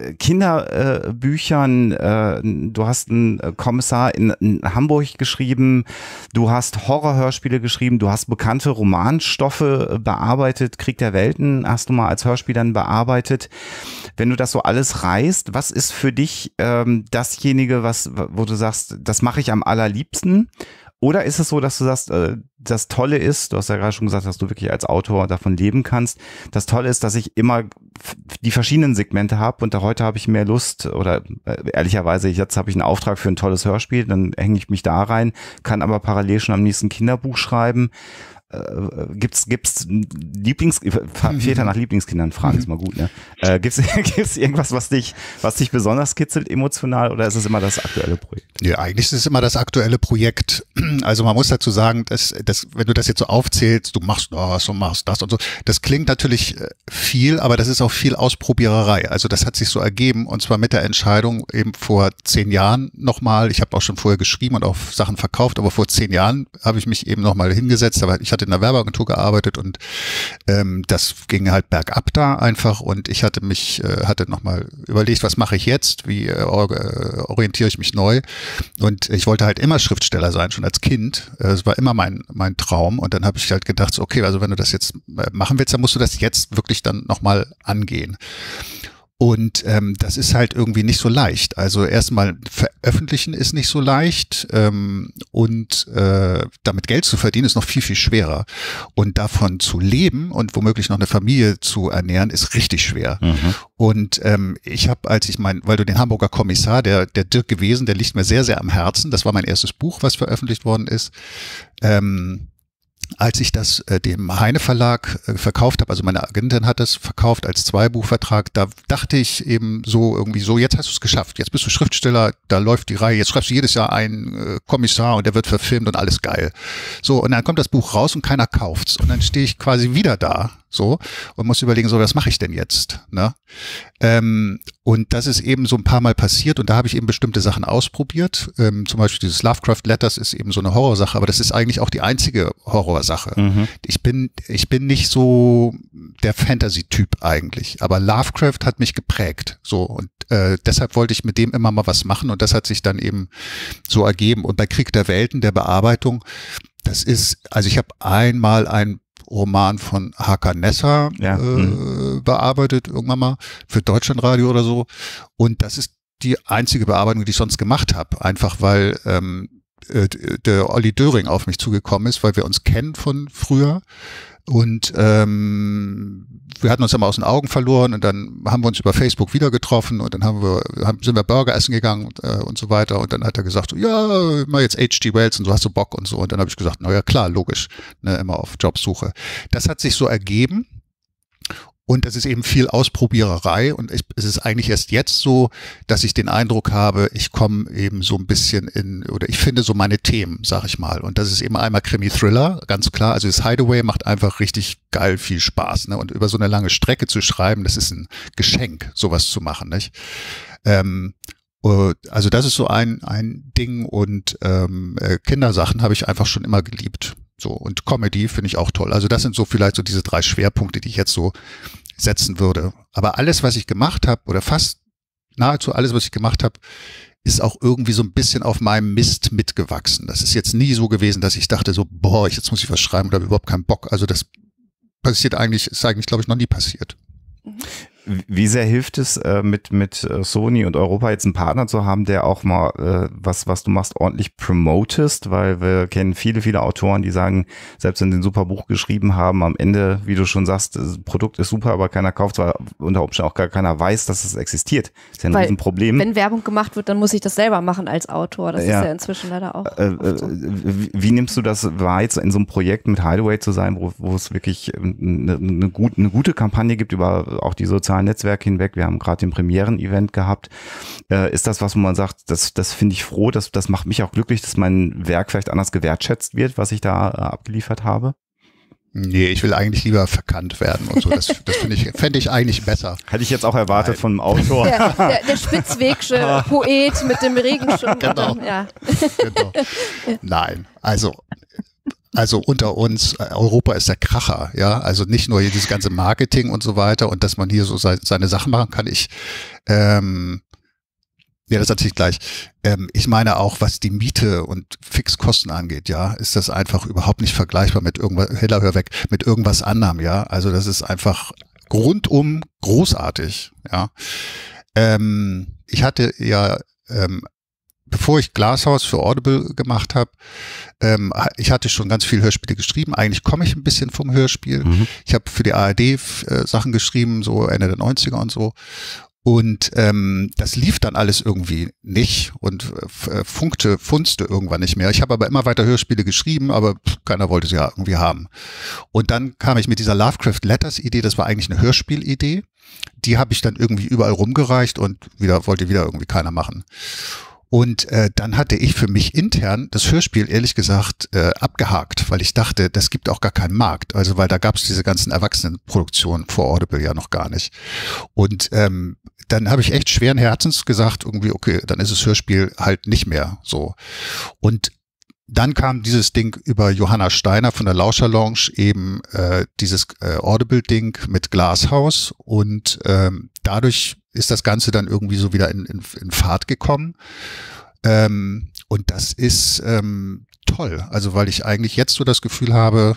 Kinderbüchern, äh, du hast einen Kommissar in, in Hamburg geschrieben, du hast Horrorhörspiele geschrieben, du hast bekannte Romanstoffe bearbeitet, Krieg der Welten hast du mal als Hörspiel dann bearbeitet. Wenn du das so alles reißt, was ist für dich ähm, dasjenige, was wo du sagst, das mache ich am allerliebsten? Oder ist es so, dass du sagst, äh, das Tolle ist, du hast ja gerade schon gesagt, dass du wirklich als Autor davon leben kannst, das Tolle ist, dass ich immer die verschiedenen Segmente habe und da heute habe ich mehr Lust oder äh, ehrlicherweise, jetzt habe ich einen Auftrag für ein tolles Hörspiel, dann hänge ich mich da rein, kann aber parallel schon am nächsten Kinderbuch schreiben. Äh, gibt's gibt's Lieblings Väter nach Lieblingskindern fragen ist mal gut, ne? Äh, gibt's gibt's irgendwas, was dich was dich besonders kitzelt emotional oder ist es immer das aktuelle Projekt? Ja, eigentlich ist es immer das aktuelle Projekt. Also man muss dazu sagen, dass, dass wenn du das jetzt so aufzählst, du machst das und machst das und so, das klingt natürlich viel, aber das ist auch viel Ausprobiererei. Also das hat sich so ergeben und zwar mit der Entscheidung eben vor zehn Jahren nochmal. Ich habe auch schon vorher geschrieben und auch Sachen verkauft, aber vor zehn Jahren habe ich mich eben nochmal hingesetzt, aber ich hatte in der Werbeagentur gearbeitet und ähm, das ging halt bergab da einfach und ich hatte mich, äh, hatte nochmal überlegt, was mache ich jetzt, wie äh, orientiere ich mich neu und ich wollte halt immer Schriftsteller sein, schon als Kind, es äh, war immer mein mein Traum und dann habe ich halt gedacht, so, okay, also wenn du das jetzt machen willst, dann musst du das jetzt wirklich dann nochmal angehen. Und ähm, das ist halt irgendwie nicht so leicht. Also erstmal veröffentlichen ist nicht so leicht ähm, und äh, damit Geld zu verdienen ist noch viel, viel schwerer. Und davon zu leben und womöglich noch eine Familie zu ernähren, ist richtig schwer. Mhm. Und ähm, ich habe, als ich mein, weil du den Hamburger Kommissar, der, der Dirk gewesen, der liegt mir sehr, sehr am Herzen. Das war mein erstes Buch, was veröffentlicht worden ist. Ähm, Als ich das äh, dem Heine Verlag äh, verkauft habe, also meine Agentin hat das verkauft als Zweibuchvertrag, da dachte ich eben so irgendwie so, jetzt hast du es geschafft, jetzt bist du Schriftsteller, da läuft die Reihe, jetzt schreibst du jedes Jahr einen äh, Kommissar und der wird verfilmt und alles geil. So, und dann kommt das Buch raus und keiner kauft's und dann stehe ich quasi wieder da, so, und muss überlegen, so, was mache ich denn jetzt, ne? Ähm, und das ist eben so ein paar Mal passiert und da habe ich eben bestimmte Sachen ausprobiert, ähm, zum Beispiel dieses Lovecraft Letters ist eben so eine Horrorsache, aber das ist eigentlich auch die einzige Horrorsache. Mhm. Ich bin, ich bin nicht so der Fantasy-Typ eigentlich, aber Lovecraft hat mich geprägt, so, und äh, deshalb wollte ich mit dem immer mal was machen und das hat sich dann eben so ergeben und bei Krieg der Welten, der Bearbeitung, das ist, also ich habe einmal ein Roman von Hakan Nesser ja. äh, mhm. bearbeitet, irgendwann mal für Deutschlandradio oder so. Und das ist die einzige Bearbeitung, die ich sonst gemacht habe. Einfach weil ähm, äh, der Olli Döring auf mich zugekommen ist, weil wir uns kennen von früher. Und ähm, wir hatten uns immer aus den Augen verloren und dann haben wir uns über Facebook wieder getroffen und dann haben wir, haben, sind wir Burger essen gegangen und, äh, und so weiter und dann hat er gesagt, ja, mal jetzt H G Wells und so, hast du Bock und so und dann habe ich gesagt, na ja klar, logisch, ne, immer auf Jobsuche. Das hat sich so ergeben. Und das ist eben viel Ausprobiererei und ich, es ist eigentlich erst jetzt so, dass ich den Eindruck habe, ich komme eben so ein bisschen in, oder ich finde so meine Themen, sag ich mal. Und das ist eben einmal Krimi-Thriller, ganz klar. Also das Hideaway macht einfach richtig geil viel Spaß, ne? Und über so eine lange Strecke zu schreiben, das ist ein Geschenk, sowas zu machen, nicht? Ähm, also das ist so ein, ein Ding und ähm, Kindersachen habe ich einfach schon immer geliebt. So, und Comedy finde ich auch toll. Also das sind so vielleicht so diese drei Schwerpunkte, die ich jetzt so setzen würde. Aber alles, was ich gemacht habe, oder fast nahezu alles, was ich gemacht habe, ist auch irgendwie so ein bisschen auf meinem Mist mitgewachsen. Das ist jetzt nie so gewesen, dass ich dachte so, boah, jetzt muss ich was schreiben oder habe überhaupt keinen Bock. Also das passiert eigentlich, ist eigentlich, glaube ich, noch nie passiert. Wie sehr hilft es, äh, mit, mit Sony und Europa jetzt einen Partner zu haben, der auch mal äh, was, was du machst, ordentlich promotest? Weil wir kennen viele, viele Autoren, die sagen, selbst wenn sie ein super Buch geschrieben haben, am Ende, wie du schon sagst, das Produkt ist super, aber keiner kauft, weil unter Umständen auch gar keiner weiß, dass es existiert. Das ist ja ein Weil, Riesenproblem. Wenn Werbung gemacht wird, dann muss ich das selber machen als Autor. Das ja. ist ja inzwischen leider auch. Äh, so. wie, wie nimmst du das wahr, jetzt in so einem Projekt mit Hideaway zu sein, wo, wo es wirklich eine, eine, gut, eine gute Kampagne gibt über auch die sozialen Netzwerk hinweg. Wir haben gerade den Premieren-Event gehabt. Äh, ist das was, wo man sagt, das, das finde ich froh, das, das macht mich auch glücklich, dass mein Werk vielleicht anders gewertschätzt wird, was ich da äh, abgeliefert habe? Nee, ich will eigentlich lieber verkannt werden und so. Das, das finde ich, fände ich eigentlich besser. Hätte ich jetzt auch erwartet Nein. von einem Autor. Der, der, der spitzwegsche Poet mit dem Regenschirm. Genau. Dem, ja. genau. Nein, also Also unter uns, Europa ist der Kracher, ja, also nicht nur hier dieses ganze Marketing und so weiter und dass man hier so seine, seine Sachen machen kann. Ich, ähm, ja, das erzähle ich gleich. Ähm, ich meine auch, was die Miete und Fixkosten angeht, ja, ist das einfach überhaupt nicht vergleichbar mit irgendwas, Hiller, hör weg, mit irgendwas anderem, ja. Also das ist einfach rundum großartig, ja. Ähm, ich hatte ja, ähm, bevor ich Glasshouse für Audible gemacht habe, ähm, ich hatte schon ganz viele Hörspiele geschrieben. Eigentlich komme ich ein bisschen vom Hörspiel. Mhm. Ich habe für die A R D äh, Sachen geschrieben, so Ende der neunziger und so. Und ähm, das lief dann alles irgendwie nicht und äh, funkte, funzte irgendwann nicht mehr. Ich habe aber immer weiter Hörspiele geschrieben, aber pff, keiner wollte sie ja irgendwie haben. Und dann kam ich mit dieser Lovecraft Letters Idee, das war eigentlich eine Hörspielidee. Die habe ich dann irgendwie überall rumgereicht und wieder wollte wieder irgendwie keiner machen. Und äh, dann hatte ich für mich intern das Hörspiel ehrlich gesagt äh, abgehakt, weil ich dachte, das gibt auch gar keinen Markt. Also weil da gab es diese ganzen Erwachsenenproduktionen vor Audible ja noch gar nicht. Und ähm, dann habe ich echt schweren Herzens gesagt, irgendwie, okay, dann ist das Hörspiel halt nicht mehr so. Und dann kam dieses Ding über Johanna Steiner von der Lauscher Lounge, eben äh, dieses äh, Audible-Ding mit Glasshouse und ähm, dadurch ist das Ganze dann irgendwie so wieder in, in, in Fahrt gekommen. Ähm, und das ist ähm, toll, also weil ich eigentlich jetzt so das Gefühl habe,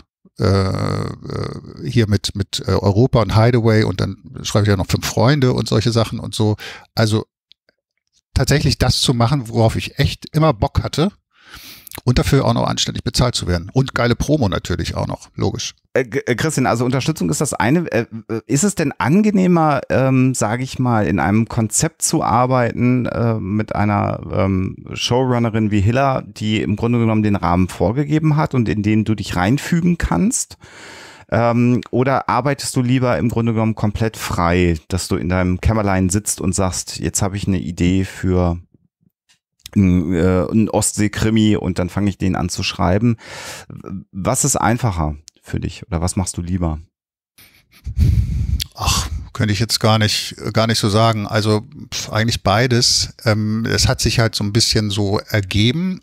äh, hier mit, mit Europa und Hideaway und dann schreibe ich ja noch fünf Freunde und solche Sachen und so. Also tatsächlich das zu machen, worauf ich echt immer Bock hatte. Und dafür auch noch anständig bezahlt zu werden. Und geile Promo natürlich auch noch, logisch. Äh, Christian, also Unterstützung ist das eine. Äh, ist es denn angenehmer, ähm, sage ich mal, in einem Konzept zu arbeiten äh, mit einer ähm, Showrunnerin wie Hiller, die im Grunde genommen den Rahmen vorgegeben hat und in den du dich reinfügen kannst? Ähm, oder arbeitest du lieber im Grunde genommen komplett frei, dass du in deinem Kämmerlein sitzt und sagst, jetzt habe ich eine Idee für ein Ostsee-Krimi und dann fange ich den an zu schreiben. Was ist einfacher für dich oder was machst du lieber? Ach, könnte ich jetzt gar nicht, gar nicht so sagen. Also pf, eigentlich beides. Ähm, es hat sich halt so ein bisschen so ergeben,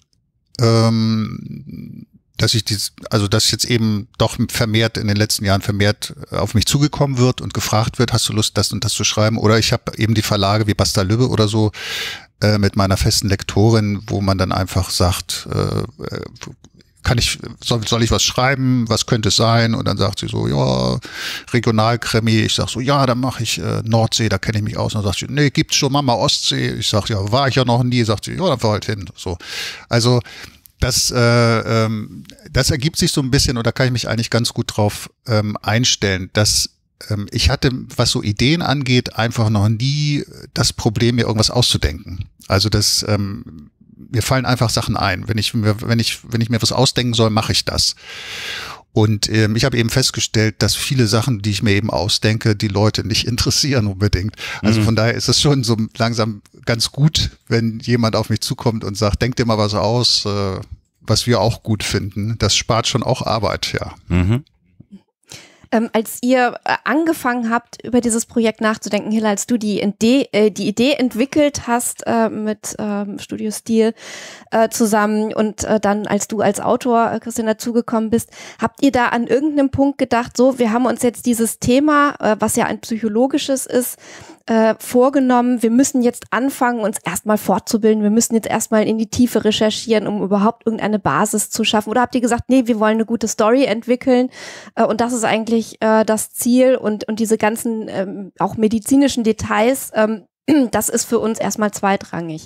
ähm, dass ich dies, also dass jetzt eben doch vermehrt in den letzten Jahren vermehrt auf mich zugekommen wird und gefragt wird, hast du Lust, das und das zu schreiben? Oder ich habe eben die Verlage wie Basta Lübbe oder so äh, mit meiner festen Lektorin, wo man dann einfach sagt, äh, kann ich, soll, soll ich was schreiben? Was könnte es sein? Und dann sagt sie so, ja, Regionalkrimi. Ich sag so, ja, dann mache ich äh, Nordsee, da kenne ich mich aus. Und dann sagt sie, nee, gibt's schon, Mama Ostsee. Ich sag, ja, war ich ja noch nie. Sagt sie, ja, dann fahr halt hin. So, also das, äh, ähm, das ergibt sich so ein bisschen und da kann ich mich eigentlich ganz gut drauf ähm, einstellen, dass ähm, ich hatte, was so Ideen angeht, einfach noch nie das Problem, mir irgendwas auszudenken. Also das, ähm, mir fallen einfach Sachen ein. Wenn ich mir, wenn ich, wenn ich mir was ausdenken soll, mache ich das. Und ähm, ich habe eben festgestellt, dass viele Sachen, die ich mir eben ausdenke, die Leute nicht interessieren unbedingt. Also mhm. von daher ist es schon so langsam ganz gut, wenn jemand auf mich zukommt und sagt, denk dir mal was aus, äh, was wir auch gut finden. Das spart schon auch Arbeit, ja. Mhm. Ähm, als ihr äh, angefangen habt, über dieses Projekt nachzudenken, Hiller, als du die, Idee, äh, die Idee entwickelt hast äh, mit ähm, Studio Stil äh, zusammen und äh, dann, als du als Autor, äh, Christian, dazugekommen bist, habt ihr da an irgendeinem Punkt gedacht, so, wir haben uns jetzt dieses Thema, äh, was ja ein psychologisches ist, äh, vorgenommen, wir müssen jetzt anfangen, uns erstmal fortzubilden, wir müssen jetzt erstmal in die Tiefe recherchieren, um überhaupt irgendeine Basis zu schaffen? Oder habt ihr gesagt, nee, wir wollen eine gute Story entwickeln äh, und das ist eigentlich äh, das Ziel und, und diese ganzen ähm, auch medizinischen Details, ähm, das ist für uns erstmal zweitrangig?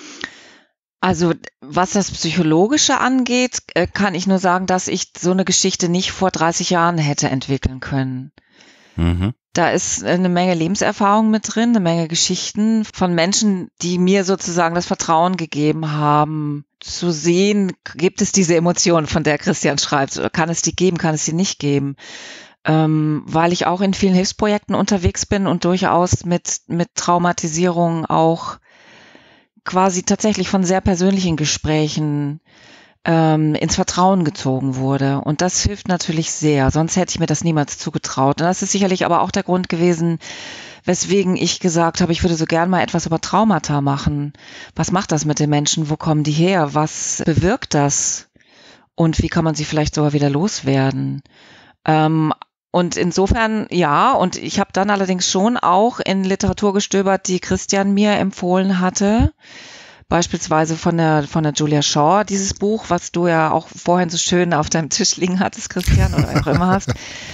Also was das Psychologische angeht, äh, kann ich nur sagen, dass ich so eine Geschichte nicht vor dreißig Jahren hätte entwickeln können. Mhm. Da ist eine Menge Lebenserfahrung mit drin, eine Menge Geschichten von Menschen, die mir sozusagen das Vertrauen gegeben haben, zu sehen, gibt es diese Emotion, von der Christian schreibt, oder kann es die geben, kann es die nicht geben. Ähm, weil ich auch in vielen Hilfsprojekten unterwegs bin und durchaus mit, mit Traumatisierung auch quasi tatsächlich von sehr persönlichen Gesprächen ähm, ins Vertrauen gezogen wurde. Und das hilft natürlich sehr, sonst hätte ich mir das niemals zugetraut. Und das ist sicherlich aber auch der Grund gewesen, weswegen ich gesagt habe, ich würde so gern mal etwas über Traumata machen. Was macht das mit den Menschen? Wo kommen die her? Was bewirkt das? Und wie kann man sie vielleicht sogar wieder loswerden? Ähm, Und insofern, ja, und ich habe dann allerdings schon auch in Literatur gestöbert, die Christian mir empfohlen hatte. Beispielsweise von der, von der Julia Shaw, dieses Buch, was du ja auch vorhin so schön auf deinem Tisch liegen hattest, Christian, oder auch immer hast,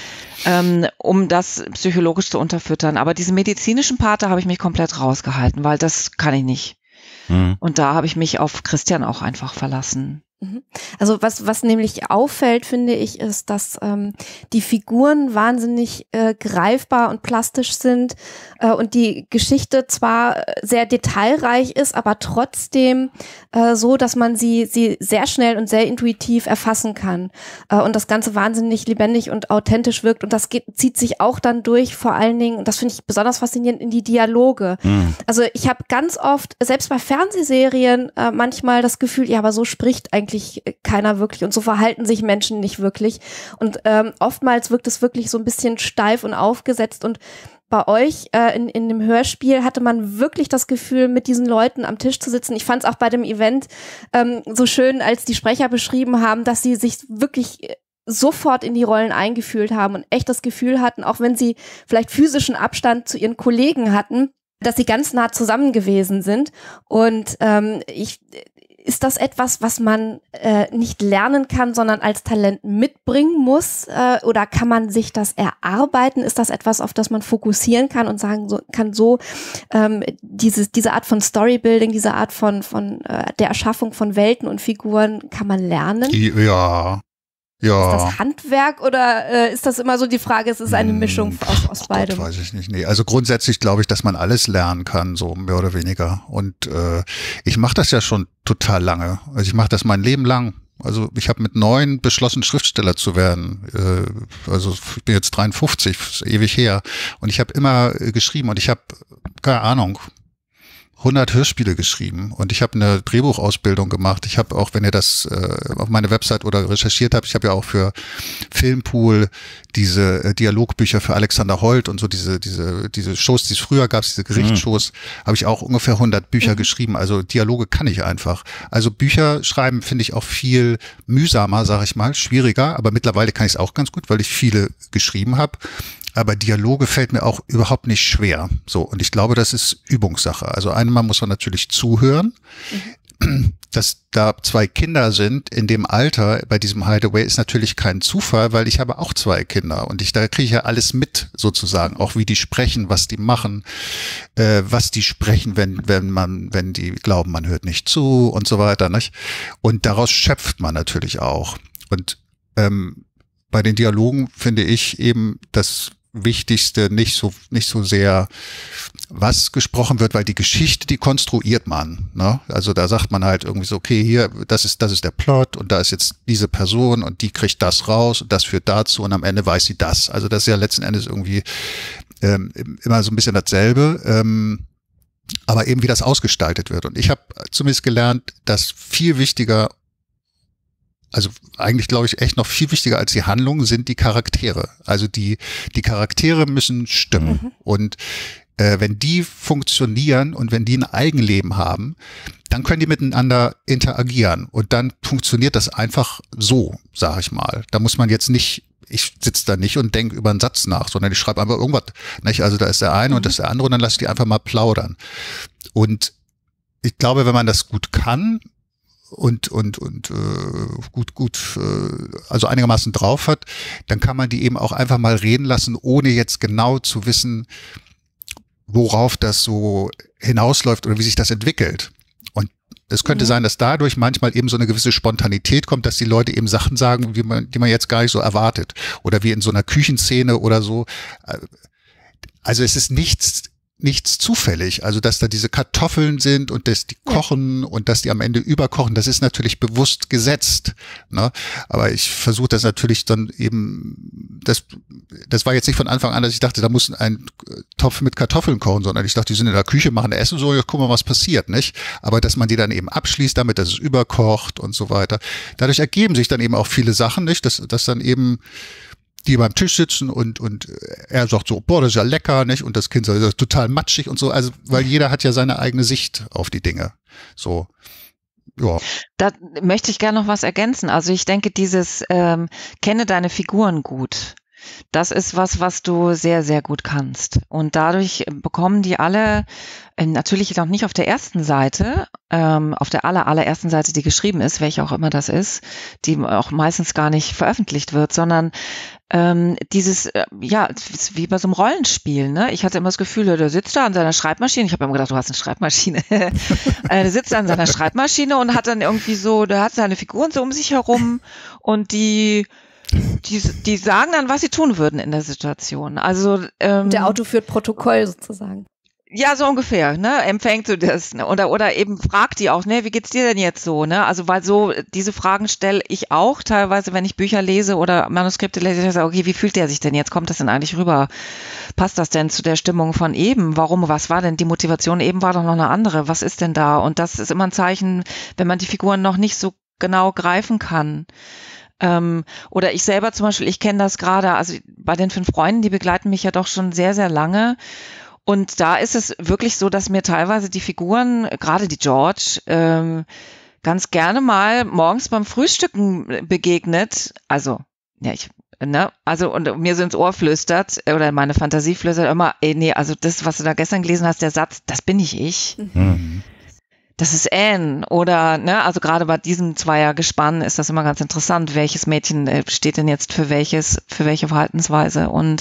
ähm, um das psychologisch zu unterfüttern. Aber diesen medizinischen Part, da habe ich mich komplett rausgehalten, weil das kann ich nicht. Mhm. Und da habe ich mich auf Christian auch einfach verlassen. Also was, was nämlich auffällt, finde ich, ist, dass ähm, die Figuren wahnsinnig äh, greifbar und plastisch sind äh, und die Geschichte zwar sehr detailreich ist, aber trotzdem äh, so, dass man sie, sie sehr schnell und sehr intuitiv erfassen kann äh, und das Ganze wahnsinnig lebendig und authentisch wirkt und das geht, zieht sich auch dann durch, vor allen Dingen, und das finde ich besonders faszinierend, in die Dialoge. Mhm. Also ich habe ganz oft, selbst bei Fernsehserien, äh, manchmal das Gefühl, ja, aber so spricht eigentlich keiner wirklich und so verhalten sich Menschen nicht wirklich und ähm, oftmals wirkt es wirklich so ein bisschen steif und aufgesetzt und bei euch äh, in, in dem Hörspiel hatte man wirklich das Gefühl, mit diesen Leuten am Tisch zu sitzen. Ich fand es auch bei dem Event ähm, so schön, als die Sprecher beschrieben haben, dass sie sich wirklich sofort in die Rollen eingefühlt haben und echt das Gefühl hatten, auch wenn sie vielleicht physischen Abstand zu ihren Kollegen hatten, dass sie ganz nah zusammen gewesen sind und ähm, ich ist das etwas, was man äh, nicht lernen kann, sondern als Talent mitbringen muss? Äh, oder kann man sich das erarbeiten? Ist das etwas, auf das man fokussieren kann und sagen so, kann so ähm, dieses, diese Art von Storybuilding, diese Art von, von äh, der Erschaffung von Welten und Figuren, kann man lernen? Ja. Ja. Ist das Handwerk oder äh, ist das immer so die Frage, es ist eine Mischung aus, aus oh beidem? Gott, weiß ich nicht. Nee, also grundsätzlich glaube ich, dass man alles lernen kann, so mehr oder weniger. Und äh, ich mache das ja schon total lange. Also ich mache das mein Leben lang. Also ich habe mit neun beschlossen, Schriftsteller zu werden. Äh, also ich bin jetzt dreiundfünfzig, ist ewig her. Und ich habe immer äh, geschrieben und ich habe, keine Ahnung, hundert Hörspiele geschrieben und ich habe eine Drehbuchausbildung gemacht. Ich habe auch, wenn ihr das äh, auf meine Website oder recherchiert habt, ich habe ja auch für Filmpool diese äh, Dialogbücher für Alexander Holt und so diese diese diese Shows, die es früher gab, diese Gerichtsshows, mhm. habe ich auch ungefähr hundert Bücher mhm. geschrieben. Also Dialoge kann ich einfach. Also Bücher schreiben finde ich auch viel mühsamer, sage ich mal, schwieriger, aber mittlerweile kann ich es auch ganz gut, weil ich viele geschrieben habe. Aber Dialoge fällt mir auch überhaupt nicht schwer. So, und ich glaube, das ist Übungssache. Also einmal muss man natürlich zuhören. Mhm. Dass da zwei Kinder sind in dem Alter bei diesem Hideaway ist natürlich kein Zufall, weil ich habe auch zwei Kinder und ich da kriege ich ja alles mit sozusagen, auch wie die sprechen, was die machen, äh, was die sprechen, wenn wenn man wenn die glauben, man hört nicht zu und so weiter, nicht? Und daraus schöpft man natürlich auch. Und ähm, bei den Dialogen finde ich eben das Wichtigste nicht so nicht so sehr, was gesprochen wird, weil die Geschichte, die konstruiert man. Ne? Also da sagt man halt irgendwie so, okay, hier, das ist das ist der Plot und da ist jetzt diese Person und die kriegt das raus und das führt dazu und am Ende weiß sie das. Also das ist ja letzten Endes irgendwie ähm, immer so ein bisschen dasselbe. Ähm, aber eben wie das ausgestaltet wird. Und ich habe zumindest gelernt, dass viel wichtiger, also eigentlich glaube ich echt noch viel wichtiger als die Handlung sind die Charaktere. Also die die Charaktere müssen stimmen. Mhm. Und äh, wenn die funktionieren und wenn die ein Eigenleben haben, dann können die miteinander interagieren und dann funktioniert das einfach so, sag ich mal. Da muss man jetzt nicht, ich sitze da nicht und denke über einen Satz nach, sondern ich schreibe einfach irgendwas, nicht? Also da ist der eine mhm. und das ist der andere und dann lasse ich die einfach mal plaudern. Und ich glaube, wenn man das gut kann und und und äh, gut gut äh, also einigermaßen drauf hat, dann kann man die eben auch einfach mal reden lassen, ohne jetzt genau zu wissen, worauf das so hinausläuft oder wie sich das entwickelt. Und es könnte mhm. sein, dass dadurch manchmal eben so eine gewisse Spontanität kommt, dass die Leute eben Sachen sagen, wie man, die man jetzt gar nicht so erwartet. Oder wie in so einer Küchenszene oder so. Also es ist nichts nichts zufällig. Also dass da diese Kartoffeln sind und dass die kochen ja. und dass die am Ende überkochen, das ist natürlich bewusst gesetzt. Ne? Aber ich versuche das natürlich dann eben, das, das war jetzt nicht von Anfang an, dass ich dachte, da muss ein Topf mit Kartoffeln kochen, sondern ich dachte, die sind in der Küche, machen Essen, so, jetzt gucken wir, was passiert, nicht? Aber dass man die dann eben abschließt damit, dass es überkocht und so weiter. Dadurch ergeben sich dann eben auch viele Sachen, nicht? Dass, dass dann eben die beim Tisch sitzen und und er sagt so, boah, das ist ja lecker, nicht? Und das Kind sagt, das ist total matschig und so. Also, weil jeder hat ja seine eigene Sicht auf die Dinge. So, ja. Da möchte ich gerne noch was ergänzen. Also ich denke, dieses ähm, kenne deine Figuren gut. Das ist was, was du sehr, sehr gut kannst. Und dadurch bekommen die alle, äh, natürlich noch nicht auf der ersten Seite, ähm, auf der aller, allerersten Seite, die geschrieben ist, welche auch immer das ist, die auch meistens gar nicht veröffentlicht wird, sondern ähm, dieses, äh, ja, wie bei so einem Rollenspiel, ne? Ich hatte immer das Gefühl, der sitzt da an seiner Schreibmaschine, ich habe immer gedacht, du hast eine Schreibmaschine, äh, der sitzt da an seiner Schreibmaschine und hat dann irgendwie so, der hat seine Figuren so um sich herum und die Die, die sagen dann, was sie tun würden in der Situation. Also ähm, der Autor führt Protokoll sozusagen. Ja, so ungefähr, ne? Empfängt du das, ne? Oder oder eben fragt die auch, ne, wie geht's dir denn jetzt so, ne? Also weil so diese Fragen stelle ich auch teilweise, wenn ich Bücher lese oder Manuskripte lese, ich sage, okay, wie fühlt der sich denn jetzt? Kommt das denn eigentlich rüber? Passt das denn zu der Stimmung von eben? Warum? Was war denn die Motivation? Eben war doch noch eine andere. Was ist denn da? Und das ist immer ein Zeichen, wenn man die Figuren noch nicht so genau greifen kann. Ähm, oder ich selber zum Beispiel, ich kenne das gerade, also bei den fünf Freunden, die begleiten mich ja doch schon sehr, sehr lange. Und da ist es wirklich so, dass mir teilweise die Figuren, gerade die George, ähm, ganz gerne mal morgens beim Frühstücken begegnet. Also, ja, ich, ne, also, und mir so ins Ohr flüstert, oder meine Fantasie flüstert immer, ey, nee, also das, was du da gestern gelesen hast, der Satz, das bin nicht ich. Mhm. Das ist Anne oder, ne, also gerade bei diesem Zweiergespann ist das immer ganz interessant, welches Mädchen steht denn jetzt für welches, für welche Verhaltensweise und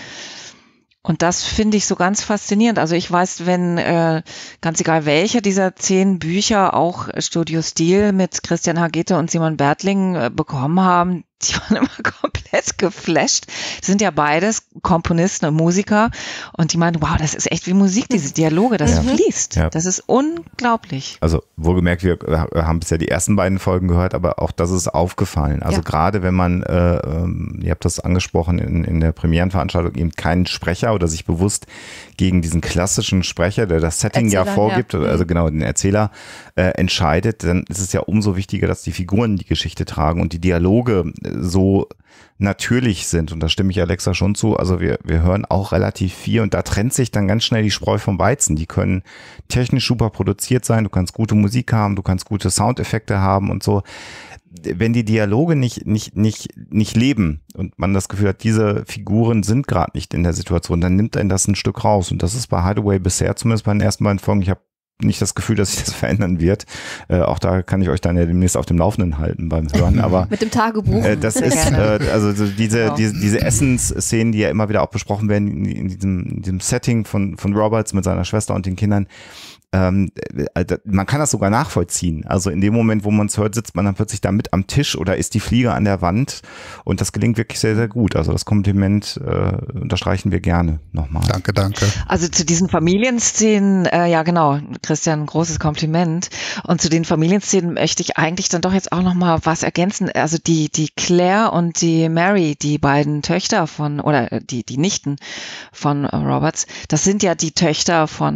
und das finde ich so ganz faszinierend. Also ich weiß, wenn, äh, ganz egal welcher dieser zehn Bücher auch Studio Stil mit Christian Hagete und Simon Bertling äh, bekommen haben, die waren immer komplett geflasht. Das sind ja beides Komponisten und Musiker und die meinen, wow, das ist echt wie Musik, diese Dialoge, das ja. fließt. Ja. Das ist unglaublich. Also wohlgemerkt, wir haben bisher die ersten beiden Folgen gehört, aber auch das ist aufgefallen. Also ja. gerade wenn man, äh, ihr habt das angesprochen in, in der Premierenveranstaltung, eben keinen Sprecher oder sich bewusst gegen diesen klassischen Sprecher, der das Setting Erzähler, ja vorgibt, ja. also genau den Erzähler, äh, entscheidet, dann ist es ja umso wichtiger, dass die Figuren die Geschichte tragen und die Dialoge so natürlich sind. Und da stimme ich Alexa schon zu. Also wir, wir hören auch relativ viel und da trennt sich dann ganz schnell die Spreu vom Weizen. Die können technisch super produziert sein, du kannst gute Musik haben, du kannst gute Soundeffekte haben und so. Wenn die Dialoge nicht, nicht, nicht, nicht leben und man das Gefühl hat, diese Figuren sind gerade nicht in der Situation, dann nimmt einen das ein Stück raus. Und das ist bei Hideaway bisher, zumindest bei den ersten beiden Folgen, ich habe nicht das Gefühl, dass sich das verändern wird. Äh, auch da kann ich euch dann ja demnächst auf dem Laufenden halten beim Hören. Aber mit dem Tagebuch. Äh, das ist äh, also so diese genau. diese diese Essensszenen, die ja immer wieder auch besprochen werden in, in, diesem, in diesem Setting von von Roberts mit seiner Schwester und den Kindern. Ähm, man kann das sogar nachvollziehen. Also in dem Moment, wo man es hört, sitzt man dann plötzlich da mit am Tisch oder ist die Fliege an der Wand und das gelingt wirklich sehr, sehr gut. Also das Kompliment äh, unterstreichen wir gerne nochmal. Danke, danke. Also zu diesen Familienszenen, äh, ja genau, Christian, ein großes Kompliment. Und zu den Familienszenen möchte ich eigentlich dann doch jetzt auch nochmal was ergänzen. Also die die Claire und die Mary, die beiden Töchter von, oder die die Nichten von Roberts, das sind ja die Töchter von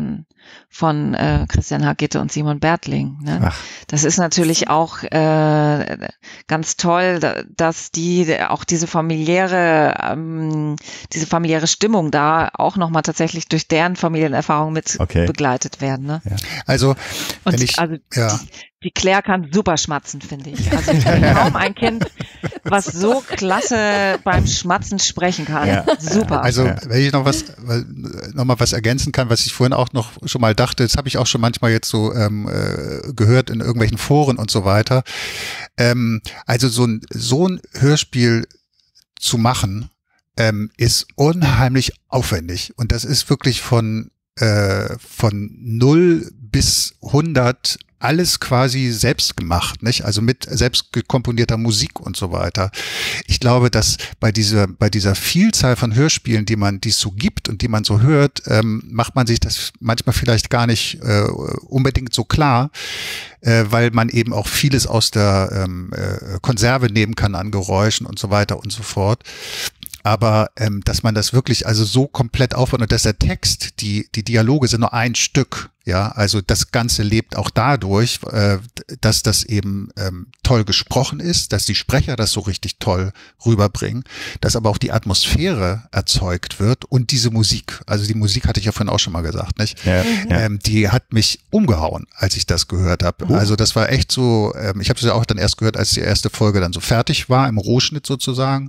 von äh, Christian Hagitte und Simon Bertling. Ne? Das ist natürlich auch äh, ganz toll, dass die auch diese familiäre, ähm, diese familiäre Stimmung da auch nochmal tatsächlich durch deren Familienerfahrung mit okay. begleitet werden. Ne? Ja. Also, wenn und ich, also ja. die, die Claire kann super schmatzen, finde ich. Also ich kenne kaum ein Kind, was so klasse beim Schmatzen sprechen kann. Ja. Super. Also wenn ich noch was, noch mal was ergänzen kann, was ich vorhin auch noch schon mal dachte, das habe ich auch schon manchmal jetzt so ähm, äh, gehört in irgendwelchen Foren und so weiter. Ähm, also so ein so ein Hörspiel zu machen ähm, ist unheimlich aufwendig und das ist wirklich von äh, von null bis hundert alles quasi selbst gemacht, nicht? Also mit selbst komponierter Musik und so weiter. Ich glaube, dass bei dieser bei dieser Vielzahl von Hörspielen, die man, die es so gibt und die man so hört, ähm, macht man sich das manchmal vielleicht gar nicht äh, unbedingt so klar, äh, weil man eben auch vieles aus der ähm, äh, Konserve nehmen kann an Geräuschen und so weiter und so fort. Aber ähm, dass man das wirklich also so komplett aufbaut und dass der Text, die die Dialoge sind nur ein Stück, ja, also das Ganze lebt auch dadurch, äh, dass das eben ähm, toll gesprochen ist, dass die Sprecher das so richtig toll rüberbringen, dass aber auch die Atmosphäre erzeugt wird und diese Musik, also die Musik hatte ich ja vorhin auch schon mal gesagt, nicht? Ja, ja. Ähm, die hat mich umgehauen, als ich das gehört habe. Oh. Also das war echt so, ähm, ich habe es ja auch dann erst gehört, als die erste Folge dann so fertig war, im Rohschnitt sozusagen.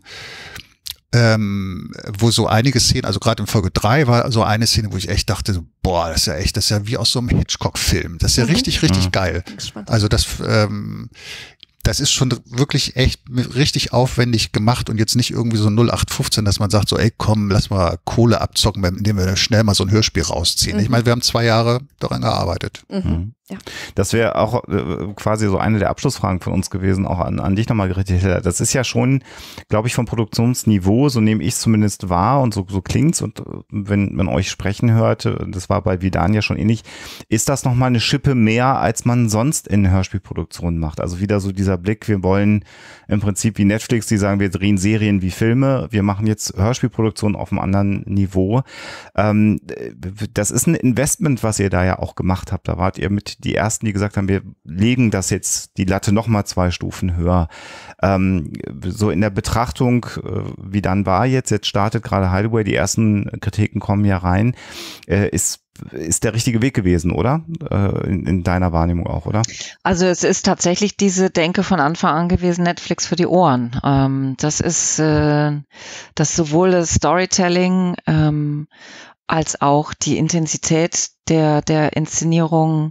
Ähm, wo so einige Szenen, also gerade in Folge drei war so eine Szene, wo ich echt dachte, so, boah, das ist ja echt, das ist ja wie aus so einem Hitchcock-Film. Das ist ja mhm. richtig, richtig mhm. geil. Also das, ähm, das ist schon wirklich echt richtig aufwendig gemacht und jetzt nicht irgendwie so null acht fünfzehn, dass man sagt so, ey komm, lass mal Kohle abzocken, indem wir schnell mal so ein Hörspiel rausziehen. Mhm. Ich meine, wir haben zwei Jahre daran gearbeitet. Mhm. Ja. Das wäre auch äh, quasi so eine der Abschlussfragen von uns gewesen, auch an, an dich nochmal gerichtet. Das ist ja schon, glaube ich, vom Produktionsniveau, so nehme ich es zumindest wahr und so, so klingt's. Und wenn man euch sprechen hört, das war bei Vidan ja schon ähnlich, ist das nochmal eine Schippe mehr, als man sonst in Hörspielproduktionen macht. Also wieder so dieser Blick, wir wollen im Prinzip wie Netflix, die sagen, wir drehen Serien wie Filme, wir machen jetzt Hörspielproduktionen auf einem anderen Niveau. Ähm, das ist ein Investment, was ihr da ja auch gemacht habt. Da wart ihr mit die ersten, die gesagt haben, wir legen das jetzt die Latte noch mal zwei Stufen höher. Ähm, so in der Betrachtung, äh, wie dann war jetzt, jetzt startet gerade Hideaway, die ersten Kritiken kommen ja rein, äh, ist ist der richtige Weg gewesen, oder? Äh, in, in deiner Wahrnehmung auch, oder? Also es ist tatsächlich diese Denke von Anfang an gewesen, Netflix für die Ohren. Ähm, das ist äh, das sowohl das Storytelling ähm, als auch die Intensität der der Inszenierung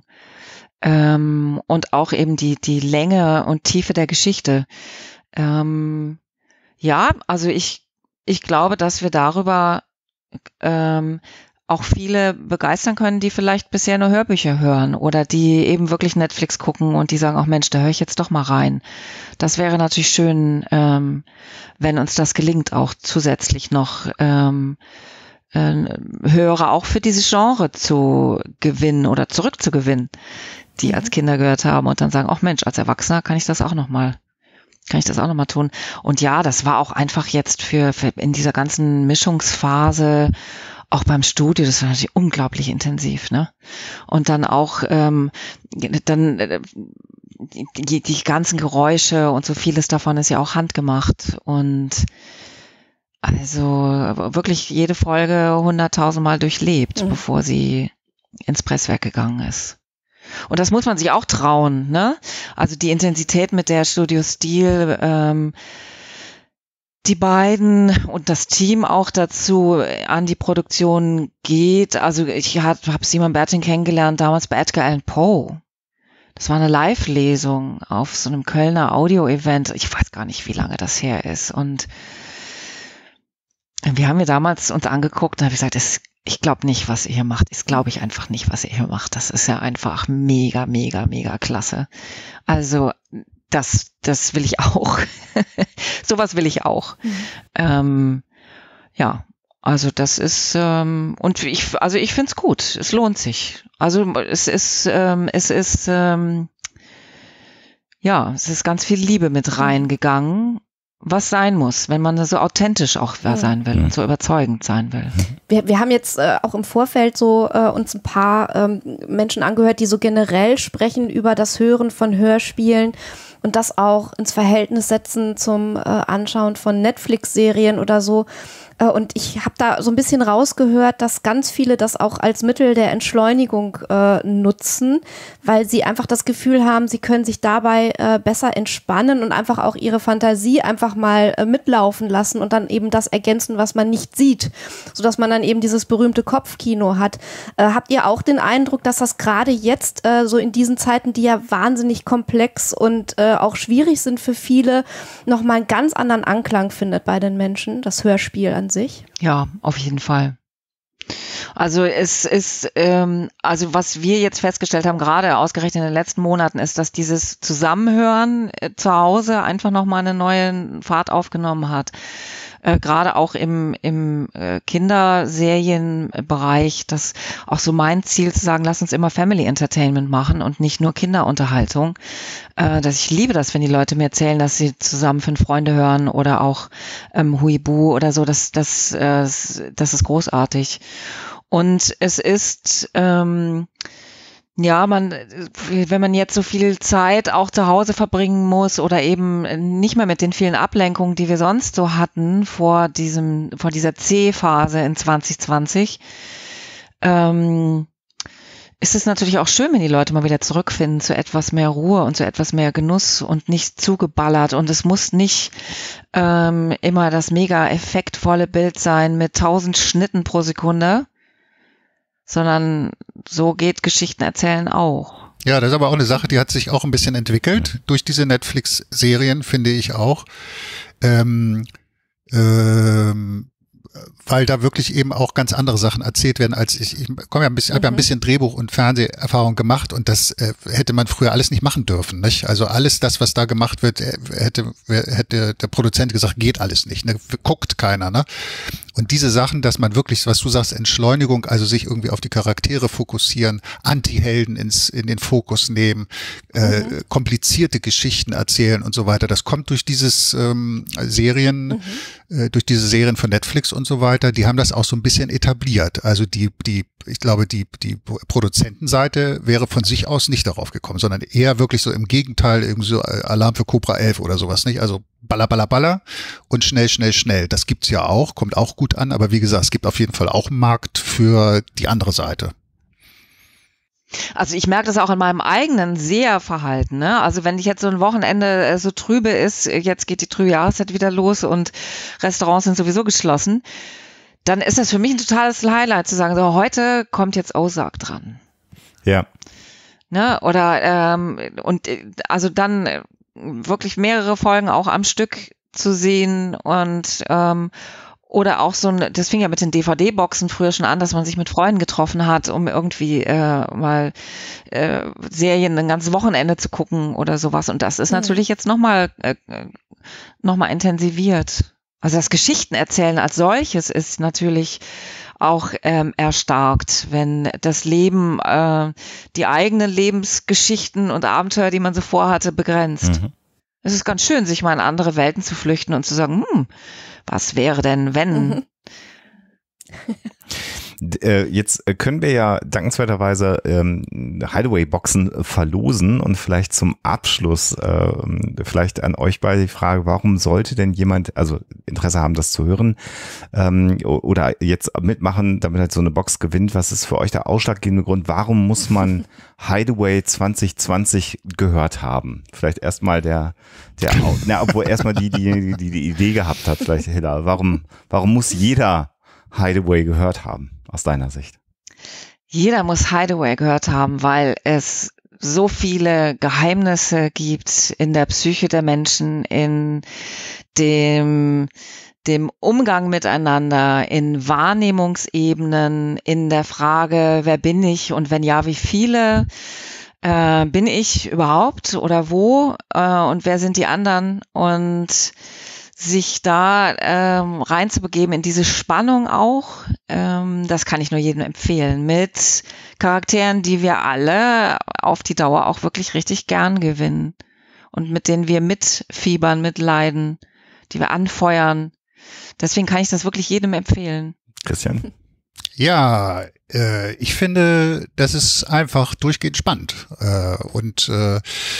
Ähm, und auch eben die, die Länge und Tiefe der Geschichte. Ähm, ja, also ich, ich glaube, dass wir darüber ähm, auch viele begeistern können, die vielleicht bisher nur Hörbücher hören oder die eben wirklich Netflix gucken und die sagen, ach Mensch, da höre ich jetzt doch mal rein. Das wäre natürlich schön, ähm, wenn uns das gelingt, auch zusätzlich noch ähm, äh, Hörer auch für dieses Genre zu gewinnen oder zurückzugewinnen, die als Kinder gehört haben und dann sagen, ach Mensch, als Erwachsener kann ich das auch noch mal, kann ich das auch noch mal tun. Und ja, das war auch einfach jetzt für, für in dieser ganzen Mischungsphase, auch beim Studio, das war natürlich unglaublich intensiv, ne? Und dann auch ähm, dann äh, die, die ganzen Geräusche und so vieles davon ist ja auch handgemacht und also wirklich jede Folge hunderttausendmal durchlebt, mhm. bevor sie ins Presswerk gegangen ist. Und das muss man sich auch trauen, ne? Also die Intensität, mit der Studio Stil ähm, die beiden und das Team auch dazu an die Produktion geht. Also ich habe hab Simon Bertling kennengelernt damals bei Edgar Allan Poe. Das war eine Live-Lesung auf so einem Kölner Audio-Event. Ich weiß gar nicht, wie lange das her ist. Und wir haben mir damals uns angeguckt und habe gesagt, das ich glaube nicht, was ihr hier macht. Das glaube ich einfach nicht, was ihr hier macht. Das ist ja einfach mega, mega, mega klasse. Also das, das will ich auch. Sowas will ich auch. Mhm. Ähm, ja, also das ist ähm, und ich, also ich finde es gut. Es lohnt sich. Also es ist, ähm, es ist, ähm, ja, es ist ganz viel Liebe mit reingegangen, was sein muss, wenn man so authentisch auch ja. sein will und so überzeugend sein will. Wir, wir haben jetzt äh, auch im Vorfeld so äh, uns ein paar ähm, Menschen angehört, die so generell sprechen über das Hören von Hörspielen und das auch ins Verhältnis setzen zum äh, Anschauen von Netflix-Serien oder so. Äh, und ich habe da so ein bisschen rausgehört, dass ganz viele das auch als Mittel der Entschleunigung äh, nutzen, weil sie einfach das Gefühl haben, sie können sich dabei äh, besser entspannen und einfach auch ihre Fantasie einfach mal äh, mitlaufen lassen und dann eben das ergänzen, was man nicht sieht, sodass man dann eben dieses berühmte Kopfkino hat. Äh, habt ihr auch den Eindruck, dass das gerade jetzt äh, so in diesen Zeiten, die ja wahnsinnig komplex und äh, auch schwierig sind für viele, nochmal einen ganz anderen Anklang findet bei den Menschen, das Hörspiel an sich? Ja, auf jeden Fall. Also es ist, ähm, also was wir jetzt festgestellt haben, gerade ausgerechnet in den letzten Monaten, ist, dass dieses Zusammenhören äh, zu Hause einfach nochmal eine neue Fahrt aufgenommen hat. Äh, gerade auch im, im äh, Kinderserienbereich, das auch so mein Ziel zu sagen, lass uns immer Family Entertainment machen und nicht nur Kinderunterhaltung. Äh, dass ich liebe das, wenn die Leute mir erzählen, dass sie zusammen Fünf Freunde hören oder auch ähm, Huibu oder so, das, das, äh, das ist großartig. Und es ist, ähm, ja, man, wenn man jetzt so viel Zeit auch zu Hause verbringen muss oder eben nicht mehr mit den vielen Ablenkungen, die wir sonst so hatten vor diesem, vor dieser C-Phase in zwanzig zwanzig, ähm, ist es natürlich auch schön, wenn die Leute mal wieder zurückfinden zu etwas mehr Ruhe und zu etwas mehr Genuss und nicht zugeballert. Und es muss nicht ähm, immer das mega effektvolle Bild sein mit tausend Schnitten pro Sekunde, sondern so geht Geschichten erzählen auch. Ja, das ist aber auch eine Sache, die hat sich auch ein bisschen entwickelt durch diese Netflix-Serien, finde ich auch. Ähm, ähm, weil da wirklich eben auch ganz andere Sachen erzählt werden, als ich, ich komme ja ein bisschen, mhm. habe ja ein bisschen Drehbuch- und Fernseherfahrung gemacht und das äh, hätte man früher alles nicht machen dürfen, nicht? Also alles das, was da gemacht wird, hätte, hätte der Produzent gesagt, geht alles nicht, ne? Guckt keiner, ne? Und diese Sachen, dass man wirklich, was du sagst, Entschleunigung, also sich irgendwie auf die Charaktere fokussieren, Anti-Helden ins, in den Fokus nehmen, mhm. äh, komplizierte Geschichten erzählen und so weiter, das kommt durch dieses ähm, Serien, mhm. äh, durch diese Serien von Netflix und so weiter, die haben das auch so ein bisschen etabliert. Also die, die, ich glaube, die, die Produzentenseite wäre von sich aus nicht darauf gekommen, sondern eher wirklich so im Gegenteil, irgendwie so Alarm für Cobra elf oder sowas, nicht? Also baller, baller, baller und schnell, schnell, schnell. Das gibt's ja auch, kommt auch gut an, aber wie gesagt, es gibt auf jeden Fall auch einen Markt für die andere Seite. Also ich merke das auch in meinem eigenen Seherverhalten, ne? Also wenn ich jetzt so ein Wochenende äh, so trübe ist, jetzt geht die trübe Jahreszeit wieder los und Restaurants sind sowieso geschlossen, dann ist das für mich ein totales Highlight zu sagen, so heute kommt jetzt Ozark dran. Ja. Ne? Oder ähm, und also dann wirklich mehrere Folgen auch am Stück zu sehen und ähm, oder auch so ein, das fing ja mit den D V D-Boxen früher schon an, dass man sich mit Freunden getroffen hat, um irgendwie äh, mal äh, Serien ein ganzes Wochenende zu gucken oder sowas. Und das ist mhm. natürlich jetzt nochmal äh, noch mal intensiviert. Also das Geschichtenerzählen als solches ist natürlich auch ähm, erstarkt, wenn das Leben, äh, die eigenen Lebensgeschichten und Abenteuer, die man so vorhatte, begrenzt. Mhm. Es ist ganz schön, sich mal in andere Welten zu flüchten und zu sagen, hm, was wäre denn, wenn? Mhm. Jetzt können wir ja dankenswerterweise ähm, Hideaway-Boxen verlosen und vielleicht zum Abschluss äh, vielleicht an euch beide die Frage, warum sollte denn jemand, also Interesse haben, das zu hören ähm, oder jetzt mitmachen, damit halt so eine Box gewinnt, was ist für euch der ausschlaggebende Grund, warum muss man Hideaway zwanzig zwanzig gehört haben? Vielleicht erstmal der, der, na, obwohl erstmal die, die, die die Idee gehabt hat, vielleicht Hilla, warum, warum muss jeder Hideaway gehört haben, aus deiner Sicht? Jeder muss Hideaway gehört haben, weil es so viele Geheimnisse gibt in der Psyche der Menschen, in dem, dem Umgang miteinander, in Wahrnehmungsebenen, in der Frage, wer bin ich und wenn ja, wie viele äh, bin ich überhaupt oder wo äh, und wer sind die anderen und sich da ähm, reinzubegeben in diese Spannung auch, ähm, das kann ich nur jedem empfehlen, mit Charakteren, die wir alle auf die Dauer auch wirklich richtig gern gewinnen und mit denen wir mitfiebern, mitleiden. die wir anfeuern. Deswegen kann ich das wirklich jedem empfehlen. Christian? Ja, äh, ich finde, das ist einfach durchgehend spannend äh, und äh,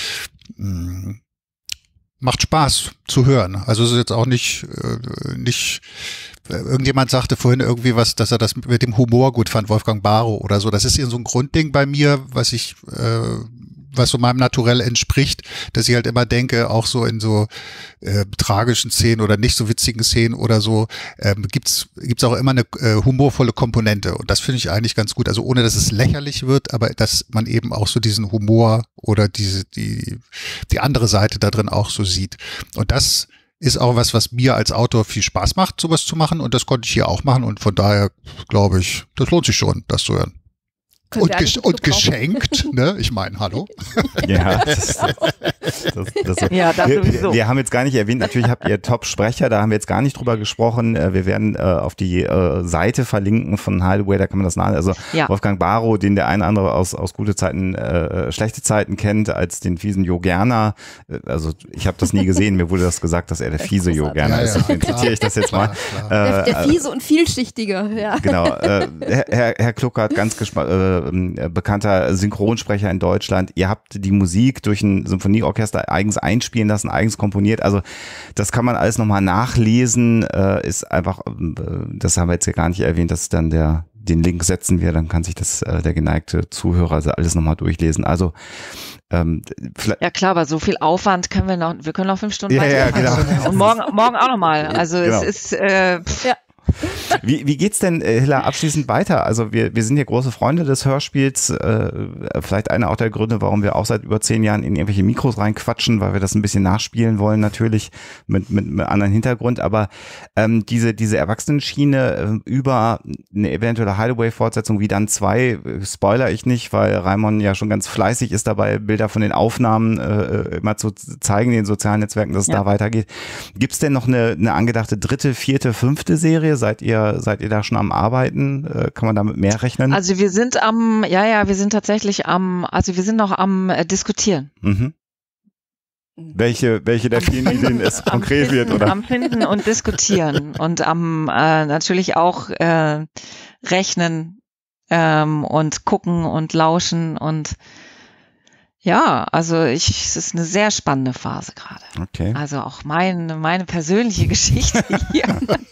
mh, macht Spaß zu hören. Also es ist jetzt auch nicht, äh, nicht, irgendjemand sagte vorhin irgendwie was, dass er das mit dem Humor gut fand, Wolfgang Barrow oder so. Das ist so ein Grundding bei mir, was ich, äh, was so meinem Naturell entspricht, dass ich halt immer denke, auch so in so äh, tragischen Szenen oder nicht so witzigen Szenen oder so, ähm, gibt's gibt's auch immer eine äh, humorvolle Komponente und das finde ich eigentlich ganz gut. Also ohne, dass es lächerlich wird, aber dass man eben auch so diesen Humor oder diese die die andere Seite da drin auch so sieht. Und das ist auch was, was mir als Autor viel Spaß macht, sowas zu machen und das konnte ich hier auch machen und von daher glaube ich, das lohnt sich schon, das zu hören. Und, ges und geschenkt, ne? Ich meine, hallo. Ja, das, das, das, das, ja, das wir, sowieso. Wir haben jetzt gar nicht erwähnt, natürlich habt ihr Top-Sprecher, da haben wir jetzt gar nicht drüber gesprochen. Wir werden äh, auf die äh, Seite verlinken von Hideaway, da kann man das nachlesen. Also ja. Wolfgang Barrow, den der eine oder andere aus, aus gute Zeiten, äh, schlechte Zeiten kennt, als den fiesen Jo Gerner. Also ich habe das nie gesehen, mir wurde das gesagt, dass er der fiese Jo Gerner ist. Deswegen zitiere ich das jetzt mal. Klar, klar. Der, der fiese und vielschichtige, ja. Genau. Äh, Herr, Herr Kluckert, ganz gespannt. Äh, bekannter Synchronsprecher in Deutschland. Ihr habt die Musik durch ein Symphonieorchester eigens einspielen lassen, eigens komponiert. Also das kann man alles nochmal nachlesen. Äh, ist einfach, äh, das haben wir jetzt hier gar nicht erwähnt, dass dann der, den Link setzen wir, dann kann sich das äh, der geneigte Zuhörer also alles nochmal durchlesen. Also ähm, ja klar, aber so viel Aufwand können wir noch, wir können noch fünf Stunden ja, weiter. Ja, genau. Und morgen, morgen auch nochmal. Also genau. Es ist äh, ja. Wie, wie geht's denn, Hilla, abschließend weiter? Also wir, wir sind ja große Freunde des Hörspiels. Äh, vielleicht einer auch der Gründe, warum wir auch seit über zehn Jahren in irgendwelche Mikros reinquatschen, weil wir das ein bisschen nachspielen wollen, natürlich mit mit, mit anderen Hintergrund. Aber ähm, diese diese Erwachsenenschiene äh, über eine eventuelle Hideaway-Fortsetzung wie dann zwei, äh, spoiler ich nicht, weil Raimon ja schon ganz fleißig ist dabei, Bilder von den Aufnahmen äh, immer zu zeigen in den sozialen Netzwerken, dass es ja. da weitergeht. Gibt's denn noch eine, eine angedachte dritte, vierte, fünfte Serie? Seid ihr, seid ihr da schon am Arbeiten? Äh, kann man damit mehr rechnen? Also wir sind am, ja, ja, wir sind tatsächlich am, also wir sind noch am äh, Diskutieren. Mhm. Welche, welche der vielen Ideen es konkret finden, wird, oder? Am Finden und Diskutieren und am äh, natürlich auch äh, Rechnen ähm, und gucken und lauschen und ja, also ich, es ist eine sehr spannende Phase gerade. Okay. Also auch mein, meine persönliche Geschichte hier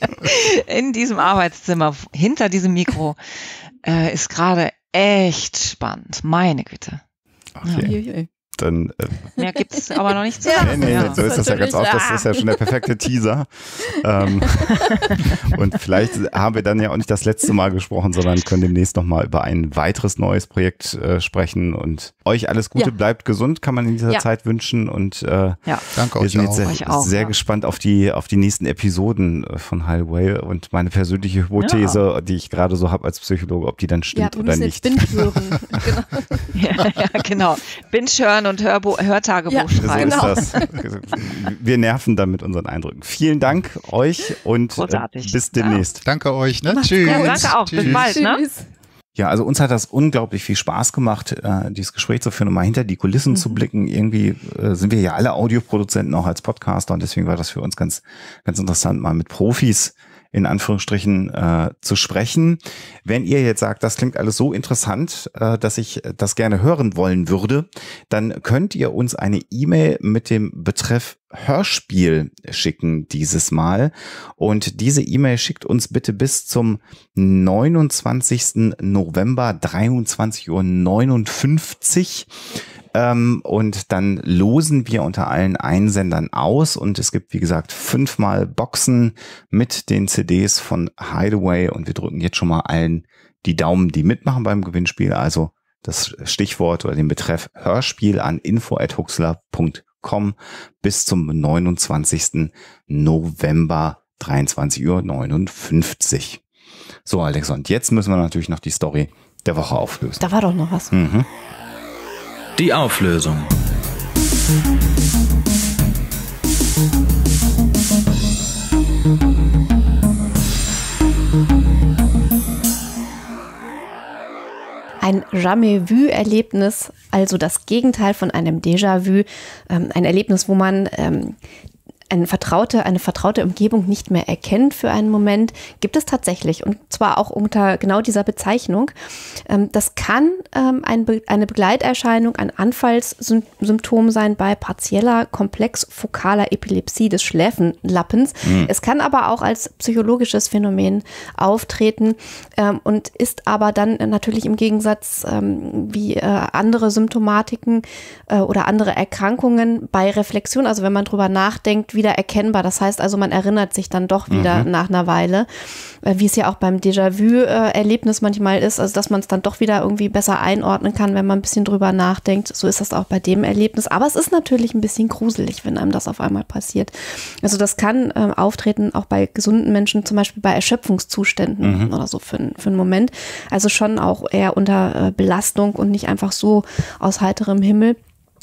in diesem Arbeitszimmer, hinter diesem Mikro, äh, ist gerade echt spannend. Meine Güte. Okay. Ja. Dann, äh, mehr gibt es aber noch nicht zu sagen. Nee, nee, ja. so ist das ja ganz oft. Das ist ja schon der perfekte Teaser. ähm, und vielleicht haben wir dann ja auch nicht das letzte Mal gesprochen, sondern können demnächst nochmal über ein weiteres neues Projekt äh, sprechen. Und euch alles Gute, ja. bleibt gesund, kann man in dieser ja. Zeit wünschen. Und äh, ja. Danke wir euch sind auch. jetzt sehr, auch, sehr ja. gespannt auf die, auf die nächsten Episoden von Hideaway und meine persönliche Hypothese, ja. die ich gerade so habe als Psychologe, ob die dann stimmt ja, oder nicht. Binge hören. Genau. ja, ja, genau. Binge hören und Hörbo Hörtagebuch ja, schreiben. So ist das. Wir nerven dann mit unseren Eindrücken. Vielen Dank euch und äh, bis demnächst. Ja. Danke euch. Ne? Tschüss. Ja, danke auch. Tschüss. Bis bald. Ne? Ja, also uns hat das unglaublich viel Spaß gemacht, äh, dieses Gespräch zu führen und mal hinter die Kulissen mhm. zu blicken. Irgendwie äh, sind wir ja alle Audioproduzenten auch als Podcaster und deswegen war das für uns ganz, ganz interessant, mal mit Profis in Anführungsstrichen äh, zu sprechen. Wenn ihr jetzt sagt, das klingt alles so interessant, äh, dass ich das gerne hören wollen würde, dann könnt ihr uns eine E-Mail mit dem Betreff Hörspiel schicken dieses Mal. Und diese E-Mail schickt uns bitte bis zum neunundzwanzigsten November, dreiundzwanzig Uhr neunundfünfzig. Ähm, und dann losen wir unter allen Einsendern aus und es gibt, wie gesagt, fünfmal Boxen mit den C Ds von Hideaway und wir drücken jetzt schon mal allen die Daumen, die mitmachen beim Gewinnspiel. Also das Stichwort oder den Betreff Hörspiel an info at huxler punkt com bis zum neunundzwanzigsten November, dreiundzwanzig Uhr neunundfünfzig. So, Alex, und jetzt müssen wir natürlich noch die Story der Woche auflösen. Da war doch noch was. Mhm. Die Auflösung. Ein Jamais-vu-Erlebnis, also das Gegenteil von einem Déjà-vu, ähm, ein Erlebnis, wo man ähm, eine vertraute, eine vertraute Umgebung nicht mehr erkennt für einen Moment, gibt es tatsächlich. Und zwar auch unter genau dieser Bezeichnung. Ähm, das kann ähm, ein Be- eine Begleiterscheinung, ein Anfallssymptom sein bei partieller komplexfokaler Epilepsie des Schläfenlappens. Mhm. Es kann aber auch als psychologisches Phänomen auftreten ähm, und ist aber dann natürlich im Gegensatz ähm, wie äh, andere Symptomatiken äh, oder andere Erkrankungen bei Reflexion, also wenn man drüber nachdenkt, wieder erkennbar. Das heißt also, man erinnert sich dann doch wieder mhm. nach einer Weile, äh, wie es ja auch beim Déjà-vu-Erlebnis manchmal ist, also dass man es dann doch wieder irgendwie besser einordnen kann, wenn man ein bisschen drüber nachdenkt. So ist das auch bei dem Erlebnis. Aber es ist natürlich ein bisschen gruselig, wenn einem das auf einmal passiert. Also das kann äh, auftreten auch bei gesunden Menschen, zum Beispiel bei Erschöpfungszuständen mhm. oder so für, für einen Moment. Also schon auch eher unter äh, Belastung und nicht einfach so aus heiterem Himmel.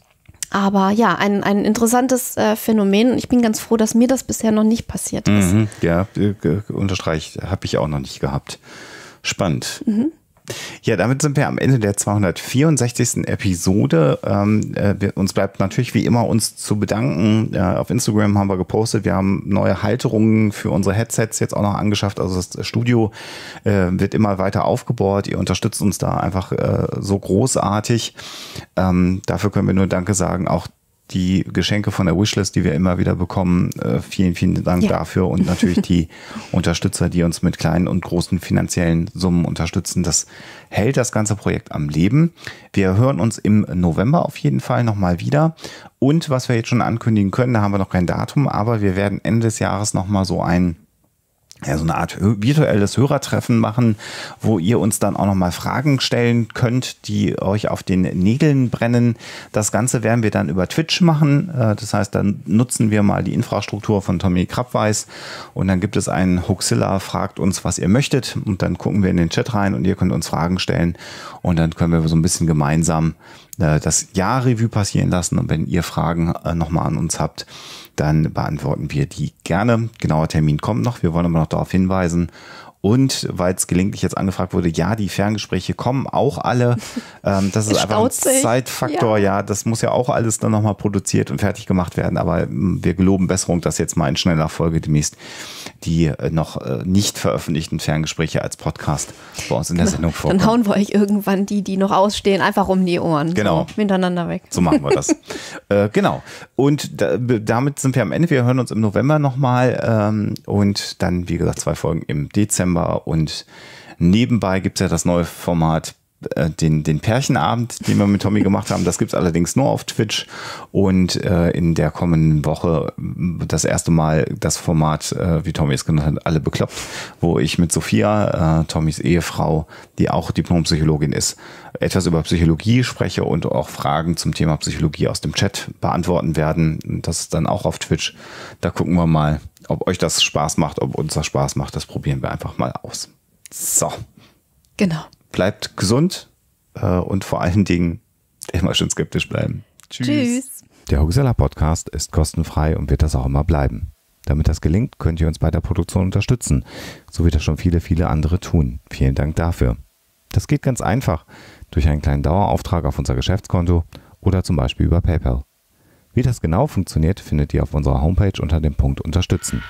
Aber ja, ein, ein interessantes äh, Phänomen. Ich bin ganz froh, dass mir das bisher noch nicht passiert ist. Mhm, ja, äh, unterstreicht, habe ich auch noch nicht gehabt. Spannend. Mhm. Ja, damit sind wir am Ende der zweihundertvierundsechzigsten Episode. Ähm, äh, wir, uns bleibt natürlich wie immer uns zu bedanken. Äh, auf Instagram haben wir gepostet, wir haben neue Halterungen für unsere Headsets jetzt auch noch angeschafft. Also das Studio äh, wird immer weiter aufgebaut. Ihr unterstützt uns da einfach äh, so großartig. Ähm, dafür können wir nur Danke sagen. Auch die Geschenke von der Wishlist, die wir immer wieder bekommen. Äh, vielen, vielen Dank ja. dafür und natürlich die Unterstützer, die uns mit kleinen und großen finanziellen Summen unterstützen. Das hält das ganze Projekt am Leben. Wir hören uns im November auf jeden Fall nochmal wieder. Und was wir jetzt schon ankündigen können, da haben wir noch kein Datum, aber wir werden Ende des Jahres nochmal so ein ja, so eine Art virtuelles Hörertreffen machen, wo ihr uns dann auch nochmal Fragen stellen könnt, die euch auf den Nägeln brennen. Das Ganze werden wir dann über Twitch machen. Das heißt, dann nutzen wir mal die Infrastruktur von Tommy Krabweis und dann gibt es einen Huxilla, fragt uns, was ihr möchtet und dann gucken wir in den Chat rein und ihr könnt uns Fragen stellen und dann können wir so ein bisschen gemeinsam das Jahr Revue passieren lassen und wenn ihr Fragen nochmal an uns habt, dann beantworten wir die gerne. Genauer Termin kommt noch. Wir wollen aber noch darauf hinweisen. Und weil es gelegentlich jetzt angefragt wurde, ja, die Ferngespräche kommen auch alle. Ähm, das ist einfach ein Zeitfaktor. Ja. ja, das muss ja auch alles dann nochmal produziert und fertig gemacht werden. Aber wir geloben Besserung, dass jetzt mal in schneller Folge demnächst die noch nicht veröffentlichten Ferngespräche als Podcast bei uns in der Sendung vorkommen. Dann hauen wir euch irgendwann die, die noch ausstehen, einfach um die Ohren. Genau. So, hintereinander weg. So machen wir das. äh, genau. Und da, damit sind wir am Ende. Wir hören uns im November nochmal. Ähm, und dann, wie gesagt, zwei Folgen im Dezember. Und nebenbei gibt es ja das neue Format, äh, den, den Pärchenabend, den wir mit Tommy gemacht haben. Das gibt es allerdings nur auf Twitch. Und äh, in der kommenden Woche das erste Mal das Format, äh, wie Tommy es genannt hat, alle bekloppt, wo ich mit Sophia, äh, Tommys Ehefrau, die auch Diplompsychologin ist, etwas über Psychologie spreche und auch Fragen zum Thema Psychologie aus dem Chat beantworten werden. Das ist dann auch auf Twitch. Da gucken wir mal, ob euch das Spaß macht, ob uns das Spaß macht. Das probieren wir einfach mal aus. So. Genau. Bleibt gesund äh, und vor allen Dingen immer schön skeptisch bleiben. Tschüss. Tschüss. Der Huxilla Podcast ist kostenfrei und wird das auch immer bleiben. Damit das gelingt, könnt ihr uns bei der Produktion unterstützen, so wie das schon viele, viele andere tun. Vielen Dank dafür. Das geht ganz einfach durch einen kleinen Dauerauftrag auf unser Geschäftskonto oder zum Beispiel über PayPal. Wie das genau funktioniert, findet ihr auf unserer Homepage unter dem Punkt Unterstützen.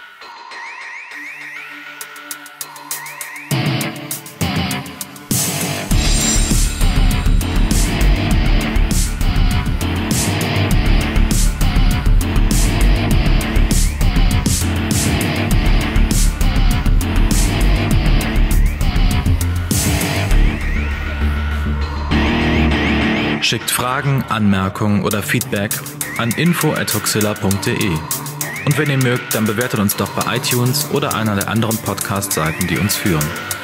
Schickt Fragen, Anmerkungen oder Feedback an info at huxilla punkt de. Und wenn ihr mögt, dann bewertet uns doch bei iTunes oder einer der anderen Podcast-Seiten, die uns führen.